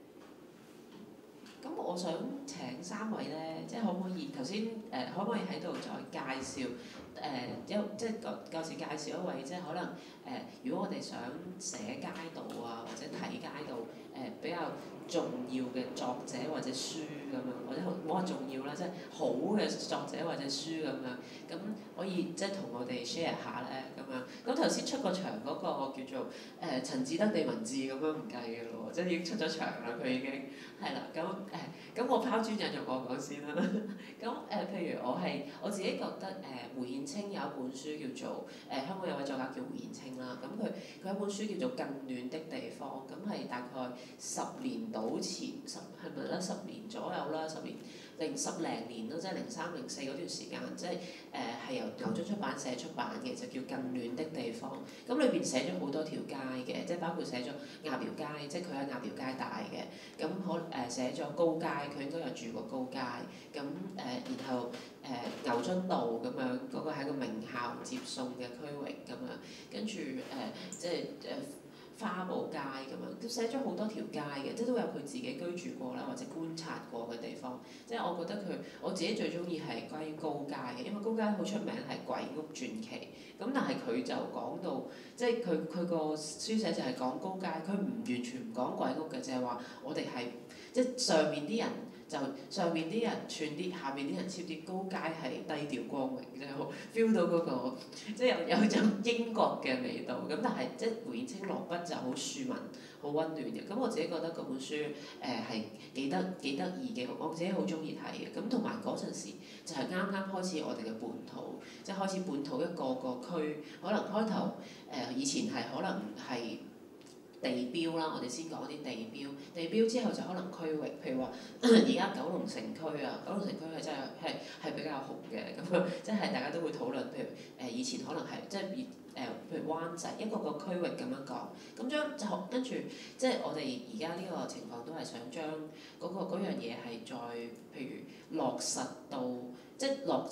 咁我想請3位咧，即係可唔可以頭先可唔可以喺度再介紹即係舊時介紹一位，即係可能如果我哋想寫街道啊，或者睇街道比較重要嘅作者或者書咁樣，或者冇話重要啦，即係好嘅作者或者書咁樣，咁可以即係同我哋 share 下咧咁樣。咁頭先出個場嗰個叫做陳智德地文志咁樣唔計嘅咯喎，即係已經出咗場啦，佢已經係啦。咁我拋磚引玉我講先啦。咁譬如我自己覺得胡燕青有一本書叫做香港有位作家叫胡燕青啦。咁佢有一本書叫做《更暖的地方》，咁係大概10年到前係咪咧？10年左右啦，10零年咯，即係03、04嗰段時間，即係係由牛津出版社出版嘅，就叫《更暖的地方》。咁裏邊寫咗好多條街嘅，即係包括寫咗鴨寮街，即係佢喺鴨寮街大嘅。咁寫咗高街，佢應該有住過高街。咁然後牛津道咁樣，嗰個係一個名校接送嘅區域咁樣。跟住即係花舞街咁樣，都寫咗好多條街嘅，即係都有佢自己居住過啦，或者觀察過嘅地方。即係我覺得我自己最中意係關於高街嘅，因為高街好出名係鬼屋傳奇。咁但係佢就講到，即係佢個書寫就係講高街，佢唔完全唔講鬼屋嘅，就係話我哋係即係上面啲人串啲，下面啲人貼啲，高街係低調光榮，即係好 feel 到嗰個即係有種英國嘅味道。咁但係即係胡燕青落筆就好庶民，好溫暖嘅。咁我自己覺得嗰本書係幾得意嘅，我自己好中意睇嘅。咁同埋嗰陣時就係啱啱開始我哋嘅本土，即係開始本土一個個區，可能開頭以前係可能係地標啦，我哋先講啲地標之後就可能區域，譬如話而家九龍城區啊，九龍城區係真係比較紅嘅咁樣，即係大家都會討論，譬如以前可能係即係譬如灣仔一個個區域咁樣講，咁跟住即係我哋而家呢個情況都係想將嗰樣嘢係再譬如落實到再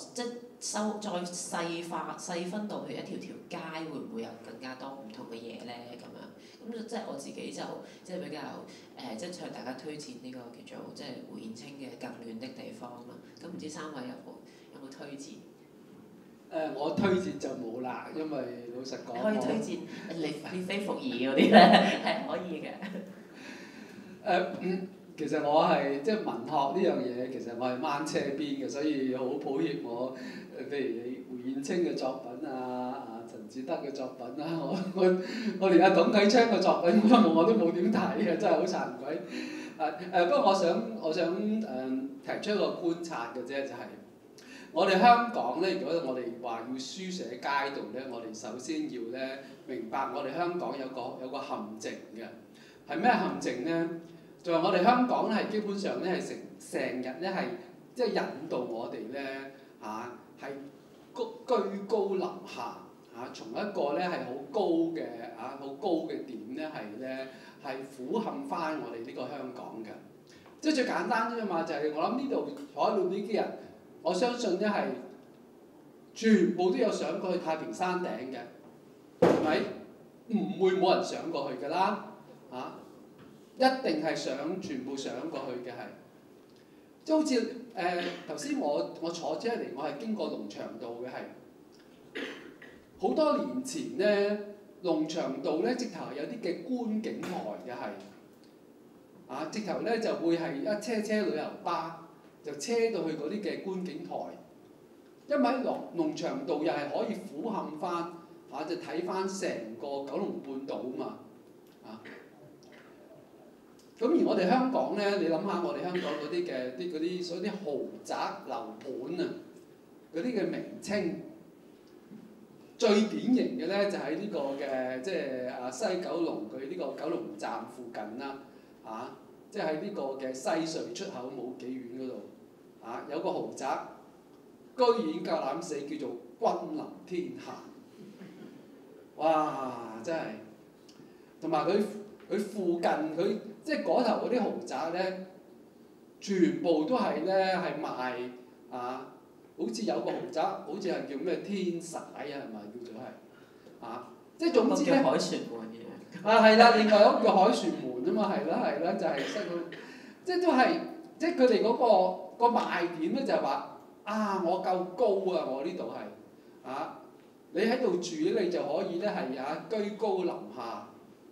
細分到譬如一條條街會唔會有更加多唔同嘅嘢咧咁樣。咁即係我自己就即係比較即係向大家推薦呢個叫做即係胡燕青嘅更暖的地方啦。咁唔知3位有冇推薦？ 我推薦就冇啦，因為老實講， 你可以推薦列非伏爾嗰啲咧，係可以嘅。 其實我係即係文學呢樣嘢，其實我係掹車邊嘅，所以好抱歉我譬如你胡燕青嘅作品啊，陳智德嘅作品啊，我連阿董啟昌嘅作品我都冇點睇嘅，真係好慚愧。不過我想提出一個觀察嘅啫，就係、我哋香港咧，如果我哋話要書寫街道咧，我哋首先要咧明白我哋香港有個陷阱嘅，係咩陷阱咧？就係我哋香港咧係基本上咧係成日咧係即係引導我哋咧係居高臨下從一個咧係好高嘅點咧係俯瞰翻我哋呢個香港嘅。即係最簡單啫嘛，就係我諗呢度坐喺度呢啲人，我相信咧係全部都有上過去太平山頂嘅，係咪？唔會冇人上過去㗎啦，一定係全部上過去嘅係。即係好似頭先我坐車嚟，我係經過龍翔道嘅係。好多年前咧，龍翔道咧直頭有啲嘅觀景台嘅係，直頭咧就會係一車旅遊巴就車到去嗰啲嘅觀景台，因為龍翔道又係可以俯瞰翻就睇翻成個九龍半島啊嘛。 啊。咁而我哋香港咧，你諗下我哋香港嗰啲嘅啲所謂啲豪宅樓盤啊，嗰啲嘅名稱，最典型嘅咧就喺呢個嘅即係西九龍佢呢個九龍站附近啦，即係喺呢個嘅西隧出口冇幾遠嗰度，有個豪宅，居然夠膽死叫做君臨天下，哇！真係，同埋佢附近佢即係嗰頭嗰啲豪宅咧，全部都係咧係賣好似有個豪宅，好似係叫咩天璽係咪叫做係即係總之咧。 海旋門嘅。 係啦，另外一個叫海旋門啊嘛，係啦，就係西九，即係都係，即係佢哋嗰個賣點咧就係話我夠高啊！我呢度係你喺度住咧，你就可以咧係居高臨下。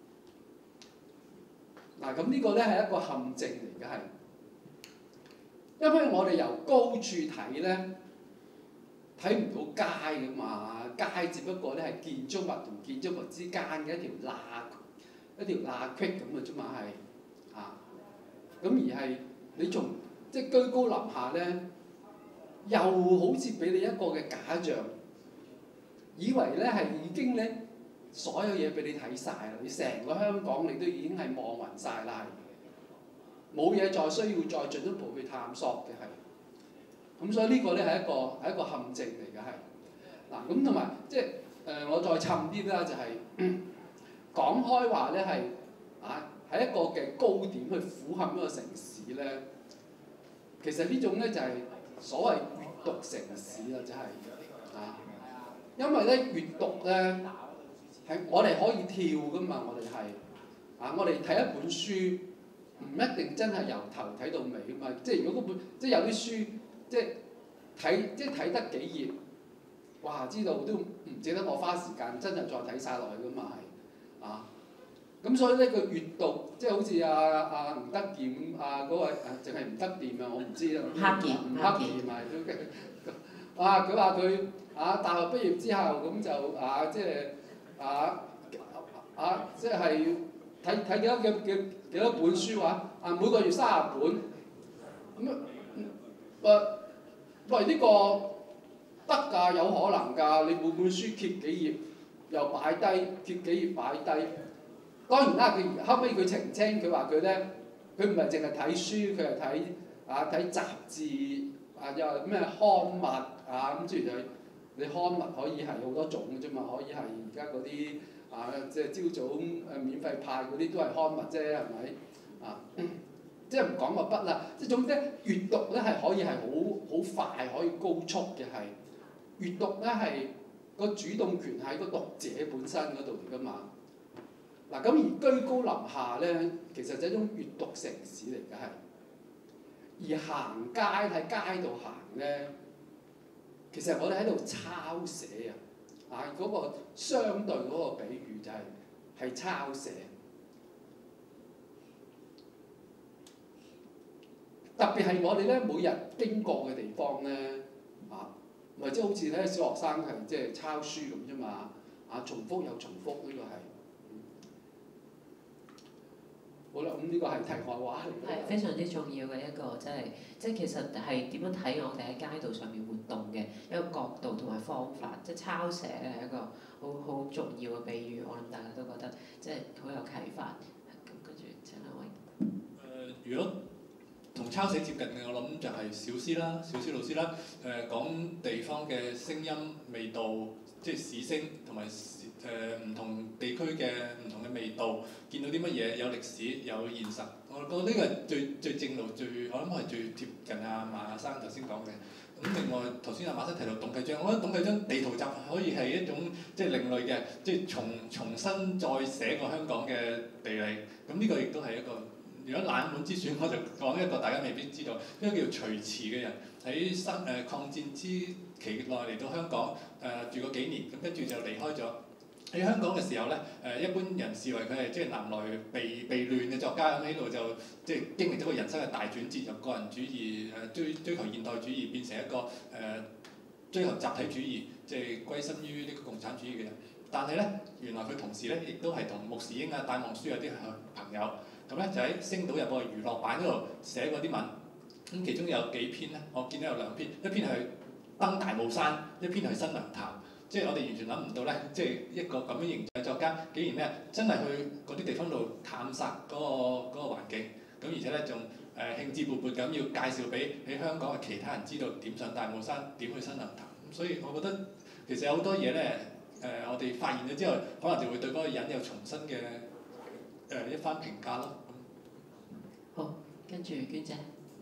咁呢個咧係一個陷阱嚟嘅係，因為我哋由高處睇咧，睇唔到街㗎嘛，街只不過咧係建築物同建築物之間嘅一條罅隙咁嘅啫嘛係，咁而係你從即係居高臨下咧，又好似俾你一個嘅假象，以為咧係已經咧所有嘢俾你睇晒啦，你成個香港你都已經係望暈晒啦，冇嘢再需要再進一步去探索嘅係，咁所以呢個咧係一個陷阱嚟嘅係，咁同埋即係我再沉啲啦就係、講開話咧係喺一個嘅高點去俯瞰一個城市咧，其實呢種咧就係所謂閱讀城市啦，就係因為咧閱讀咧係我哋可以跳噶嘛，我哋係我哋睇一本書唔一定真係由頭睇到尾噶嘛，即係如果嗰本即係有啲書即係睇得幾頁，哇！知道都唔值得我花時間真係再睇晒落去噶嘛係咁所以咧個閱讀即係好似吳德儉嗰位淨係吳德儉我唔知啦。吳克儉係都佢話佢大學畢業之後咁就即係睇幾多本書話每個月30本喂呢個得㗎，有可能㗎，你每本書揭幾頁又擺低，揭幾頁擺低。當然啦，佢後尾佢澄清，佢話佢咧，佢唔係淨係睇書，佢係睇雜誌又咩刊物咁諸如此類。你刊物可以係好多種嘅啫嘛，可以係而家嗰啲即係朝早免費派嗰啲都係刊物啫，係咪即係唔講個筆啦，即係總之閱讀咧係可以係好快可以高速嘅係，閱讀咧係個主動權喺個讀者本身嗰度嚟㗎嘛。咁而居高臨下咧，其實就係一種閱讀城市嚟嘅係。而行街喺街度行咧，其實我哋喺度抄寫嗰個相對嗰個比喻就係抄寫。特別係我哋咧每日經過嘅地方咧，咪即係好似咧小學生係即係抄書咁啫嘛，重複又重複呢個係。好啦，咁呢個係題外話嚟嘅。 係非常之重要嘅一個，即係其實係點樣睇我哋喺街道上面活動嘅一個角度同埋方法，即係抄寫係一個好重要嘅比喻，我諗大家都覺得即係好有啟發。咁跟住請兩位。 如果同抄寫接近嘅，我諗就係小思啦，小思老師啦，講地方嘅聲音、味道，即係市聲同埋唔同地區嘅唔同嘅味道，見到啲乜嘢有歷史有現實，我覺得呢個係最正路，我諗係最貼近馬生頭先講嘅。咁另外頭先馬生提到董啟章，我覺得董啟章地圖集可以係一種即係另類嘅，即係重新再寫過香港嘅地理。咁呢個亦都係一個。如果冷門之選，我就講一個大家未必知道，一個叫徐遲嘅人喺抗戰之期內嚟到香港住過幾年，咁跟住就離開咗。喺香港嘅時候咧，一般人視為佢係即係南來避亂嘅作家，咁喺度就即係經歷咗個人生嘅大轉折，由個人主義追求現代主義變成一個追求集體主義，即係歸身於呢個共產主義嘅人。 但係咧原來佢同時咧亦都係同穆士英啊、戴望舒有啲朋友，咁咧就喺《星島日報》嘅娛樂版嗰度寫過啲文，咁其中有幾篇咧，我見到有2篇，一篇係登大帽山，一篇係新娘潭。即係我哋完全諗唔到咧，即係一個咁樣形象嘅作家，竟然咧真係去嗰啲地方度探索嗰個環境，咁而且咧仲興致勃勃咁要介紹俾喺香港嘅其他人知道點上大帽山，點去新娘潭。所以我覺得其實有好多嘢咧，我哋發現咗之後，可能就會對嗰個人有重新嘅一番評價咯。 好，跟住娟姐。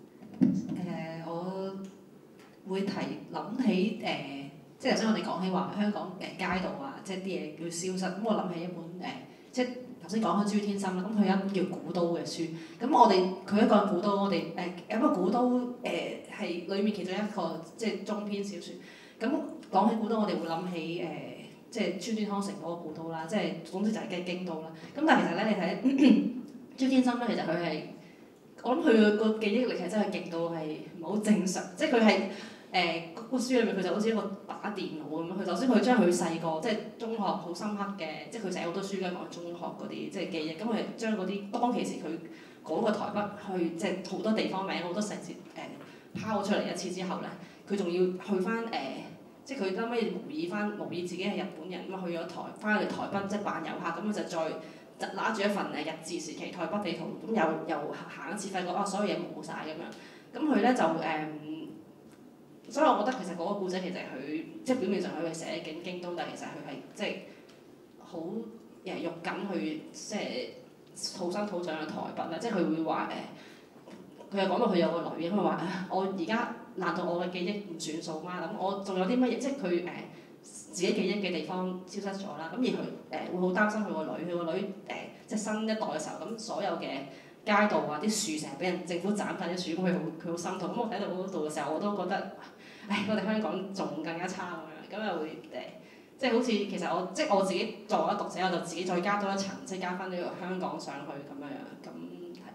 我會諗起即係頭先我哋講起話香港街道啊，即係啲嘢叫消失。咁我諗起一本即係頭先講開朱天心啦，咁佢有一本叫《古都》嘅書。咁佢一個古都，我哋有一個古都係裡面其中一個即係中篇小説。咁講起古都，我哋會諗起即係孫端康成嗰個古都啦，即係總之就係京都啦。咁但係其實咧，你睇朱天心咧，其實佢係我諗佢個記憶力係真係勁到係唔係好正常，即係佢係。個書裏面佢就好似一個打電腦咁樣，佢首先佢將佢細個即係中學好深刻嘅，即係佢寫好多書咧講中學嗰啲即係記憶，咁佢將嗰啲當其時佢嗰個台北去即係好多地方名好多城市拋出嚟一次之後咧，佢仲要去翻即係佢後尾模擬自己係日本人咁去咗翻去台北即係扮遊客，咁就再拿住一份日治時期台北地圖，咁又行一次發覺所有嘢冇晒咁樣，咁佢咧就所以我覺得其實嗰個故仔其實佢即係表面上佢係寫緊京都，但係其實佢係即係好肉緊去即係土生土長嘅台北啦。即係佢會話佢又講到佢有個女，咁佢話我而家難道我嘅記憶唔算數嗎？咁我仲有啲乜嘢？即係佢自己記憶嘅地方消失咗啦。咁而佢會好擔心佢個女即係新一代嘅時候，咁所有嘅街道啊啲樹成日俾人政府斬曬啲樹，咁佢好心痛。咁我睇到嗰度嘅時候，我都覺得。我哋香港仲更加差咁樣，咁又會即係好似其實我自己作為一個讀者，我就自己再加多一層，即係加翻呢個香港上去咁樣，咁係。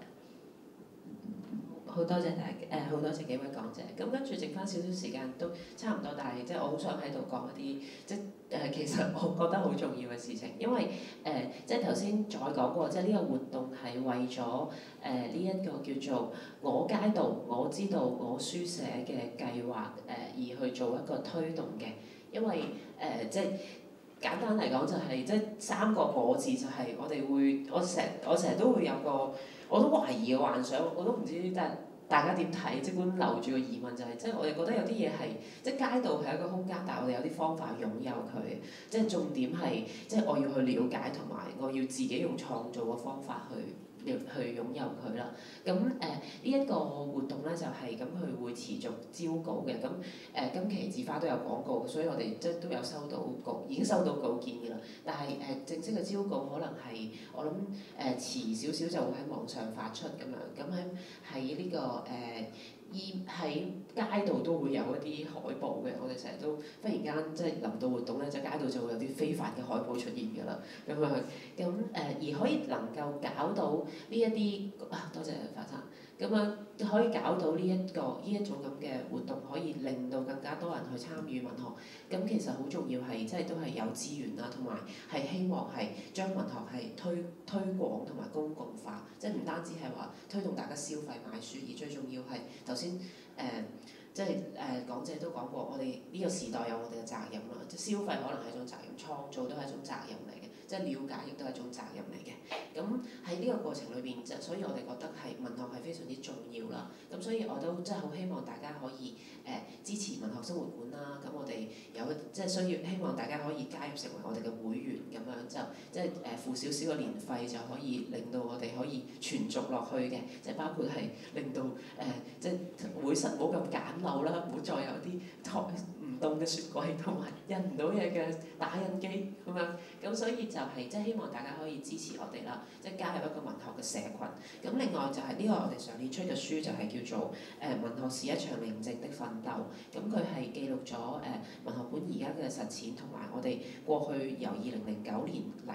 好多謝好多謝幾位講者。咁跟住剩翻少少時間都差唔多，但係即係我好想喺度講一啲即係其實我覺得好重要嘅事情，因為即係頭先再講過，即係呢個活動係為咗呢一個叫做我街道我知道我書寫嘅計劃而去做一個推動嘅，因為即係簡單嚟講就係即係3個我字就係我哋會我成日都會有個我都懷疑嘅幻想，我都唔知大家點睇，即管留住個疑問就係，即係我哋覺得有啲嘢係即係街道係一個空間，但係我哋有啲方法擁有佢，即係重點係即係我要去了解同埋我要自己用創造嘅方法去擁有佢啦。咁呢一個活動咧就係咁，佢會持續招稿嘅。咁今期字花都有廣告，所以我哋即係都有收到已經收到稿件㗎啦。但係正式嘅招稿可能係我諗遲少少就會喺網上發出咁樣。咁喺呢個喺街道都會有一啲海報嘅，我哋成日都忽然間即係臨到活動咧，就街道就會有啲非法嘅海報出現㗎啦，咁樣咁而可以能夠搞到呢一啲多謝發生，咁樣可以搞到呢一種咁嘅活動，可以令到更加多人去參與文學。咁其實好重要係即係都係有資源啦，同埋係希望係將文學係推廣同埋公共化，即係唔單止係話推動大家消費買書，而最重要係頭先即係講者都講過，我哋呢個時代有我哋嘅責任啦，即係消費可能係一種責任，創造都係一種責任嚟嘅，即係了解亦都係一種責任嚟嘅。咁喺呢個過程裏邊，所以我哋覺得係文學係非常之重要啦。咁所以我都真係好希望大家可以支持文學生活館啦。咁我哋有即係需要希望大家可以加入成為我哋嘅會員咁樣，就即係付少少嘅年費就可以令到我哋可以存續落去嘅。即係包括係令到即係會實冇咁簡陋啦，唔好再有啲唔動嘅雪櫃同埋印唔到嘢嘅打印機咁樣。咁所以就係即係希望大家可以支持我哋啦，即係加入一個文學嘅社群。咁另外就係呢個我哋上年出嘅書就係叫做文學是一場寧靜的奮鬥。咁佢係記錄咗文學館而家嘅實踐同埋我哋過去由2009年嚟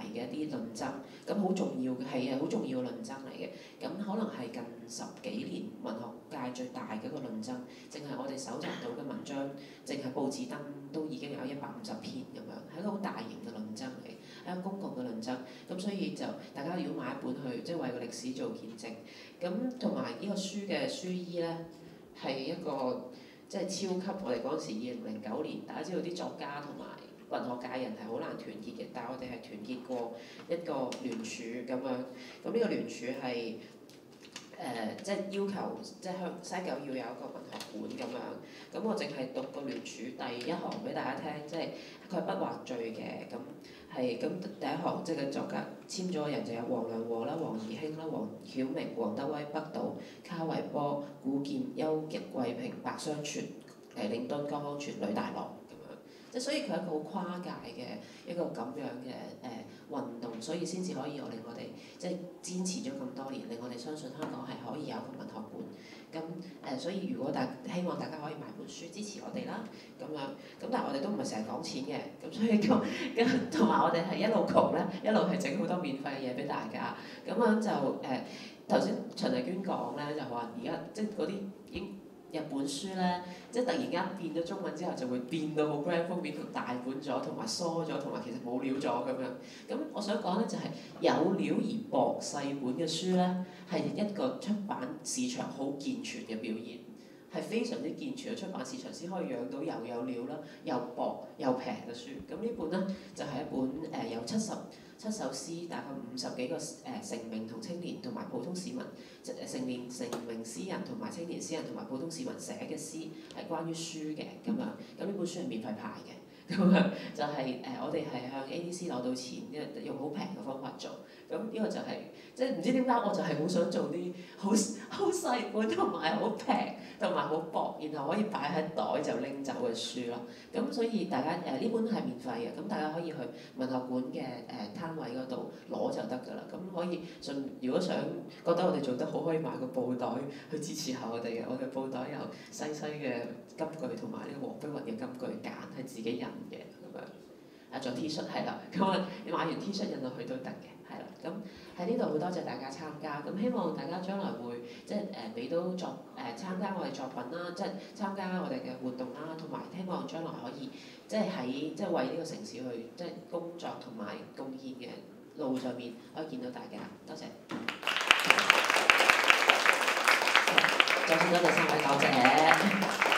嘅一啲論爭，咁好重要嘅係好重要嘅論爭嚟嘅。咁可能係近10幾年文學界最大嘅一個論爭，淨係我哋搜集到嘅文章，淨係報紙登都已經有150篇咁樣，係一個好大型嘅論爭嚟，係一個公共嘅論爭。咁所以就大家如果買一本去，即係為個歷史做見證。咁同埋呢個書嘅書醫咧，係一個即係超級，我哋嗰陣時2009年，大家知道啲作家同埋文學界人係好難團結嘅，但係我哋係團結過一個聯署咁樣。咁呢個聯署係即係要求，即係西九要有一個文學館咁樣。咁我淨係讀個聯署第一行俾大家聽，即係佢係不惑罪嘅。咁第一行即係個作家簽咗嘅人就有黃良和啦、黃宜興啦、黃曉明、黃德威、北島、卡維波、古劍、邱貴平、白雙全、令敦、江康全、呂大樂咁樣。即係所以佢係一個好跨界嘅一個咁樣嘅運動，所以先至可以令我哋即係堅持咗咁多年，令我哋相信香港係可以有一個文學館。咁所以如果希望大家可以買本書支持我哋啦，咁樣。咁但係我哋都唔係成日講錢嘅，咁所以同埋我哋係一路窮咧，一路係整好多免費嘅嘢俾大家。咁樣就頭先秦麗娟講咧，就話而家即係嗰啲日本書咧，即係突然間變咗中文之後，就會變到好 grand 封面同大本咗，同埋疏咗，同埋其實冇料咗咁樣。咁我想講咧就係有料而薄細本嘅書咧，係一個出版市場好健全嘅表現，係非常之健全嘅出版市場先可以養到又有料啦、又薄又平嘅書。咁呢本咧就係一本有7首詩，大概50幾個成名同青年同埋普通市民，成名詩人同埋青年詩人同埋普通市民寫嘅詩，係關於書嘅咁樣。咁呢本書係免費派嘅，咁樣就係我哋係向 ADC 攞到錢，用好平嘅方法做。咁呢個就係即係唔知點解我就係好想做啲好細本同埋好平同埋好薄，然後可以擺喺袋就拎走嘅書咯。咁所以大家呢本係免費嘅，咁大家可以去文學館嘅攤位嗰度攞就得㗎啦。咁可以如果想覺得我哋做得好，可以買個布袋去支持下我哋嘅。我哋布袋有西嘅金句同埋呢個黃碧雲嘅金句揀，係自己印嘅咁樣。仲有 T 恤係啦，咁你買完 T 恤印落去都得嘅。係啦，咁喺呢度好多謝大家參加，咁希望大家將來會即係俾到參加我哋作品啦，即係參加我哋嘅活動啦，同埋希望將來可以即係喺即係為呢個城市去即係工作同埋貢獻嘅路上面可以見到大家，多謝。再次多謝3位講者。